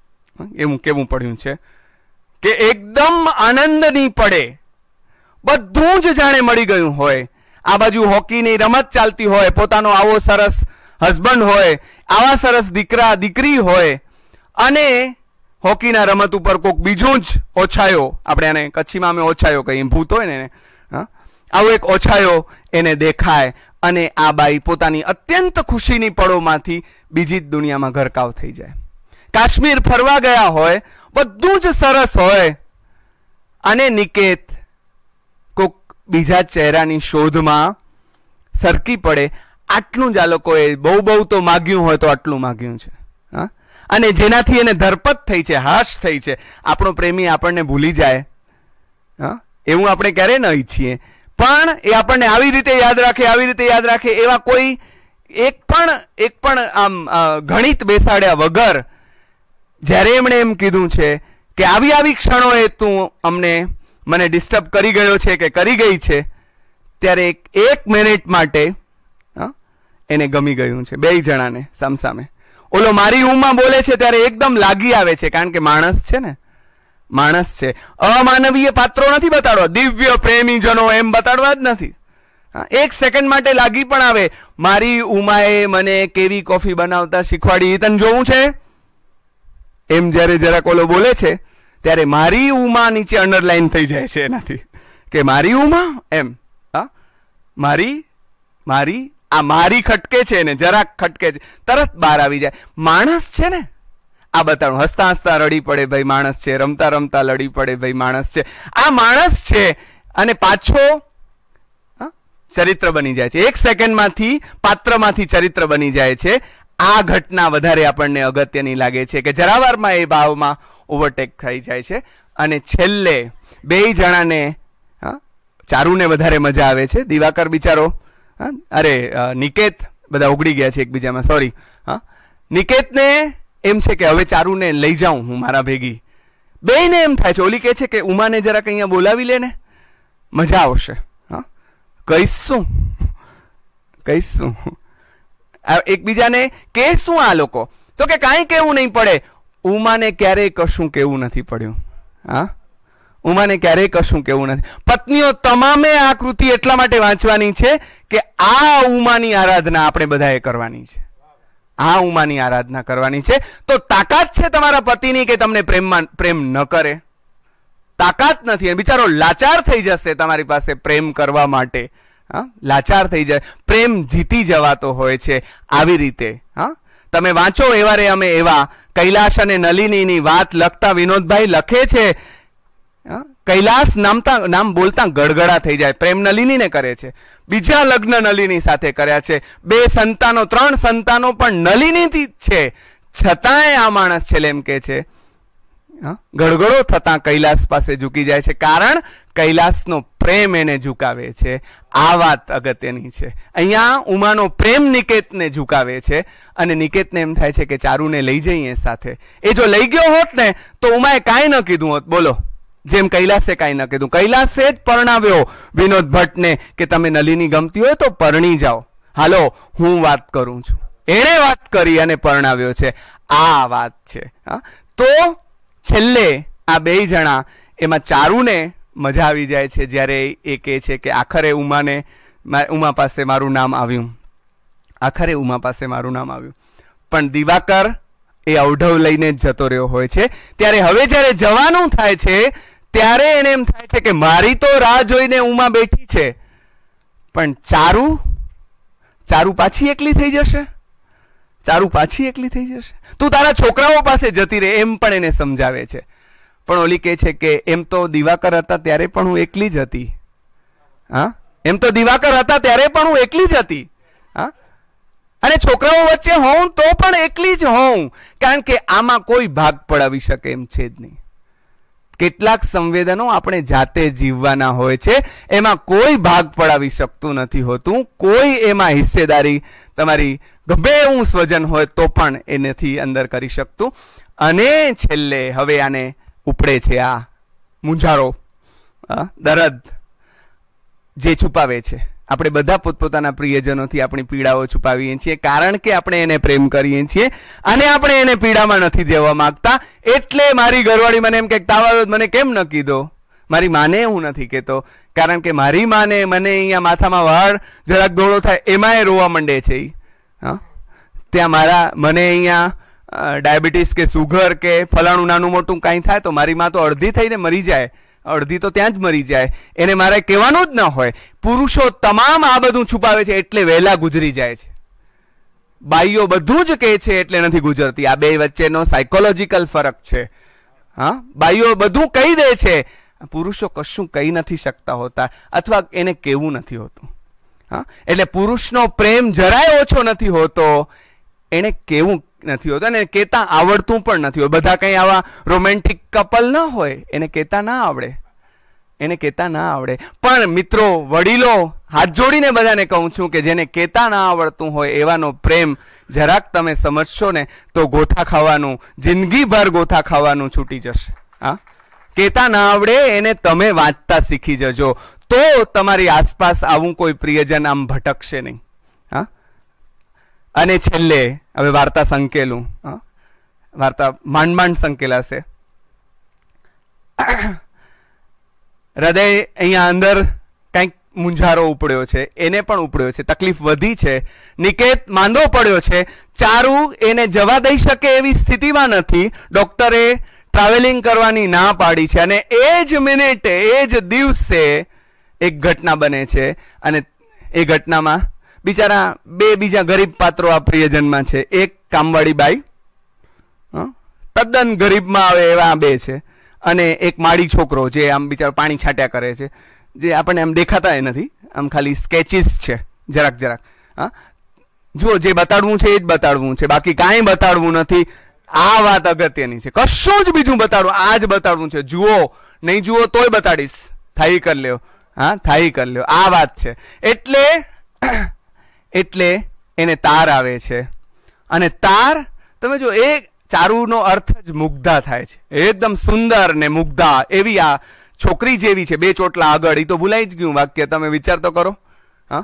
છે કે એકદમ આનંદ નહીં પડે. બધું જ જાણે મળી ગયું હોય. આ બાજુ હોકીની રમત ચાલતી હોય, પોતાનો આવો સરસ હસબન્ડ હોય, આવા સરસ દીકરી હોય, અને હોકીના રમત ઉપર કોઈક બીજું જ ઓછાયો, આપણે આને કચ્છીમાં અમે ઓછાયો કહીએ, ભૂત હોય ને, આવો એક ઓછાયો એને દેખાય, અને આ બાઈ પોતાની અત્યંત ખુશીની પળોમાંથી બીજી જ દુનિયામાં ઘરકાવ થઈ જાય. કાશ્મીર ફરવા ગયા હોય, બધું જ સરસ હોય, અને નિકેત કોક બીજા ચહેરાની શોધમાં સરકી પડે. આટલું જ આ લોકોએ બહુ તો માગ્યું હોય તો આટલું માગ્યું છે. અને જેનાથી એને ધરપત થઈ છે, હાશ થઈ છે. આપણો પ્રેમી આપણને ભૂલી જાય હા, એવું આપણે ક્યારેય ન ઈચ્છીએ, પણ એ આપણને આવી રીતે યાદ રાખે એવા કોઈ એક પણ આમ ગણિત બેસાડ્યા વગર જ્યારે એમણે એમ કીધું છે કે આવી ક્ષણોએ તું મને ડિસ્ટર્બ કરી ગયો છે કે કરી ગઈ છે, ત્યારે એક મિનિટ માટે એને ગમી ગયું છે બે જણાને સામસામે. ઓલો મારી ઊંઘમાં બોલે છે ત્યારે એકદમ લાગી આવે છે, કારણ કે માણસ છે ને, માણસ છે. અમાનવીય પાત્રો નથી બતાડવા, દિવ્ય પ્રેમીજનો એમ બતાડવા જ નથી. એક સેકન્ડ માટે લાગી પણ આવે. મારી ઉમાએ મને કેવી કોફી બનાવતા શીખવાડી, તને જોવું છે એમ જ્યારે જરાક ઓલો બોલે છે ત્યારે મારી ઉમા નીચે અંડરલાઈન થઈ જાય છે એનાથી કે મારી ઉમા એમ. મારી ખટકે છે ને, જરાક ખટકે છે, તરત બહાર આવી જાય. માણસ છે ને, આ બતાડું. હસતા હસતા રડી પડે ભાઈ માણસ છે, રમતા રમતા લડી પડે ભાઈ માણસ છે. આ માણસ છે અને પાછો ચરિત્ર બની જાય છે. એક સેકન્ડમાંથી પાત્રમાંથી ચરિત્ર બની જાય છે. આ ઘટના વધારે આપણને અગત્યની લાગે છે કે જરાવારમાં એ ભાવમાં ઓવરટેક થઈ જાય છે. અને છેલ્લે બે જણાને, ચારુને વધારે મજા આવે છે. દિવાકર બિચારો, નિકેત, બધા ઉગડી ગયા છે એકબીજામાં, સોરી. નિકેતને એમ છે કે હવે ચારુને લઈ જાઉં હું મારા ભેગી. બેયને એમ થાય છે. ઓલી કહે છે કે ઉમાને જરાક અહીંયા બોલાવી લે ને, મજા આવશે. કહીશું એકબીજાને કે શું આ લોકો તો કે કાંઈ કેવું નહીં પડે. ઉમાને ક્યારેય કશું કેવું નથી પડ્યું. ઉમાને ક્યારેય કશું કેવું નથી. પત્નીઓ તમામે આ કૃતિ એટલા માટે વાંચવાની છે કે આ ઉમાની આરાધના આપણે બધાએ કરવાની છે. આ ઉમાની આરાધના કરવાની છે. તો તાકાત છે તમારા પતિની કે તમને પ્રેમ ન કરે? તાકાત નથી. બિચારો લાચાર થઈ જશે તમારી પાસે પ્રેમ કરવા માટે. લાચાર થઈ જાય. પ્રેમ જીતી જવાતો હોય છે આવી રીતે. તમે વાંચો એવારે અમે એવા. કૈલાશ અને નલિનીની વાત લખતા વિનોદભાઈ લખે છે, કૈલાશ નામ બોલતા ગડગડા થઈ જાય. પ્રેમ નલિનીને કરે છે. બીજા લગ્ન નલિની સાથે કર્યા છે. 2 સંતાનો 3 સંતાનો પણ નલિનીથી છે. છતાંય આ માણસ છેલ્લે એમ કે છે, ગડગડો થતા કૈલાસ પાસે ઝૂકી જાય છે, કારણ કૈલાસનો પ્રેમ એને ઝુકાવે છે. આ વાત અગત્યની છે. અહીંયા ઉમાનો પ્રેમ નિકેતને ઝુકાવે છે અને નિકેતને એમ થાય છે કે ચારુને લઈ જઈએ સાથે. એ જો લઈ ગયો હોત ને તો ઉમાએ કાંઈ ન કીધું હોત. બોલો, જેમ કૈલાસે કાંઈ ન કીધું. કૈલાસે જ પરણાવ્યો વિનોદ ભટ્ટને કે તમે નલિની ગમતી હોય તો પરણી જાઓ, હાલો હું વાત કરું છું. એણે વાત કરી અને પરણાવ્યો છે. આ વાત છે. તો છેલ્લે આ બે જણા, એમાં ચારુને મજા આવી જાય છે જ્યારે એ કહે છે કે આખરે ઉમા પાસે મારું નામ આવ્યું. આખરે ઉમા પાસે મારું નામ આવ્યું. પણ દિવાકર એ અવઢવ લઈને જ જતો રહ્યો હોય છે. ત્યારે હવે જ્યારે જવાનું થાય છે ત્યારે એને એમ થાય છે કે મારી તો રાહ જોઈને ઉમા બેઠી છે, પણ ચારુ પાછી એકલી થઈ જશે. ચારુ પાછી એકલી થઈ જશે. તું તારા છોકરાઓ પાસે જતી રહે એમ પણ એને સમજાવે છે. પણ ઓલી કહે છે કે એમ તો દિવાકર હતા ત્યારે પણ હું એકલી જ હતી. એમ તો દિવાકર હતા ત્યારે પણ હું એકલી જ હતી. અને છોકરાઓ વચ્ચે હોઉં તો પણ એકલી જ હોઉં, કારણ કે આમાં કોઈ ભાગ પડાવી શકે એમ છે જ નહીં. કેટલાક સંવેદનો આપણે જાતે જીવવાના હોય છે, એમાં કોઈ ભાગ પડાવી શકતું નથી હોતું. કોઈ એમાં હિસ્સેદારી તમારી ગમે એવું સ્વજન હોય તો પણ એ નથી અંદર કરી શકતું. અને છેલ્લે હવે આને ઉપડે છે આ મૂંઝારો, દર્દ જે છુપાવે છે. આપણે બધા પોતપોતાના પ્રિયજનોથી આપણી પીડાઓ છુપાવીએ છીએ, કારણ કે આપણે એને પ્રેમ કરીએ છીએ અને આપણે એને પીડામાં નથી દેવા માંગતા. એટલે મારી ઘરવાળી મને એમ કે તાવ મને કેમ ન કીધો. મારી માને હું નથી કહેતો, કારણ કે મારી માને મને અહીંયા માથામાં વાળ જરાક દોડો થાય એમાં એ રોવા માંડે છે. ત્યાં મને અહીંયા ડાયાબિટીસ કે સુગર કે ફલાણું નાનું મોટું કાંઈ થાય તો મારી માં તો અડધી થઈને મરી જાય, અડધી તો ત્યાં જ મરી જાય. એને મારે કહેવાનું જ ન હોય. પુરુષો તમામ આ બધું છુપાવે છે એટલે વહેલા ગુજરી જાય છે. બાઈઓ બધું જ કહે છે એટલે નથી ગુજરતી. આ બે વચ્ચેનો સાયકોલોજીકલ ફરક છે. બાઈઓ બધું કહી દે છે, પુરુષો કશું કહી નથી શકતા હોતા, અથવા એને કહેવું નથી હોતું. એટલે પુરુષનો પ્રેમ જરાય ઓછો નથી હોતો, એને કેવું નથી હોતું અને કહેતા આવડતું પણ નથી હોય. બધા કંઈ આવા રોમેન્ટિક કપલ ન હોય, એને કહેતા ના આવડે. એને કહેતા ના આવડે. પણ મિત્રો, વડીલો, હાથ જોડીને બધાને કહું છું કે જેને કહેતા ના આવડતું હોય એવાનો પ્રેમ જરાક તમે સમજશો ને તો ગોથા ખાવાનું, જિંદગીભર ગોથા ખાવાનું છૂટી જશે. હા, કહેતા ના આવડે એને તમે વાંચતા શીખી જજો, તો તમારી આસપાસ આવું કોઈ પ્રિયજન આમ ભટકશે નહીં. હા, અને છેલ્લે હવે વાર્તા સંકેલું. હા, વાર્તા માંડ માંડ સંકેલાશે. હૃદય અહીંયા અંદર કંઈક મૂંઝારો ઉપડ્યો છે, એને પણ ઉપડ્યો છે, તકલીફ વધી છે. નિકેત માંદો પડ્યો છે, ચારુ એને જવા દઈ શકે એવી સ્થિતિમાં નથી. ડોક્ટરે ટ્રાવેલિંગ કરવાની ના પાડી છે અને એ જ મિનિટે, એ જ દિવસે એક ઘટના બને છે અને એ ઘટનામાં બિચારા બે બીજા ગરીબ પાત્રો આ પ્રિયજનમાં છે. એક કામવાળી બાઈ, તદ્દન ગરીબમાં આવે એવા બે છે, અને એક માળી છોકરો જે આમ બિચારો પાણી છાંટ્યા કરે છે, જે આપણને આમ દેખાતા નથી, આમ ખાલી સ્કેચીસ છે જરાક જરાક. હા, જુઓ, જે બતાડવું છે એ જ બતાડવું છે, બાકી કાંઈ બતાડવું નથી. આ વાત અગત્યની છે, કશું જ બીજું બતાડવું, આ જ બતાડવું છે. જુઓ, નહીં જુઓ તોય બતાડીશ, થાય કરી લ્યો. હા, થાય કરી લ્યો, આ વાત છે. એટલે એને તાર આવે છે, અને તાર તમે જો, એ ચારુનો અર્થ જ મુગ્ધા થાય છે, એકદમ સુંદર ને મુગ્ધા એવી આ છોકરી જેવી છે. બે ચોટલા આગળ, એ તો ભૂલાઈ જ ગયું વાક્ય, તમે વિચાર તો કરો. હા,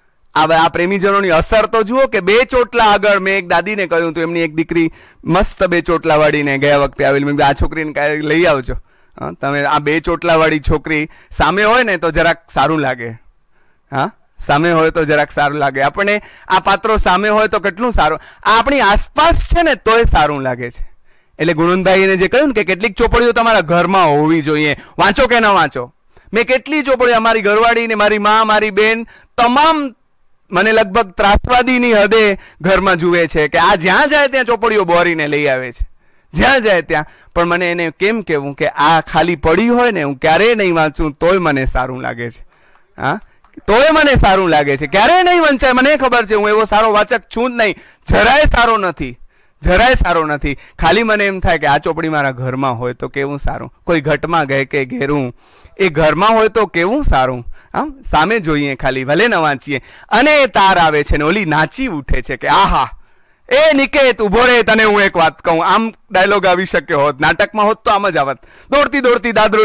આ પ્રેમીજનોની અસર તો જુઓ કે બે ચોટલા આગળ. મેં એક દાદીને કહ્યું હતું, એમની એક દીકરી મસ્ત બે ચોટલા વાળીને ગયા વખતે આવેલી. મેં આ છોકરીને કાંઈ લઈ આવજો. હા, તમે આ બે ચોટલા વાળી છોકરી સામે હોય ને તો જરાક સારું લાગે. હા, સામે હોય તો જરાક સારું લાગે. આપણને આ પાત્રો સામે હોય તો કેટલું સારું, આ આપણી આસપાસ છે ને તોય સારું લાગે છે. એટલે ગુણવંતભાઈને જે કહ્યું ને કે કેટલીક ચોપડીઓ તમારા ઘરમાં હોવી જોઈએ, વાંચો કે ન વાંચો. મેં કેટલી ચોપડીઓ, અમારી ઘરવાળી ને મારી મા, મારી બેન, તમામ મને લગભગ ત્રાસવાદીની હદે ઘરમાં જુએ છે કે આ જ્યાં જાય ત્યાં ચોપડીઓ બોરીને લઈ આવે છે, જ્યાં જાય ત્યાં. પણ મને એને કેમ કહેવું કે આ ખાલી પડી હોય ને હું ક્યારેય નહીં વાંચું તોય મને સારું લાગે છે. હા, તોય મને સારું લાગે છે, ક્યારેય નહીં વંચાય. મને ખબર છે હું એવો સારો વાચક છું જ નહીં, જરાય સારો નથી, જરાય સારો નથી. ખાલી મને એમ થાય કે આ ચોપડી મારા ઘરમાં હોય તો કેવું સારું. કોઈ ઘટમાં ગયે કે ઘેરું, એ ઘરમાં હોય તો કેવું સારું. આમ સામે જોઈએ, ખાલી ભલે ન વાંચીએ. અને એ તાર આવે છે ને ઓલી નાચી ઉઠે છે કે આહા, એ નિકેત ઉભો રે, તને હું એક વાત કહું. આમ ડાયલોગ આવી શક્યો હોત, નાટકમાં હોત તો આમ જ આવત. દોડતી દોડતી દાદરો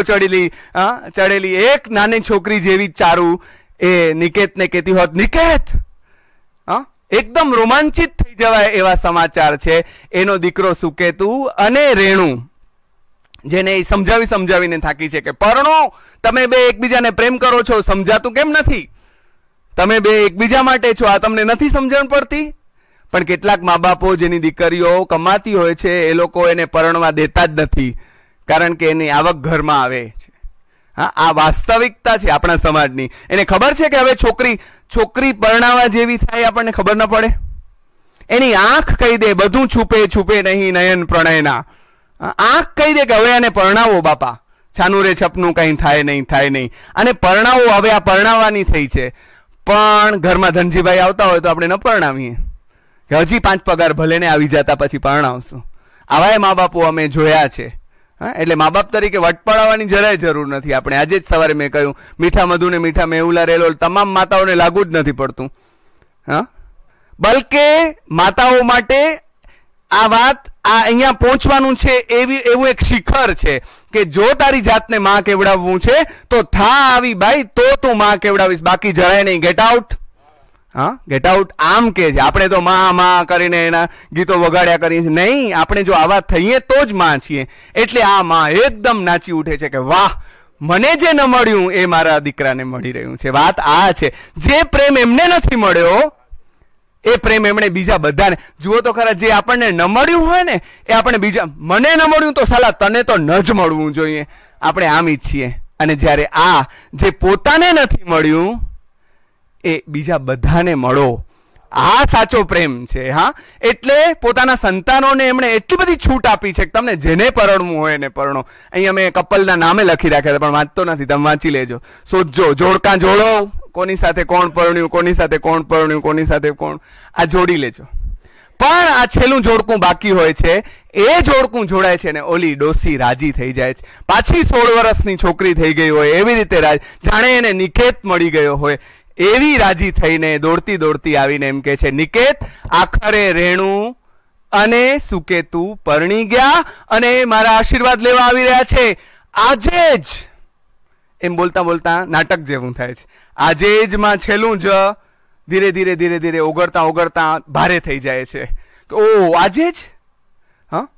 ચડેલી એક નાની છોકરી જેવી ચારુ એ નિકેતને કહેતી હોત, નિકેત. હા, એકદમ રોમાંચિત થઈ જવાય એવા સમાચાર છે. એનો દીકરો સુકેતુ અને રેણુ, જેને સમજાવીને થાકી છે કે પરણો, તમે બે એકબીજાને પ્રેમ કરો છો, સમજાતું કેમ નથી? તમે બે એકબીજા માટે છો, આ તમને નથી સમજણ પડતી? પણ કેટલાક મા બાપો જેની દીકરીઓ કમાતી હોય છે એ લોકો એને પરણવા દેતા જ નથી, કારણ કે એની આવક ઘરમાં આવે છે. હા, આ વાસ્તવિકતા છે આપણા સમાજની. એને ખબર છે કે હવે છોકરી પરણાવા જેવી થાય આપણને ખબર ન પડે. એની આંખ કહી દે, બધું છુપે નહીં નયન પ્રણયના. આંખ કહી દે કે હવે આને પરણાવો બાપા, છાનું રે છપનું કઈ થાય નહીં. અને પરણાવો, હવે આ પરણાવવાની થઈ છે. પણ ઘરમાં ધનજીભાઈ આવતા હોય તો આપણે ન પરણાવીએ કે હજી 5 પગાર ભલે ને આવી જતા પછી પરણાવશું. આવા મા બાપો અમે જોયા છે. હા, એટલે મા બાપ તરીકે વટ પડાવવાની જરાય જરૂર નથી. આપણે આજે જ સવારે મેં કહ્યું, મીઠા મધુ ને મીઠા મેહુલા રેલો તમામ માતાઓને લાગુ જ નથી પડતું. હા, બલકે માતાઓ માટે આ વાત, આ અહીંયા પહોંચવાનું છે એવું એક શિખર છે કે જો તારી જાતને માં કેવડાવવું છે તો થા આવી બાઈ, તો તું માં કેવડાવીશ, બાકી જરાય નહીં. Get out. હા, ગેટ આઉટ આમ કે છે. આપણે તો માં કરીને એના ગીતો વગાડ્યા કરીએ છીએ. નહીં, આપણે જો આવા થઈએ તો જ માં છીએ. એટલે આ માં એકદમ નાચી ઉઠે છે કે વાહ, મને જે ન મળ્યું એ મારા દીકરાને મળી રહ્યું છે. વાત આ છે, જે પ્રેમ એમને નથી મળ્યો એ પ્રેમ એમણે બીજા બધાને. જુઓ તો ખરા, જે આપણને ન મળ્યું હોય ને એ આપણે બીજા, મને ન મળ્યું તો સાલા તને તો ન જ મળવું જોઈએ, આપણે આમ ઈચ્છીએ. અને જ્યારે આ જે પોતાને નથી મળ્યું એ બીજા બધાને મળો, આ સાચો પ્રેમ છે. હા, એટલે પોતાના સંતાનોને એમણે એટલી બધી છૂટ આપી છે કે તમને જેને પરણવું હોય એને પરણો. અહીંયા મેં કપલના નામે લખી રાખ્યા પણ વાંચતો નથી, તમે વાંચી લેજો, શોધજો. જોડકા જોડો, કોની સાથે કોણ પરણ્યું, કોની સાથે કોણ પરણ્યું, કોની સાથે કોણ, આ જોડી લેજો. પણ આ છેલ્લું જોડકું બાકી હોય છે, એ જોડકું જોડાય છે ને ઓલી ડોસી રાજી થઈ જાય છે. પાછી 16 વર્ષની છોકરી થઈ ગઈ હોય એવી રીતે જાણે એને નિકેત મળી ગયો હોય એવી રાજી થઈને દોડતી દોડતી આવીને એમ કે છે, નિકેત, આખરે રેણુ અને સુકેતુ પરણી ગયા અને મારા આશીર્વાદ લેવા આવી રહ્યા છે આજે જ. એમ બોલતા બોલતા નાટક જેવું થાય છે. આજે જ માં છેલ્લું જ ધીરે ધીરે ધીરે ધીરે ઓગળતા ઓગળતા ભારે થઈ જાય છે. ઓ આજે જ. હા,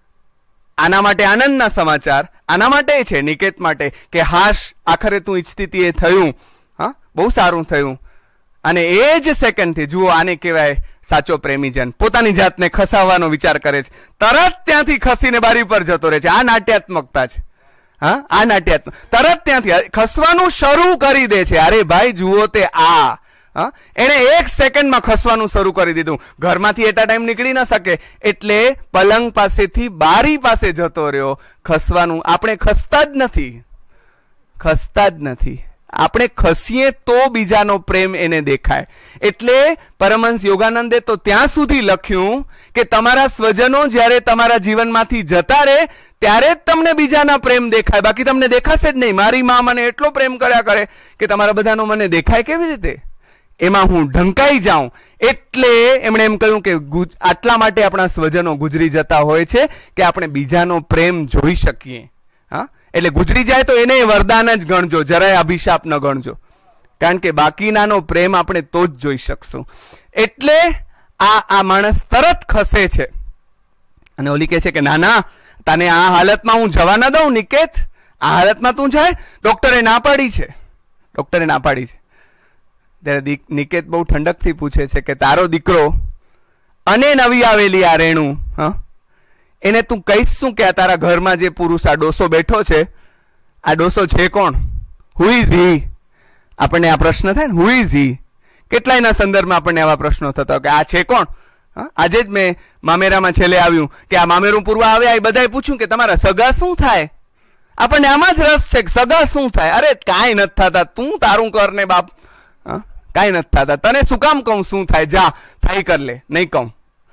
આના માટે આનંદના સમાચાર, આના માટે છે નિકેત માટે કે હાશ, આખરે તું ઈચ્છતી હતી એ થયું. હા, બહુ સારું થયું. અને એ જ સેકન્ડથી જુઓ, આને કહેવાય સાચો પ્રેમીજન. પોતાની જાતને ખસાવવાનો વિચાર કરે છે, તરત ત્યાંથી ખસીને બારી પર જતો રહે છે. આ નાટ્યાત્મકતા છે. હા, આ નાટ્યાત્મક. તરત ત્યાંથી ખસવાનું શરૂ કરી દે છે. અરે ભાઈ જુઓ તે આ, એને 1 સેકન્ડમાં ખસવાનું શરૂ કરી દીધું. ઘરમાંથી એટા ટાઈમ નીકળી ન શકે એટલે પલંગ પાસેથી બારી પાસે જતો રહ્યો. ખસવાનું. આપણે ખસતા જ નથી, ખસતા જ નથી. આપણે ખસીએ તો બીજાનો પ્રેમ એને દેખાય. એટલે પરમહંસ યોગાનંદે તો ત્યાં સુધી લખ્યું કે તમારા સ્વજનો જ્યારે તમારા જીવનમાંથી જતા રહે ત્યારે જ તમને બીજાના પ્રેમ દેખાય, બાકી તમને દેખાશે જ નહીં. મારી માં મને એટલો પ્રેમ કર્યા કરે કે તમારા બધાનો મને દેખાય કેવી રીતે? એમાં હું ઢંકાઈ જાઉં. એટલે એમણે એમ કહ્યું કે આટલા માટે આપણા સ્વજનો ગુજરી જતા હોય છે કે આપણે બીજાનો પ્રેમ જોઈ શકીએ. હા, એટલે ગુજરી જાય તો એને વરદાન જ ગણજો, જરાય અભિશાપ ન ગણજો, કારણ કે બાકીનાનો પ્રેમ આપણે તો જ જોઈ શકશું. એટલે આ માણસ તરત ખસે છે અને ઓલી કહે છે કે ના ના, તને આ હાલતમાં હું જવા ન દઉં નિકેત, આ હાલતમાં તું જાય. ડોક્ટરે ના પાડી છે, ડોક્ટરે ના પાડી છે. ત્યારે નિકેત બહુ ઠંડકથી પૂછે છે કે તારો દીકરો અને નવી આવેલી આ રેણુ, હા, એને તું કહીશ શું કે આ તારા ઘરમાં જે પુરુષ આ ડોસો બેઠો છે, આ ડોસો છે કોણ? Who is he? આપણને આ પ્રશ્ન થાય ને, હુ ઇઝ હી? કેટલાયના સંદર્ભમાં આપણને આવા પ્રશ્નો થતા કે આ છે કોણ? આજે જ મેં મામેરામાં છેલ્લે આવ્યું કે આ મામેરું પૂરવા આવ્યા, એ બધાએ પૂછ્યું કે તમારા સગા શું થાય? આપણને આમાં જ રસ છે કે સગા શું થાય. અરે કાંઈ નથી થતા, તું તારું કર ને બાપ. કાંઈ નથી થતા, તને શું કામ કહું શું થાય? જા થાય કર લે. નહીં કહું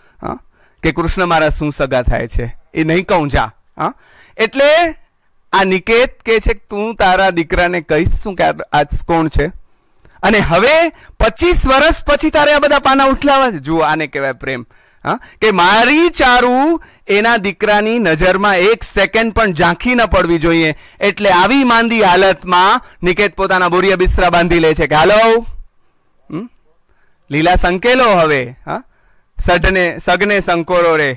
કે કૃષ્ણ મારા શું સગા થાય છે, એ નહીં કહું, જા. હા, એટલે આ નિકેત કે છે તું તારા દીકરાને કહીશ શું કે આજ કોણ છે? અને હવે 25 વર્ષ પછી તારે આ બધા પાના ઉઠલાવા છે. જુઓ, આને કહેવાય પ્રેમ. હા, કે મારી ચારુ એના દીકરાની નજરમાં 1 સેકન્ડ પણ ઝાંખી ન પડવી જોઈએ. એટલે આવી માંદી હાલતમાં નિકેત પોતાના બોરિયા બિસ્તરા બાંધી લે છે કે હાલો લીલા સંકેલો હવે. હા, સગને સંકોરો રે.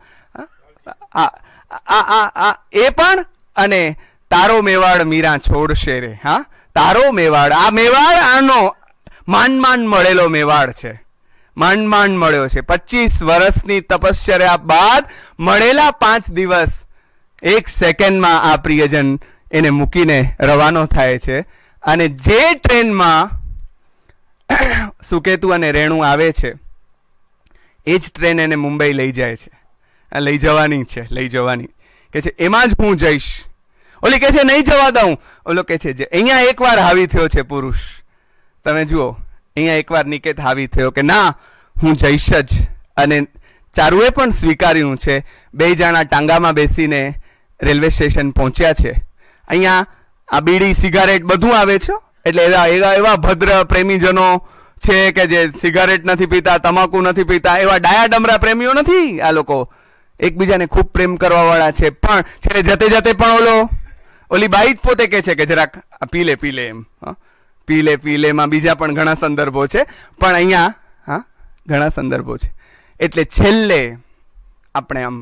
એ પણ અને તારો મેવાડ મીરા છોડશે રે. હા, તારો મેવાડ. આ મેવાડ આનો માંડ માંડ મળેલો મેવાડ છે, માંડ માંડ મળ્યો છે. 25 વર્ષની તપશ્ચર્યા બાદ મળેલા 5 દિવસ 1 સેકન્ડમાં આ પ્રિયજન એને મૂકીને રવાનો થાય છે. અને જે ટ્રેનમાં સુકેતુ અને રેણુ આવે છે એ જ ટ્રેન એને મુંબઈ લઈ જાય છે. લઈ જવાની છે, લઈ જવાની કે છે, એમાં જ હું જઈશ. ઓલી કે છે નહીં જવા દઉં. ઓલો કે છે અહીંયા એકવાર હાવી થયો છે પુરુષ. તમે જુઓ, અહીંયા એકવાર નિકેત હાવી થયો કે ના હું જઈશ જ. અને ચારુએ પણ સ્વીકાર્યું છે. 2 જણા ટાંગામાં બેસીને રેલવે સ્ટેશન પહોંચ્યા છે. અહીંયા આ બીડી સિગારેટ બધું આવે છે. એટલે એવા ભદ્ર પ્રેમીજનો છે કે જે સિગારેટ નથી પીતા, તમાકુ નથી પીતા, એવા ડાયા ડમરા પ્રેમીઓ નથી. આ લોકો એકબીજાને ખૂબ પ્રેમ કરવા વાળા છે. પણ છેલ્લે જતે જતે પણ ઓલી બાઈ જ પોતે કે છે કે જરાક પીલે પીલે એમ. પીલે પીલેમાં બીજા પણ ઘણા સંદર્ભો છે, પણ અહીંયા હા ઘણા સંદર્ભો છે. એટલે છેલ્લે આપણે આમ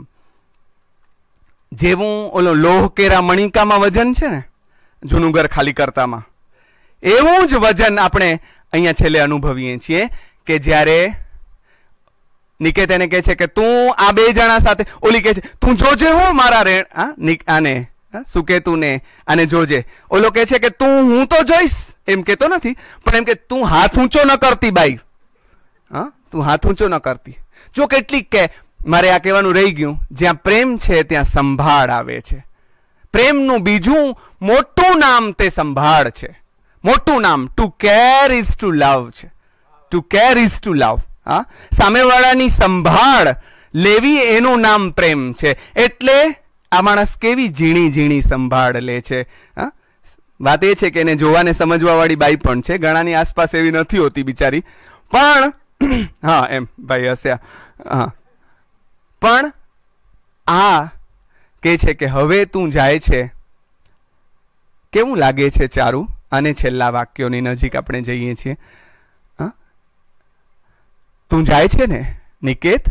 જેવું ઓલો લોહ કેરા મણિકામાં વજન છે ને જૂનું ઘર ખાલી કરતામાં, એવું જ વજન આપણે અહીંયા છેલ્લે અનુભવીએ છીએ કે જ્યારે નિકેત એને કહે છે કે તું આ 2 જણા સાથે, ઓલી કહે છે તું જોજે હો મારા આને સુકેતુને આને જોજે. ઓલો કહે છે કે તું હું તો જોઈશ, એમ કેતો નથી પણ એમ કે તું હાથ ઊંચો ન કરતી બાઈ. હા, તું હાથ ઊંચો ન કરતી. જો કેટલીક કે મારે આ કહેવાનું રહી ગયું, જ્યાં પ્રેમ છે ત્યાં સંભાળ આવે છે. પ્રેમનું બીજું મોટું નામ તે સંભાળ છે. મોટું નામ to care is to love છે. To care is to love. હા, સામેવાળાની સંભાળ લેવી એનું નામ પ્રેમ છે. એટલે આ માણસ કેવી ઝીણી ઝીણી સંભાળ લે છે. હા, વાત એ છે કે એને જોવાને સમજવા વાળી બાઈ પણ છે, ઘણાની આસપાસ એવી નથી હોતી બિચારી, પણ હા એમ ભાઈ હસ્યા. હા, પણ આ કે છે કે હવે તું જાય છે. કેવું લાગે છે ચારુ? અને છેલ્લા વાક્યોની નજીક આપણે જઈએ છીએ. હા, તું જાય છે ને નિકેત,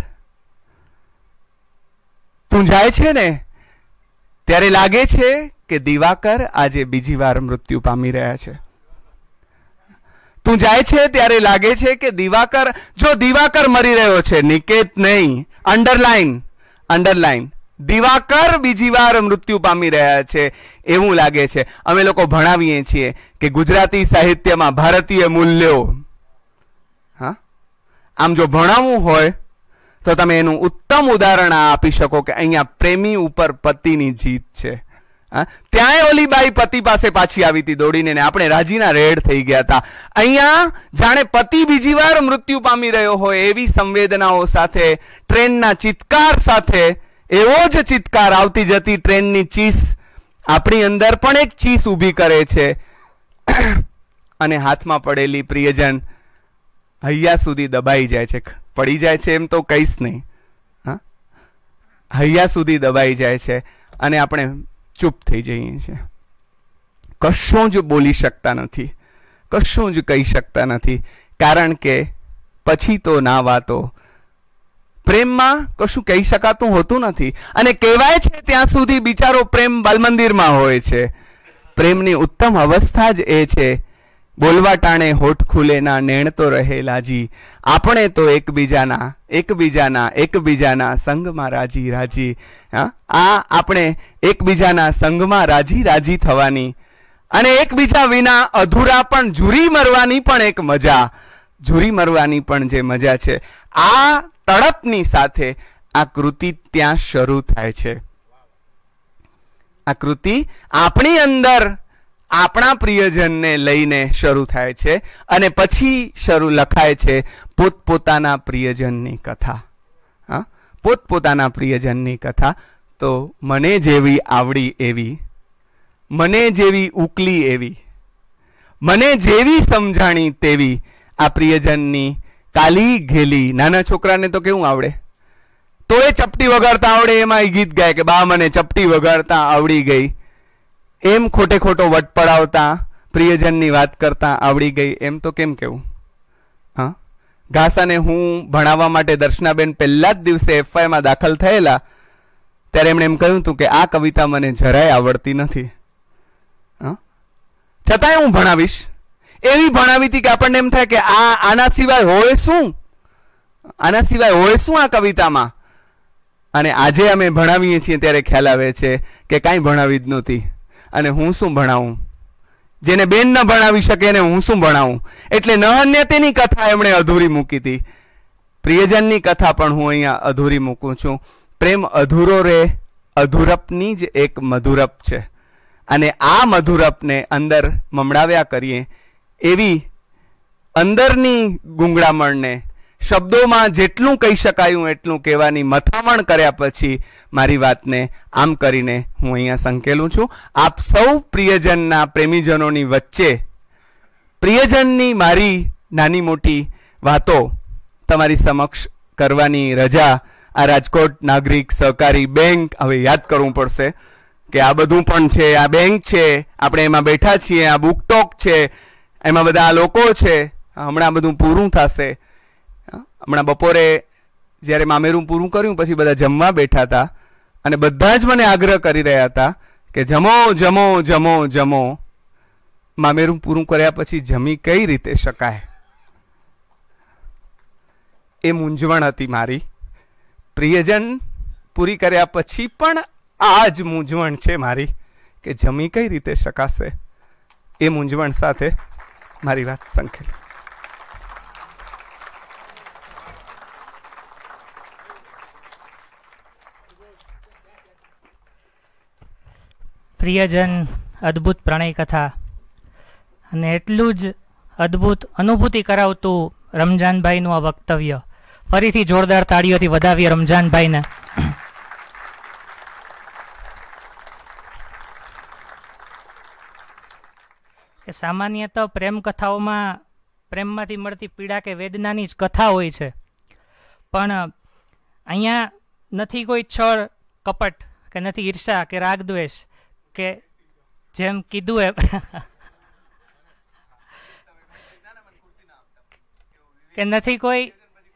તું જાય છે ને ત્યારે લાગે છે કે દિવાકર આજે બીજી વાર મૃત્યુ પામી રહ્યા છે. તું જાય છે ત્યારે લાગે છે કે દિવાકર, જો દિવાકર મરી રહ્યો છે, નિકેત નહીં, અંડરલાઈન, દિવાકર બીજી વાર મૃત્યુ પામી રહ્યા છે એવું લાગે છે. અમે લોકો ભણાવીએ છીએ કે ગુજરાતી સાહિત્યમાં ભારતીય મૂલ્યો, હા, આમ જો ભણાવવું હોય તો તમે એનું ઉત્તમ ઉદાહરણ આપી શકો કે અહીંયા પ્રેમી ઉપર પતિની જીત છે. ત્યાંય ઓલી બાઈ પતિ પાસે પાછી આવી હતી દોડીને, આપણે રાજીના રેડ થઈ ગયા હતા. અહીંયા જાણે પતિ બીજી વાર મૃત્યુ પામી રહ્યો હોય એવી સંવેદનાઓ સાથે, ટ્રેનના ચિત્કાર સાથે, એવો જ ચિત્કાર આવતી જતી ટ્રેનની ચીસ આપણી અંદર પણ એક ચીસ ઊભી કરે છે. અને હાથમાં પડેલી પ્રિયજન હૈયા સુધી દબાઈ જાય છે. પડી જાય છે એમ તો કહીશ નહીં, હા, હૈયા સુધી દબાઈ જાય છે અને આપણે ચૂપ થઈ જઈએ છીએ. કશું જ બોલી શકતા નથી, કશું જ કહી શકતા નથી, કારણ કે પછી તો ના વાતો. પ્રેમમાં કશું કહી શકાતું હોતું નથી, અને કહેવાય છે ત્યાં સુધી બિચારો પ્રેમ બાલમંદિરમાં હોય છે. પ્રેમની ઉત્તમ અવસ્થા જ એ છે, બોલવા ટાણે હોઠ ખુલેના નેણ તો રહે લાજી, આપણે તો એકબીજાના સંગમાં રાજી રાજી. આ આપણે એકબીજાના સંગમાં રાજી રાજી થવાની, અને એકબીજા વિના અધૂરા પણ ઝૂરી મરવાની પણ એક મજા, ઝૂરી મરવાની પણ જે મજા છે, આ તડપની સાથે આ કૃતિ ત્યાં શરૂ થાય છે. આ કૃતિ આપણી અંદર આપણા પ્રિયજનને લઈને શરૂ થાય છે, અને પછી લખાય છે પોતપોતાના પ્રિયજનની કથા. હા, પોતપોતાના પ્રિયજનની કથા. તો મને જેવી આવડી એવી, મને જેવી ઉકલી એવી, મને જેવી સમજાણી તેવી આ પ્રિયજનની કાલી ઘેલી. નાના છોકરાને તો કેવું આવડે, તો એ ચપટી વગાડતા આવડે, એમાં ગીત ગાય કે બા મને ચપટી વગાડતા આવડી ગઈ. એમ ખોટે ખોટો વટ પડાવતા પ્રિયજનની વાત કરતા આવડી ગઈ એમ તો કેમ કેવું? હા, ઘાસાને હું ભણાવવા માટે દર્શનાબેન પહેલા જ દિવસે એફવાયમાં દાખલ થયેલા ત્યારે એમણે એમ કહ્યું હતું કે આ કવિતા મને જરાય આવડતી નથી, છતાંય હું ભણાવીશ. એવી ભણાવી હતી કે આપણને એમ થાય કે આના સિવાય હોય શું, આના સિવાય હોય શું આ કવિતામાં. અને આજે અમે ભણાવીએ છીએ ત્યારે ખ્યાલ આવે છે કે કાંઈ ભણાવી જ નહોતી, અને હું શું ભણાવું, જેને બેન ન ભણાવી શકે એને હું શું ભણાવું. એટલે નહન્યતેની કથા એમણે અધૂરી મૂકી હતી, પ્રિયજનની કથા પણ હું અહીંયા અધૂરી મૂકું છું. પ્રેમ અધૂરો રે, અધૂરપની જ એક મધુરપ છે, અને આ મધુરપને અંદર મમડાવ્યા કરીએ એવી અંદરની ગુંગળામણને શબ્દોમાં જેટલું કહી શકાયું એટલું કહેવાની મથામણ કર્યા પછી મારી વાતને આમ કરીને હું અહીંયા સંકેલું છું. આપ સૌ પ્રિયજનના પ્રેમીજનોની વચ્ચે પ્રિયજનની મારી નાની મોટી વાતો તમારી સમક્ષ કરવાની રજા આ રાજકોટ નાગરિક સહકારી બેંક, હવે યાદ કરવું પડશે કે આ બધું પણ છે, આ બેંક છે, આપણે એમાં બેઠા છીએ, આ બુક ટોક છે, એમાં બધા આ લોકો છે. હમણાં બધું પૂરું થશે. હમણાં બપોરે જ્યારે મામેરું પૂરું કર્યું પછી બધા જમવા બેઠા હતા, અને બધા જ મને આગ્રહ કરી રહ્યા હતા કે જમો જમો જમો જમો. મામેરું પૂરું કર્યા પછી જમી કઈ રીતે શકાય, એ મૂંઝવણ હતી મારી. પ્રિયજન પૂરી કર્યા પછી પણ આ જ મૂંઝવણ છે મારી કે જમી કઈ રીતે શકાશે. એ મૂંઝવણ સાથે મારી વાત સંકેલી. પ્રિયજન અદ્ભુત પ્રણય કથા, અને એટલું જ અદ્ભુત અનુભૂતિ કરાવતું રમજાનભાઈનું આ વક્તવ્ય. ફરીથી જોરદાર તાળીઓથી વધાવીએ રમજાનભાઈને. કે સામાન્યતઃ પ્રેમ કથાઓમાં પ્રેમમાંથી મળતી પીડા કે વેદનાની જ કથા હોય છે, પણ અહીંયા નથી કોઈ છળ કપટ કે નથી ઈર્ષા કે રાગ દ્વેષ કે જેમ કીધું એમ કે નથી કોઈ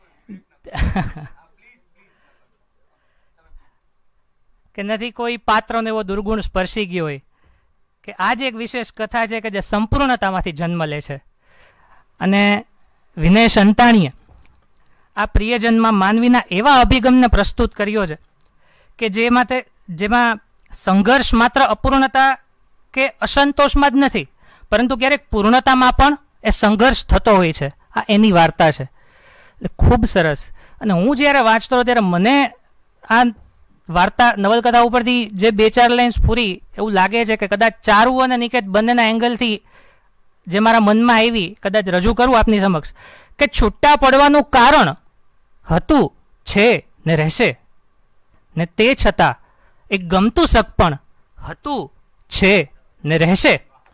કે નથી કોઈ પાત્રનો એવો દુર્ગુણ સ્પર્શી ગયો હોય. કે આ જ એક વિશેષ કથા છે કે જે સંપૂર્ણતામાંથી જન્મ લે છે. અને વિનેશ અંતાણીએ આ પ્રિયજનમાં માનવીના એવા અભિગમને પ્રસ્તુત કર્યો છે કે જેમાં સંઘર્ષ માત્ર અપૂર્ણતા કે અસંતોષમાં જ નથી, પરંતુ ક્યારેક પૂર્ણતામાં પણ એ સંઘર્ષ થતો હોય છે. આ એની વાર્તા છે. એટલે ખૂબ સરસ. અને હું જ્યારે વાંચતો હતો ત્યારે મને આ વાર્તા નવલકથા ઉપરથી જે 2-4 લાઇન્સ પૂરી એવું લાગે છે કે કદાચ ચારુ અને નિકેત બંનેના એંગલથી જે મારા મનમાં આવી કદાચ રજૂ કરું આપની સમક્ષ. કે છૂટા પડવાનું કારણ હતું, છે ને રહેશે, ને તે છતાં એક ગમતું સગપણ હતું, છે ને રહેશે.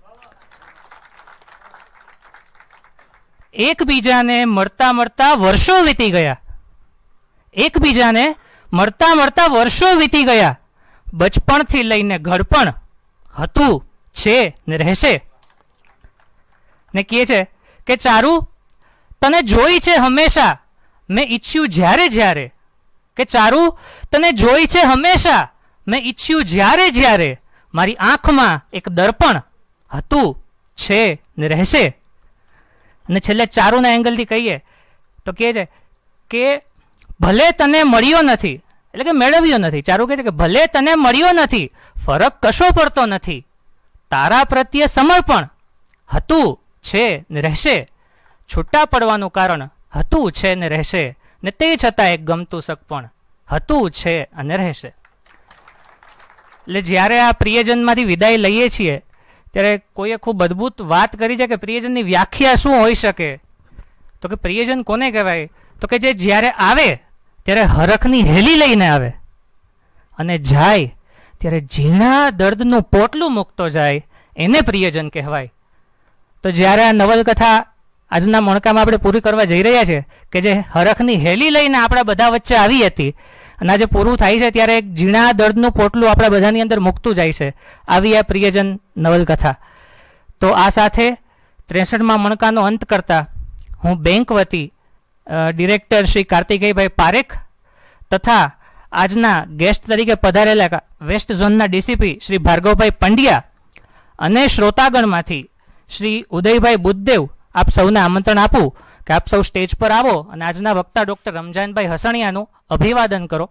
એકબીજાને મળતા મળતા વર્ષો વીતી ગયા. એકબીજાને મળતા મળતા વર્ષો વીતી ગયા. બચપણથી લઈને ઘડપણ હતું, છે ને રહેશે. ને કહે છે કે ચારુ, તને જોઈ છે હંમેશા મેં ઈચ્છ્યું જ્યારે જ્યારે. કે ચારુ, તને જોઈ છે હંમેશા મેં ઈચ્છ્યું જ્યારે જ્યારે. મારી આંખમાં એક દર્પણ હતું, છે ને રહેશે. અને છેલ્લે ચારુના એંગલથી કહીએ તો કહે છે કે ભલે તને મળ્યો નથી, એટલે કે મેળવ્યો નથી. ચારુ કહે છે કે ભલે તને મળ્યો નથી, ફરક કશો પડતો નથી. તારા પ્રત્યે સમર્પણ હતું, છે ને રહેશે. છૂટા પડવાનું કારણ હતું, છે ને રહેશે. ને તે છતાં એક ગમતું સગપણ હતું, છે અને રહેશે. એટલે જ્યારે આ પ્રિયજનમાંથી વિદાય લઈએ છીએ ત્યારે કોઈએ ખૂબ અદ્ભુત વાત કરી છે કે પ્રિયજનની વ્યાખ્યા શું હોઈ શકે. તો કે પ્રિયજન કોને કહેવાય? તો કે જે જ્યારે આવે ત્યારે હરખની હેલી લઈને આવે અને જાય ત્યારે ઝીણા દર્દનું પોટલું મૂકતો જાય, એને પ્રિયજન કહેવાય. તો જ્યારે આ નવલકથા આજના મણકામાં આપણે પૂરી કરવા જઈ રહ્યા છે કે જે હરખની હેલી લઈને આપણા બધા વચ્ચે આવી હતી અને આજે પૂરું થાય છે ત્યારે એક ઝીણા દર્દનું પોટલું આપણા બધાની અંદર મૂકતું જાય છે. આવી આ પ્રિયજન નવલકથા. તો આ સાથે 63માં મણકાનો અંત કરતા હું બેંક વતી ડિરેક્ટર શ્રી કાર્તિકેયભાઈ પારેખ તથા આજના ગેસ્ટ તરીકે પધારેલા વેસ્ટ ઝોનના ડીસીપી શ્રી ભાર્ગવભાઈ પંડ્યા અને શ્રોતાગણમાંથી શ્રી ઉદયભાઈ બુદ્ધદેવ આપ સૌને આમંત્રણ આપું કે આપ સૌ સ્ટેજ પર આવો અને આજના વક્તા ડૉક્ટર રમજાનભાઈ હસણિયાનું અભિવાદન કરો.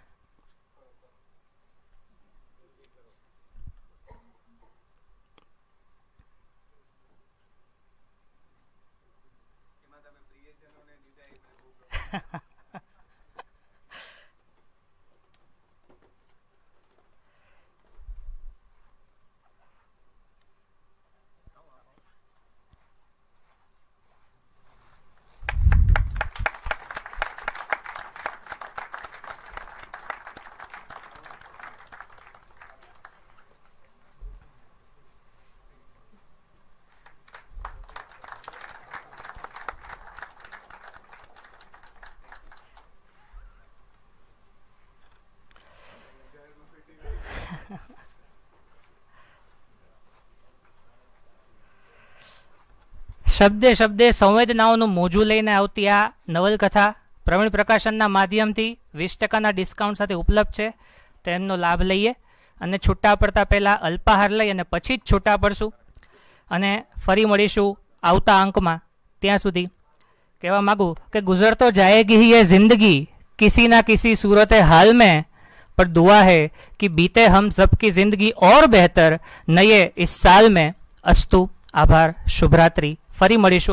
શબ્દે શબ્દે સંવેદનાઓનું મોજું લઈને આવતી આ નવલકથા પ્રવીણ પ્રકાશનના માધ્યમથી 20% ડિસ્કાઉન્ટ સાથે ઉપલબ્ધ છે. તો એમનો લાભ લઈએ અને છૂટા પડતા પહેલાં અલ્પાહાર લઈ અને પછી જ છૂટા પડશું અને ફરી મળીશું આવતા અંકમાં. ત્યાં સુધી કહેવા માગું કે ગુજરતો જાएगी ये जिंदगी किसी ना किसी सूरत हाल में, पर दुआ है कि बीते हम सबकी जिंदगी और बेहतर नए इस साल में. अस्तु. आभार. शुभरात्रि. ફરી મળીશું.